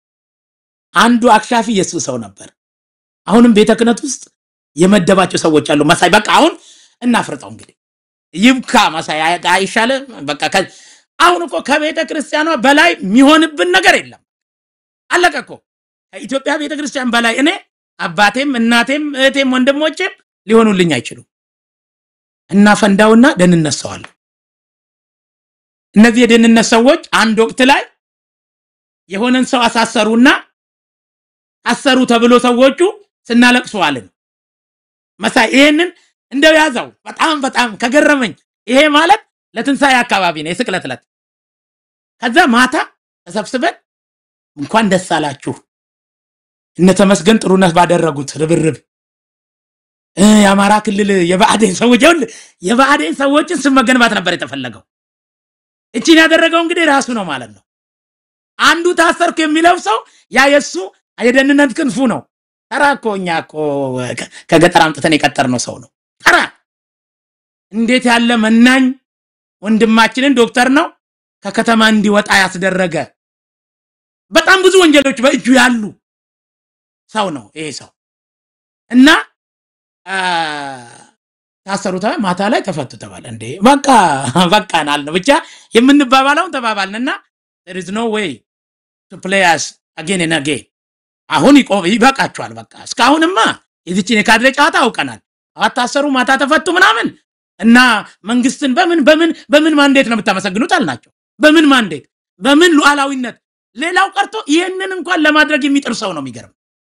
አንዱ አክሻፊ ኢየሱስ ሰው ነበር። አሁንም ቤተ ክህነት ውስጥ የመደባቸው ሰዎች አሉ። መሳይ በቃ አሁን እናፍርጠው እንግዲህ ይብካ መሳይ አይሻለ በቃ አሁን እኮ ከቤተ ክርስቲያኗ በላይ የሚሆንብን ነገር የለም። አለቀ እኮ ከኢትዮጵያ ቤተ ክርስቲያን በላይ እኔ አባቴም እናቴም እህቴም ወንድሞቼም ሊሆኑልኝ አይችሉም። እና ፈንዳውና ደህንነት ሰው አለ። እነዚህ የደህንነት ሰዎች አንድ ወቅት ላይ የሆነን ሰው አሳሰሩና አሰሩ ተብሎ ሰዎቹ ስናለቅሱ አለን። መሳይ ይሄንን እንደው ያዛው በጣም በጣም ከገረመኝ ይሄ ማለት ለትንሳኤ አካባቢ ነው የስቅለት ዕለት። ከዛ ማታ ተሰብስበን እንኳን ደስ አላችሁ እነ ተመስገን ጥሩነት ባደረጉት ርብርብ የአማራ ክልል የባዕዴን ሰዎች የባዕዴን ሰዎችን ስም መገንባት ነበር የተፈለገው። እቺን ያደረገው እንግዲህ ራሱ ነው ማለት ነው። አንዱ ታሰርኩ የሚለው ሰው ያ የሱ የደህንነት ክንፉ ነው። ተራኮኛ እኮ ከገጠር አምጥተን የቀጠርነው ሰው ነው። ተራ እንዴት ያለ መናኝ ወንድማችንን ዶክተር ነው ከከተማ እንዲወጣ ያስደረገ በጣም ብዙ ወንጀሎች በእጁ ያሉ ሰው ነው ይሄ ሰው። እና ታሰሩታ ማታ ላይ ተፈቱ ተባለ። እንዴ በቃ በቃናል ነው ብቻ የምንባባለው ተባባልንና there is no way to play us again and again አሁን ይበቃቸዋል በቃ እስካሁንማ የዚችን የካድሬ ጫታ አውቀናል። አታሰሩ ማታ ተፈቱ ምናምን እና መንግስትን በምን በምን በምን ማንዴት ነው የምታመሰግኑት አልናቸው። በምን ማንዴት በምን ሉዓላዊነት ሌላው ቀርቶ ይሄንን እንኳን ለማድረግ የሚጥር ሰው ነው የሚገርም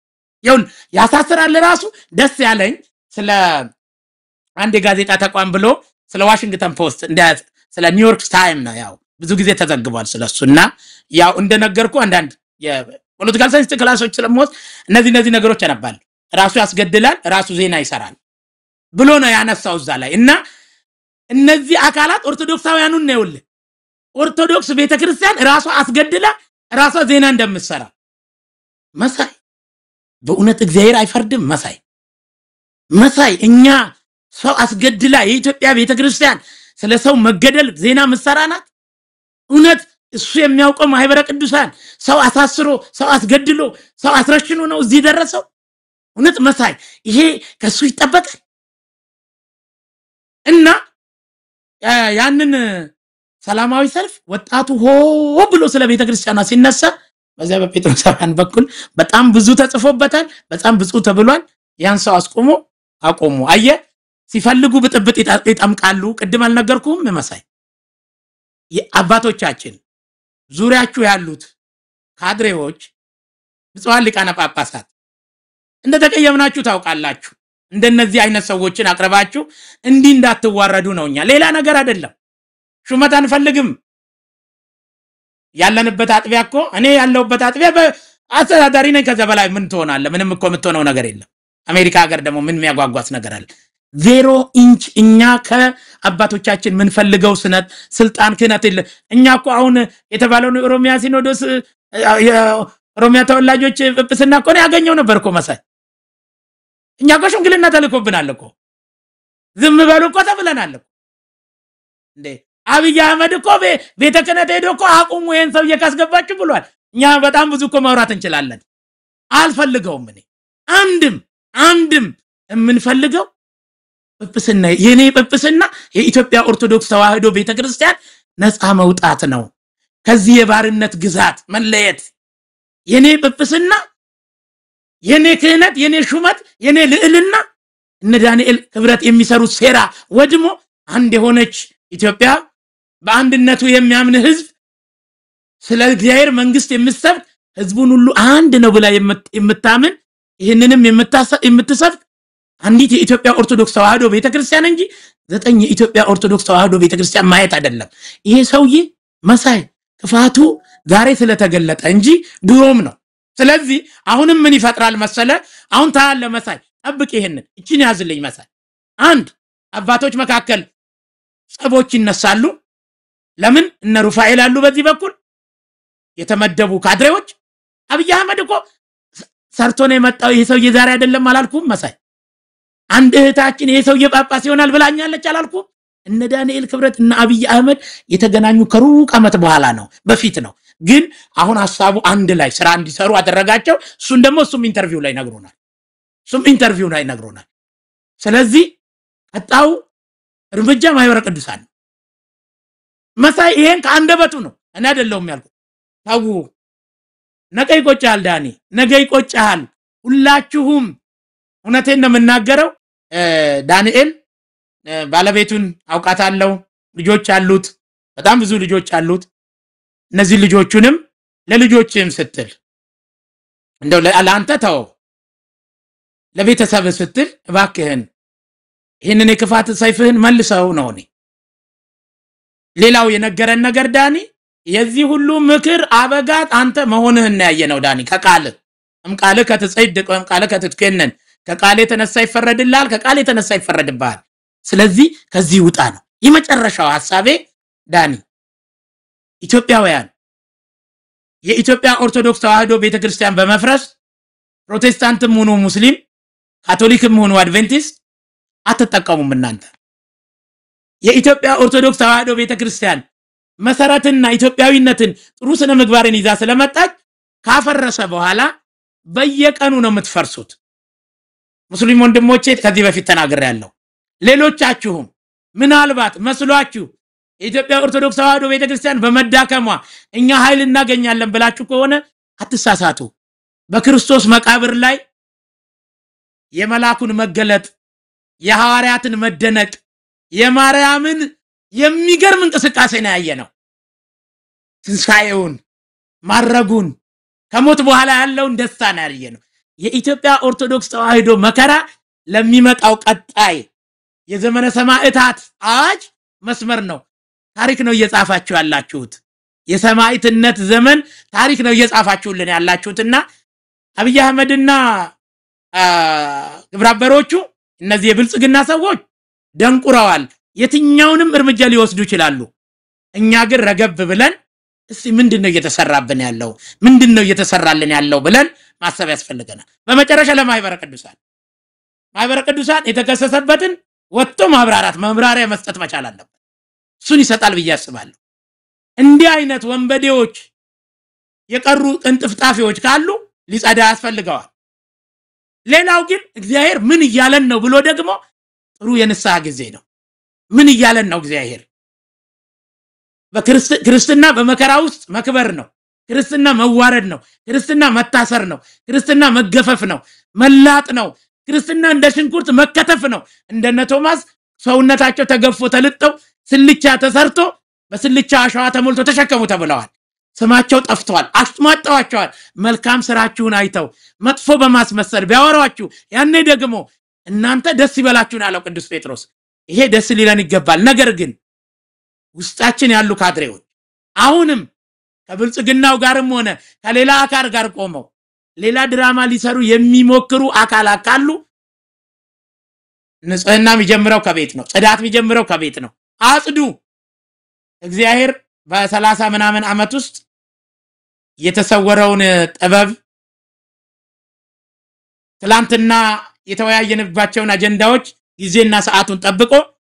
ይሁን ያሳስራል ራሱ ደስ ያለኝ ስለ አንድ ጋዜጣ ተቋም ብሎ ስለ ዋሽንግተን ፖስት እንደ ስለ ኒውዮርክ ታይም ነው ያው ብዙ ጊዜ ተዘግቧል ስለሱና ያው እንደነገርኩ አንዳንድ የፖለቲካል ሳይንስ ክላሶች ስለሞት እነዚህ እነዚህ ነገሮች ያነባል ራሱ ያስገድላል ራሱ ዜና ይሰራል ብሎ ነው ያነሳው እዛ ላይ እና እነዚህ አካላት ኦርቶዶክሳውያኑን ነው ይውል ኦርቶዶክስ ቤተክርስቲያን ራሱ አስገድላ ራሷ ዜና እንደምትሰራ መሳይ በእውነት እግዚአብሔር አይፈርድም መሳይ መሳይ እኛ ሰው አስገድላ የኢትዮጵያ ቤተክርስቲያን ስለ ሰው መገደል ዜና መሰራናት እውነት እሱ የሚያውቀው ማህበረ ቅዱሳን ሰው አሳስሮ ሰው አስገድሎ ሰው አስረሽኖ ነው እዚህ ደረሰው እውነት መሳይ ይሄ ከሱ ይተበቃል እና ያንን ሰላማዊ ሰልፍ ወጣቱ ሆ ብሎ ስለ ቤተክርስቲያኗ ሲነሳ በዚያ በጴጥሮሳውያን በኩል በጣም ብዙ ተጽፎበታል በጣም ብዙ ተብሏል ያን ሰው አስቆሞ አቆሙ አየ ሲፈልጉ ብጥብጥ ይጣምቃሉ ቅድም አልነገርኩም መሳይ የአባቶቻችን ዙሪያችሁ ያሉት ካድሬዎች ብፁዓን ሊቃነ ጳጳሳት እንደተቀየምናችሁ ታውቃላችሁ እንደነዚህ አይነት ሰዎችን አቅርባችሁ እንዲህ እንዳትዋረዱ ነውኛ ሌላ ነገር አይደለም ሹመት አንፈልግም ያለንበት አጥቢያ እኮ እኔ ያለውበት አጥቢያ በአስተዳዳሪ ነኝ ከዛ በላይ ምን ትሆናለ ምንም እኮ የምትሆነው ነገር የለም አሜሪካ ሀገር ደግሞ ምን የሚያጓጓስ ነገር አለ ዜሮ ኢንች እኛ ከአባቶቻችን ምን ፈልገው ስነት ስልጣን ክህነት የለ እኛ እኮ አሁን የተባለው ኦሮሚያ ሲኖዶስ ኦሮሚያ ተወላጆች ጵጵስና እኮ ነው ያገኘው ነበር እኮ መሳይ እኛ እኮ ሽምግልና ተልኮብናል እኮ ዝም በሉ እኮ ተብለናል እኮ እንዴ አብይ አህመድ እኮ ቤተ ክህነት ሄዶ እኮ አቁሙ ይሄን ሰው እየካስገባችሁ ብሏል እኛ በጣም ብዙ እኮ ማውራት እንችላለን አልፈልገውም እኔ አንድም አንድም የምንፈልገው ጵጵስና የኔ ጵጵስና የኢትዮጵያ ኦርቶዶክስ ተዋህዶ ቤተክርስቲያን ነፃ መውጣት ነው ከዚህ የባርነት ግዛት መለየት የኔ ጵጵስና የኔ ክህነት የኔ ሹመት የኔ ልዕልና እነ ዳንኤል ክብረት የሚሰሩት ሴራ ወድሞ አንድ የሆነች ኢትዮጵያ በአንድነቱ የሚያምን ህዝብ ስለ እግዚአብሔር መንግስት የምትሰብክ ህዝቡን ሁሉ አንድ ነው ብላ የምታምን ይሄንንም የምትሰብክ አንዲት የኢትዮጵያ ኦርቶዶክስ ተዋህዶ ቤተክርስቲያን እንጂ ዘጠኝ የኢትዮጵያ ኦርቶዶክስ ተዋህዶ ቤተክርስቲያን ማየት አይደለም ይሄ ሰውዬ መሳይ ክፋቱ ዛሬ ስለተገለጠ እንጂ ድሮም ነው ስለዚህ አሁንም ምን ይፈጥራል መሰለ አሁን ታያለ መሳይ ጠብቅ ይሄንን እቺን ያዝልኝ መሳይ አንድ አባቶች መካከል ጸቦች ይነሳሉ ለምን እነ ሩፋኤል አሉ በዚህ በኩል የተመደቡ ካድሬዎች አብይ አህመድ እኮ ሰርቶ ነው የመጣው ይሄ ሰውዬ ዛሬ አይደለም አላልኩም መሳይ አንድ እህታችን ይሄ ሰውዬ ጳጳስ ይሆናል ብላኛለች አላልኩም እነ ዳንኤል ክብረት እና አብይ አህመድ የተገናኙ ከሩቅ ዓመት በኋላ ነው በፊት ነው ግን አሁን ሐሳቡ አንድ ላይ ስራ እንዲሰሩ አደረጋቸው እሱን ደግሞ እሱም ኢንተርቪው ላይ ነግሮናል እሱም ኢንተርቪው ላይ ነግሮናል ስለዚህ አጣው እርምጃ ማህበረ ቅዱሳን መሳይ ይሄን ከአንደበቱ ነው እኔ አይደለሁም ያልኩት ታው ነገ ይቆጫል ዳኒ ነገ ይቆጫል ሁላችሁም እውነቴን ነው የምናገረው ዳንኤል ባለቤቱን አውቃታለሁ ልጆች አሉት በጣም ብዙ ልጆች አሉት እነዚህ ልጆቹንም ለልጆችም ስትል እንደው ለአንተ ተው ለቤተሰብ ስትል እባክህን ይሄንን የክፋት ሰይፍህን መልሰው ነው እኔ ሌላው የነገረን ነገር ዳኒ የዚህ ሁሉ ምክር አበጋት አንተ መሆንህን ያየነው ዳኒ ከቃል እምቃል ከተጸይደቀ እምቃል ከተትከነን ከቃል የተነሳ ይፈረድልሃል ከቃል የተነሳ ይፈረድብሃል ስለዚህ ከዚህ ውጣ ነው የመጨረሻው ሐሳቤ ዳኒ ኢትዮጵያውያን የኢትዮጵያ ኦርቶዶክስ ተዋህዶ ቤተክርስቲያን በመፍረስ ፕሮቴስታንትም ሆኖ ሙስሊም ካቶሊክም ሆኖ አድቬንቲስት አትጠቀሙም እናንተ የኢትዮጵያ ኦርቶዶክስ ተዋህዶ ቤተክርስቲያን መሰረትና ኢትዮጵያዊነትን ጥሩ ስነ ምግባርን ይዛ ስለመጣች ካፈረሰ በኋላ በየቀኑ ነው የምትፈርሱት ሙስሊም ወንድሞቼ ከዚህ በፊት ተናግሬያለሁ ሌሎቻችሁም ምናልባት መስሏችሁ የኢትዮጵያ ኦርቶዶክስ ተዋህዶ ቤተክርስቲያን በመዳከሟ እኛ ኃይል እናገኛለን ብላችሁ ከሆነ አትሳሳቱ በክርስቶስ መቃብር ላይ የመላኩን መገለጥ የሐዋርያትን መደነቅ የማርያምን የሚገርም እንቅስቃሴ ነው ያየነው ትንሳኤውን ማረጉን ከሞት በኋላ ያለውን ደስታ ነው ያየነው የኢትዮጵያ ኦርቶዶክስ ተዋሕዶ መከራ ለሚመጣው ቀጣይ የዘመነ ሰማዕታት አዋጅ መስመር ነው። ታሪክ ነው እየጻፋችሁ ያላችሁት። የሰማዕትነት ዘመን ታሪክ ነው እየጻፋችሁልን ያላችሁትና አብይ አህመድና ግብረአበሮቹ እነዚህ የብልጽግና ሰዎች ደንቁረዋል። የትኛውንም እርምጃ ሊወስዱ ይችላሉ። እኛ ግን ረገብ ብለን እስቲ ምንድነው እየተሰራብን ያለው ምንድነው እየተሰራልን ያለው ብለን ማሰብ ያስፈልገናል። በመጨረሻ ለማህበረ ቅዱሳን ማህበረ ቅዱሳን የተከሰሰበትን ወጥቶ ማብራራት መምራሪያ መስጠት መቻል አለበት። እሱን ይሰጣል ብዬ አስባለሁ። እንዲህ አይነት ወንበዴዎች የቀሩ ቅንጥፍጣፊዎች ካሉ ሊጸዳ ያስፈልገዋል። ሌላው ግን እግዚአብሔር ምን ይያለን ነው ብሎ ደግሞ ጥሩ የንስሐ ጊዜ ነው። ምን ይያለን ነው እግዚአብሔር? በክርስትና በመከራ ውስጥ መክበር ነው። ክርስትና መዋረድ ነው። ክርስትና መታሰር ነው። ክርስትና መገፈፍ ነው፣ መላጥ ነው። ክርስትና እንደ ሽንኩርት መከተፍ ነው። እንደነ ቶማስ ሰውነታቸው ተገፎ ተልጠው ስልቻ ተሰርቶ በስልቻ አሸዋ ተሞልቶ ተሸከሙ ተብለዋል። ስማቸው ጠፍቷል፣ አስማጣዋቸዋል። መልካም ስራችሁን አይተው መጥፎ በማስመሰል ቢያወራችሁ ያኔ ደግሞ እናንተ ደስ ይበላችሁን አለው ቅዱስ ጴጥሮስ። ይሄ ደስ ሊለን ይገባል። ነገር ግን ውስጣችን ያሉ ካድሬዎች አሁንም ከብልጽግናው ጋርም ሆነ ከሌላ አካል ጋር ቆመው ሌላ ድራማ ሊሰሩ የሚሞክሩ አካላት ካሉ ንጽህና የሚጀምረው ከቤት ነው። ጽዳት የሚጀምረው ከቤት ነው። አጽዱ። እግዚአብሔር በሰላሳ ምናምን ዓመት ውስጥ የተሰወረውን ጥበብ ትላንትና የተወያየንባቸውን አጀንዳዎች ጊዜና ሰዓቱን ጠብቆ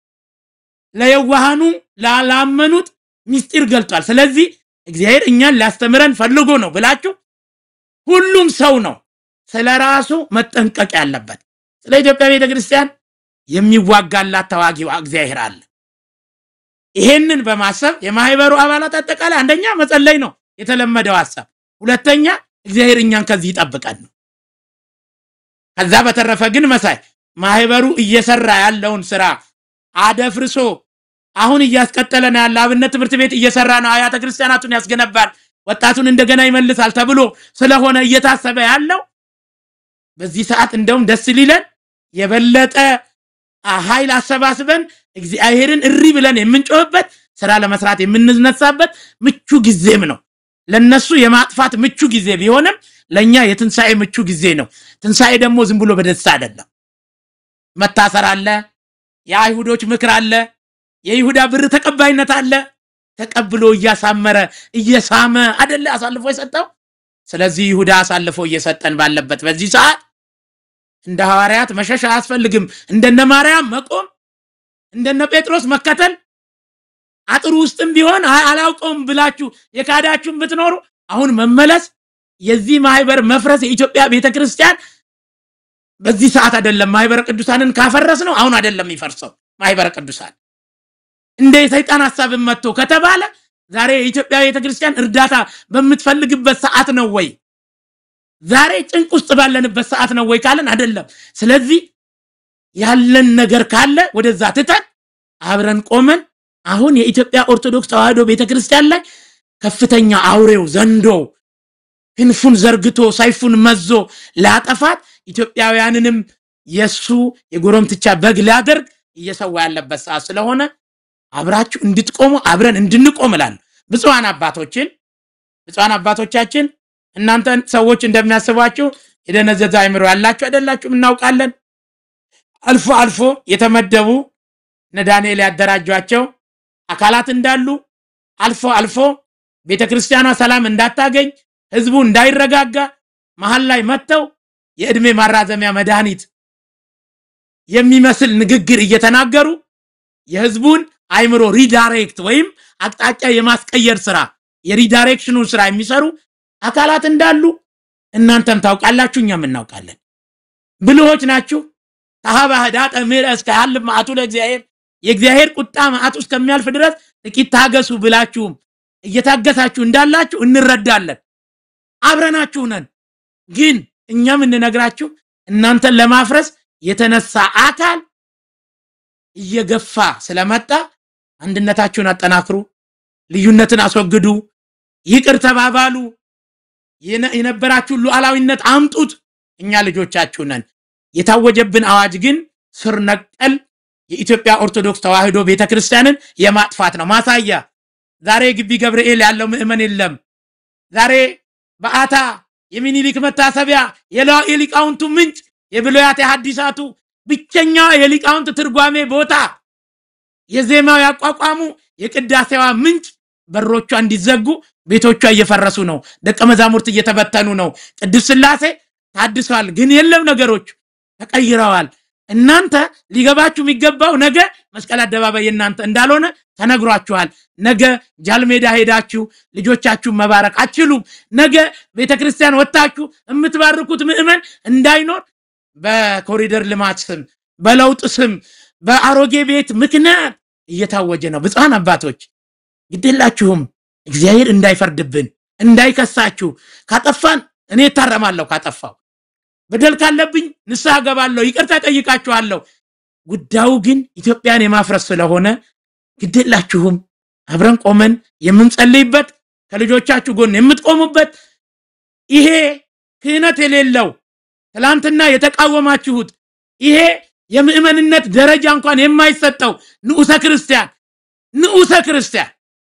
ለየዋሃኑ ላላመኑት ምስጢር ገልጧል። ስለዚህ እግዚአብሔር እኛን ሊያስተምረን ፈልጎ ነው ብላችሁ ሁሉም ሰው ነው ስለራሱ መጠንቀቅ ያለበት። ስለ ኢትዮጵያ ቤተክርስቲያን የሚዋጋላት ተዋጊው እግዚአብሔር አለ። ይሄንን በማሰብ የማህበሩ አባላት አጠቃላይ አንደኛ መጸለይ ነው የተለመደው ሐሳብ፣ ሁለተኛ እግዚአብሔር እኛን ከዚህ ይጠብቀን ነው። ከዛ በተረፈ ግን መሳይ ማህበሩ እየሰራ ያለውን ስራ አደፍርሶ አሁን እያስቀጠለና ያለ አብነት ትምህርት ቤት እየሰራ ነው፣ አያተ ክርስቲያናቱን ያስገነባል፣ ወጣቱን እንደገና ይመልሳል ተብሎ ስለሆነ እየታሰበ ያለው በዚህ ሰዓት እንደውም ደስ ሊለን የበለጠ ኃይል አሰባስበን እግዚአብሔርን እሪ ብለን የምንጮህበት ስራ ለመስራት የምንነሳበት ምቹ ጊዜም ነው። ለነሱ የማጥፋት ምቹ ጊዜ ቢሆንም ለኛ የትንሳኤ ምቹ ጊዜ ነው። ትንሳኤ ደግሞ ዝም ብሎ በደስታ አይደለም። መታሰር አለ፣ የአይሁዶች ምክር አለ፣ የይሁዳ ብር ተቀባይነት አለ። ተቀብሎ እያሳመረ እየሳመ አይደለ አሳልፎ የሰጠው። ስለዚህ ይሁዳ አሳልፎ እየሰጠን ባለበት በዚህ ሰዓት እንደ ሐዋርያት መሸሻ አያስፈልግም። እንደነ ማርያም መቆም፣ እንደነ ጴጥሮስ መከተል፣ አጥሩ ውስጥም ቢሆን አላውቀውም ብላችሁ የካዳችሁም ብትኖሩ አሁን መመለስ። የዚህ ማህበር መፍረስ የኢትዮጵያ ቤተክርስቲያን በዚህ ሰዓት አይደለም። ማህበረ ቅዱሳንን ካፈረስ ነው አሁን አይደለም ይፈርሰው ማህበረ ቅዱሳን። እንደ ሰይጣን ሐሳብ መጥቶ ከተባለ ዛሬ የኢትዮጵያ ቤተክርስቲያን እርዳታ በምትፈልግበት ሰዓት ነው ወይ? ዛሬ ጭንቅ ውስጥ ባለንበት ሰዓት ነው ወይ ካለን አይደለም። ስለዚህ ያለን ነገር ካለ ወደዛ ትተን አብረን ቆመን አሁን የኢትዮጵያ ኦርቶዶክስ ተዋሕዶ ቤተክርስቲያን ላይ ከፍተኛ አውሬው ዘንዶ ክንፉን ዘርግቶ ሰይፉን መዞ ላጠፋት ኢትዮጵያውያንንም የሱ የጎረምትቻ በግ ሊያደርግ እየሰዋ ያለበት ሰዓት ስለሆነ አብራችሁ እንድትቆሙ አብረን እንድንቆም እላለሁ። ብፁዓን አባቶችን ብፁዓን አባቶቻችን እናንተ ሰዎች እንደሚያስባችሁ የደነዘዘ አይምሮ ያላችሁ አይደላችሁ እናውቃለን። አልፎ አልፎ የተመደቡ ነዳንኤል ያደራጇቸው አካላት እንዳሉ አልፎ አልፎ ቤተክርስቲያኗ ሰላም እንዳታገኝ ህዝቡ እንዳይረጋጋ መሃል ላይ መተው የእድሜ ማራዘሚያ መድኃኒት የሚመስል ንግግር እየተናገሩ የህዝቡን አይምሮ ሪዳይሬክት ወይም አቅጣጫ የማስቀየር ስራ የሪዳይሬክሽኑን ስራ የሚሰሩ አካላት እንዳሉ እናንተም ታውቃላችሁ፣ እኛም እናውቃለን። ብልሆች ናችሁ። ታሃባዳ ተምረስ ከያል ማአቱ ለእግዚአብሔር የእግዚአብሔር ቁጣ ማአቱ እስከሚያልፍ ድረስ ጥቂት ታገሱ ብላችሁም እየታገሳችሁ እንዳላችሁ እንረዳለን። አብረናችሁ ነን። ግን እኛም እንነግራችሁ እናንተን ለማፍረስ የተነሳ አካል እየገፋ ስለመጣ አንድነታችሁን አጠናክሩ፣ ልዩነትን አስወግዱ፣ ይቅር ተባባሉ፣ የነበራችሁ ሉዓላዊነት አምጡት። እኛ ልጆቻችሁ ነን የታወጀብን አዋጅ ግን ስር ነቀል የኢትዮጵያ ኦርቶዶክስ ተዋህዶ ቤተክርስቲያንን የማጥፋት ነው ማሳያ ዛሬ ግቢ ገብርኤል ያለው ምእመን የለም ዛሬ በአታ የሚኒሊክ መታሰቢያ የሊቃውንቱ ምንጭ የብሉያት የሐዲሳቱ ብቸኛ የሊቃውንት ትርጓሜ ቦታ የዜማው ያቋቋሙ የቅዳሴዋ ምንጭ በሮቿ እንዲዘጉ ቤቶቿ እየፈረሱ ነው ደቀ መዛሙርት እየተበተኑ ነው ቅዱስ ሥላሴ ታድሷል ግን የለም ነገሮች ተቀይረዋል እናንተ ሊገባችሁ የሚገባው ነገ መስቀል አደባባይ እናንተ እንዳልሆነ ተነግሯችኋል ነገ ጃልሜዳ ሄዳችሁ ልጆቻችሁ መባረክ አትችሉም ነገ ቤተክርስቲያን ወጣችሁ የምትባርኩት ምእመን እንዳይኖር በኮሪደር ልማት ስም በለውጥ ስም በአሮጌ ቤት ምክንያት እየታወጀ ነው ብፁዓን አባቶች ግዴላችሁም እግዚአብሔር እንዳይፈርድብን እንዳይከሳችሁ ካጠፋን እኔ ታረማለሁ ካጠፋው በደል ካለብኝ ንስሐ ገባለሁ ይቅርታ ጠይቃችኋለሁ ጉዳዩ ግን ኢትዮጵያን የማፍረስ ስለሆነ ግዴላችሁም አብረን ቆመን የምንጸልይበት ከልጆቻችሁ ጎን የምትቆሙበት ይሄ ክህነት የሌለው ትላንትና የተቃወማችሁት ይሄ የምእመንነት ደረጃ እንኳን የማይሰጠው ንዑሰ ክርስቲያን ንዑሰ ክርስቲያን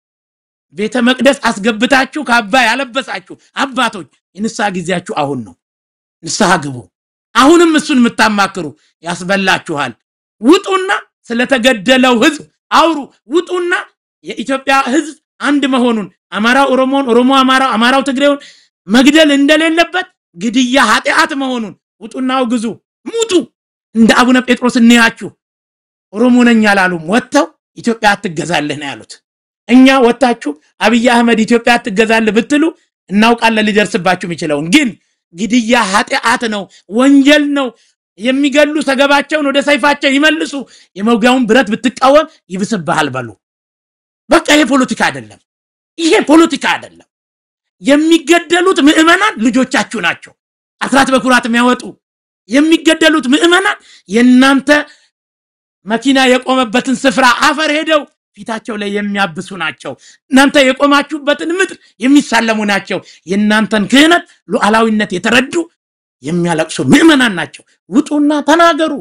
ቤተ መቅደስ አስገብታችሁ ካባ ያለበሳችሁ አባቶች የንስሐ ጊዜያችሁ አሁን ነው ንስሐ ግቡ አሁንም እሱን የምታማክሩ ያስበላችኋል ውጡና ስለተገደለው ህዝብ አውሩ ውጡና የኢትዮጵያ ህዝብ አንድ መሆኑን አማራው ኦሮሞን ኦሮሞ አማራው አማራው ትግሬውን መግደል እንደሌለበት ግድያ ኃጢአት መሆኑን ውጡና አውግዙ ሙቱ እንደ አቡነ ጴጥሮስ እንያችሁ ኦሮሞ ነኝ ያላሉም ወጣው ኢትዮጵያ አትገዛልህ ነው ያሉት እኛ ወጣችሁ አብይ አህመድ ኢትዮጵያ አትገዛልህ ብትሉ እናውቃለን ሊደርስባችሁ የሚችለውን ግን ግድያ ኃጢአት ነው ወንጀል ነው የሚገሉ ሰገባቸውን ወደ ሰይፋቸው ይመልሱ የመውጋውን ብረት ብትቃወም ይብስብሃል በሉ በቃ ይሄ ፖለቲካ አይደለም ይሄ ፖለቲካ አይደለም የሚገደሉት ምእመናን ልጆቻችሁ ናቸው አስራት በኩራት የሚያወጡ የሚገደሉት ምእመናን የናንተ መኪና የቆመበትን ስፍራ አፈር ሄደው ፊታቸው ላይ የሚያብሱ ናቸው እናንተ የቆማችሁበትን ምድር የሚሳለሙ ናቸው የናንተን ክህነት ሉዓላዊነት የተረዱ የሚያለቅሱ ምእመናን ናቸው ውጡና ተናገሩ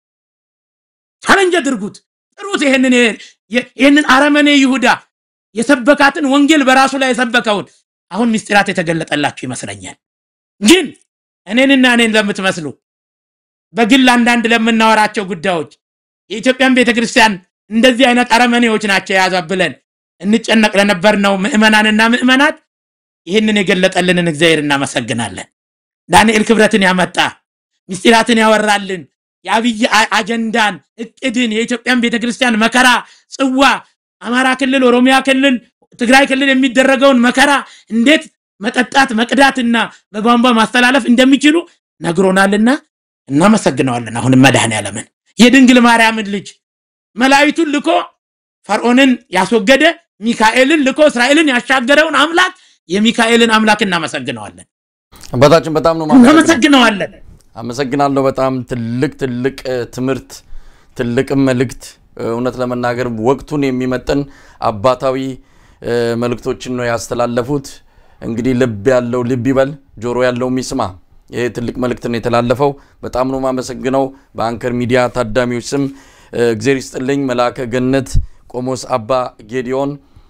ቻሌንጅ አድርጉት ጥሩት ይሄንን ይሄንን አረመኔ ይሁዳ የሰበካትን ወንጌል በራሱ ላይ የሰበከውን አሁን ምስጢራት የተገለጠላችሁ ይመስለኛል ግን እኔንና እኔን ለምትመስሉ በግል አንዳንድ ለምናወራቸው ጉዳዮች የኢትዮጵያን ቤተክርስቲያን እንደዚህ አይነት አረመኔዎች ናቸው ያዛብለን እንጨነቅ ለነበር ነው ምእመናንና ምእመናት ይሄንን የገለጠልንን እግዚአብሔር እናመሰግናለን ዳንኤል ክብረትን ያመጣ ምስጢራትን ያወራልን የአብይ አጀንዳን እቅድን የኢትዮጵያን ቤተክርስቲያን መከራ ጽዋ አማራ ክልል ኦሮሚያ ክልል ትግራይ ክልል የሚደረገውን መከራ እንዴት መጠጣት መቅዳትና በቧንቧ ማስተላለፍ እንደሚችሉ ነግሮናልና እናመሰግናለን አሁን መድኃኔዓለምን የድንግል ማርያምን ልጅ መላእክቱን ልኮ ፈርዖንን ያስወገደ ሚካኤልን ልኮ እስራኤልን ያሻገረውን አምላክ የሚካኤልን አምላክ እናመሰግናለን አባታችን በጣም ነው እናመሰግናለን አመሰግናለሁ በጣም ትልቅ ትልቅ ትምርት ትልቅ መልእክት እውነት ለመናገር ወቅቱን የሚመጥን አባታዊ መልእክቶችን ነው ያስተላለፉት እንግዲህ ልብ ያለው ልብ ይበል ጆሮ ያለው ሚስማ ይሄ ትልቅ መልእክት ነው የተላለፈው በጣም ነው ማመሰግነው በአንከር ሚዲያ ታዳሚዎች ስም እግዚአብሔር ይስጥልኝ መላከ ገነት ቆሞስ አባ ጌዲዮን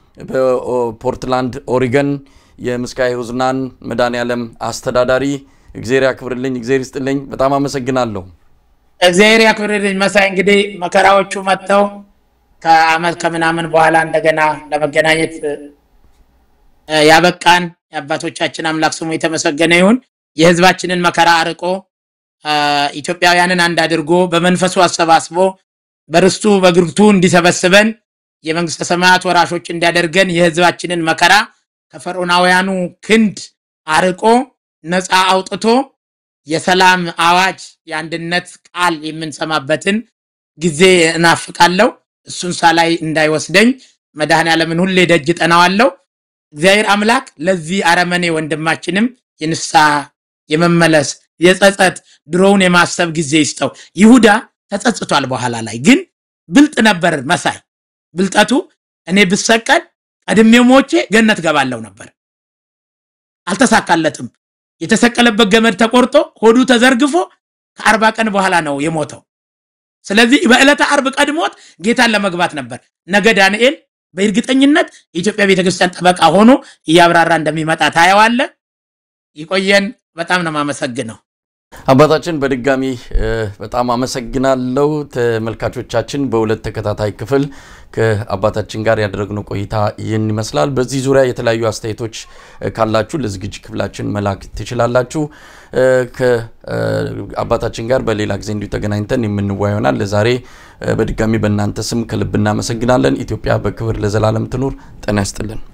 በፖርትላንድ ኦሪገን የምስካየ ሆዝናን መድኃኔዓለም አስተዳዳሪ እግዚአብሔር ያክብርልኝ እግዚአብሔር ይስጥልኝ በጣም አመሰግናለሁ እግዚአብሔር ያክብርልኝ መሳይ እንግዲህ መከራዎቹ መጥተው ከአመት ከምናምን በኋላ እንደገና ለመገናኘት ያበቃን የአባቶቻችን አምላክ ስሙ የተመሰገነ ይሁን የህዝባችንን መከራ አርቆ ኢትዮጵያውያንን አንድ አድርጎ በመንፈሱ አሰባስቦ በርስቱ በግርቱ እንዲሰበስበን የመንግስተ ሰማያት ወራሾች እንዲያደርገን የህዝባችንን መከራ ከፈርዖናውያኑ ክንድ አርቆ ነፃ አውጥቶ የሰላም አዋጅ የአንድነት ቃል የምንሰማበትን ጊዜ እናፍቃለሁ እሱን ሳላይ እንዳይወስደኝ መድኃኔዓለምን ሁሌ ደጅ ጠናዋለሁ እግዚአብሔር አምላክ ለዚህ አረመኔ ወንድማችንም የንሳ የመመለስ የጸጸት ድሮውን የማሰብ ጊዜ ይስጠው ይሁዳ ተጸጽቷል በኋላ ላይ ግን ብልጥ ነበር መሳይ ብልጠቱ እኔ ብሰቀል ቀድሜ ሞቼ ገነት ገባለው ነበር አልተሳካለትም የተሰቀለበት ገመድ ተቆርጦ ሆዱ ተዘርግፎ ከአርባ ቀን በኋላ ነው የሞተው ስለዚህ በዕለተ ዓርብ ቀድሞት ጌታን ለመግባት ነበር ነገ ዳንኤል በእርግጠኝነት የኢትዮጵያ ቤተክርስቲያን ጠበቃ ሆኖ ያብራራ እንደሚመጣ ታያዋለ ይቆየን በጣም ነው ማመሰግነው አባታችን በድጋሚ በጣም አመሰግናለሁ ተመልካቾቻችን በሁለት ተከታታይ ክፍል ከአባታችን ጋር ያደረግነው ቆይታ ይህን ይመስላል በዚህ ዙሪያ የተለያዩ አስተያየቶች ካላችሁ ለዝግጅት ክፍላችን መላክ ትችላላችሁ ከአባታችን ጋር በሌላ ጊዜ እንዲሁ ተገናኝተን የምንወያየናል ለዛሬ በድጋሚ በእናንተ ስም ከልብ እናመሰግናለን ኢትዮጵያ በክብር ለዘላለም ትኑር ጤና ይስጥልን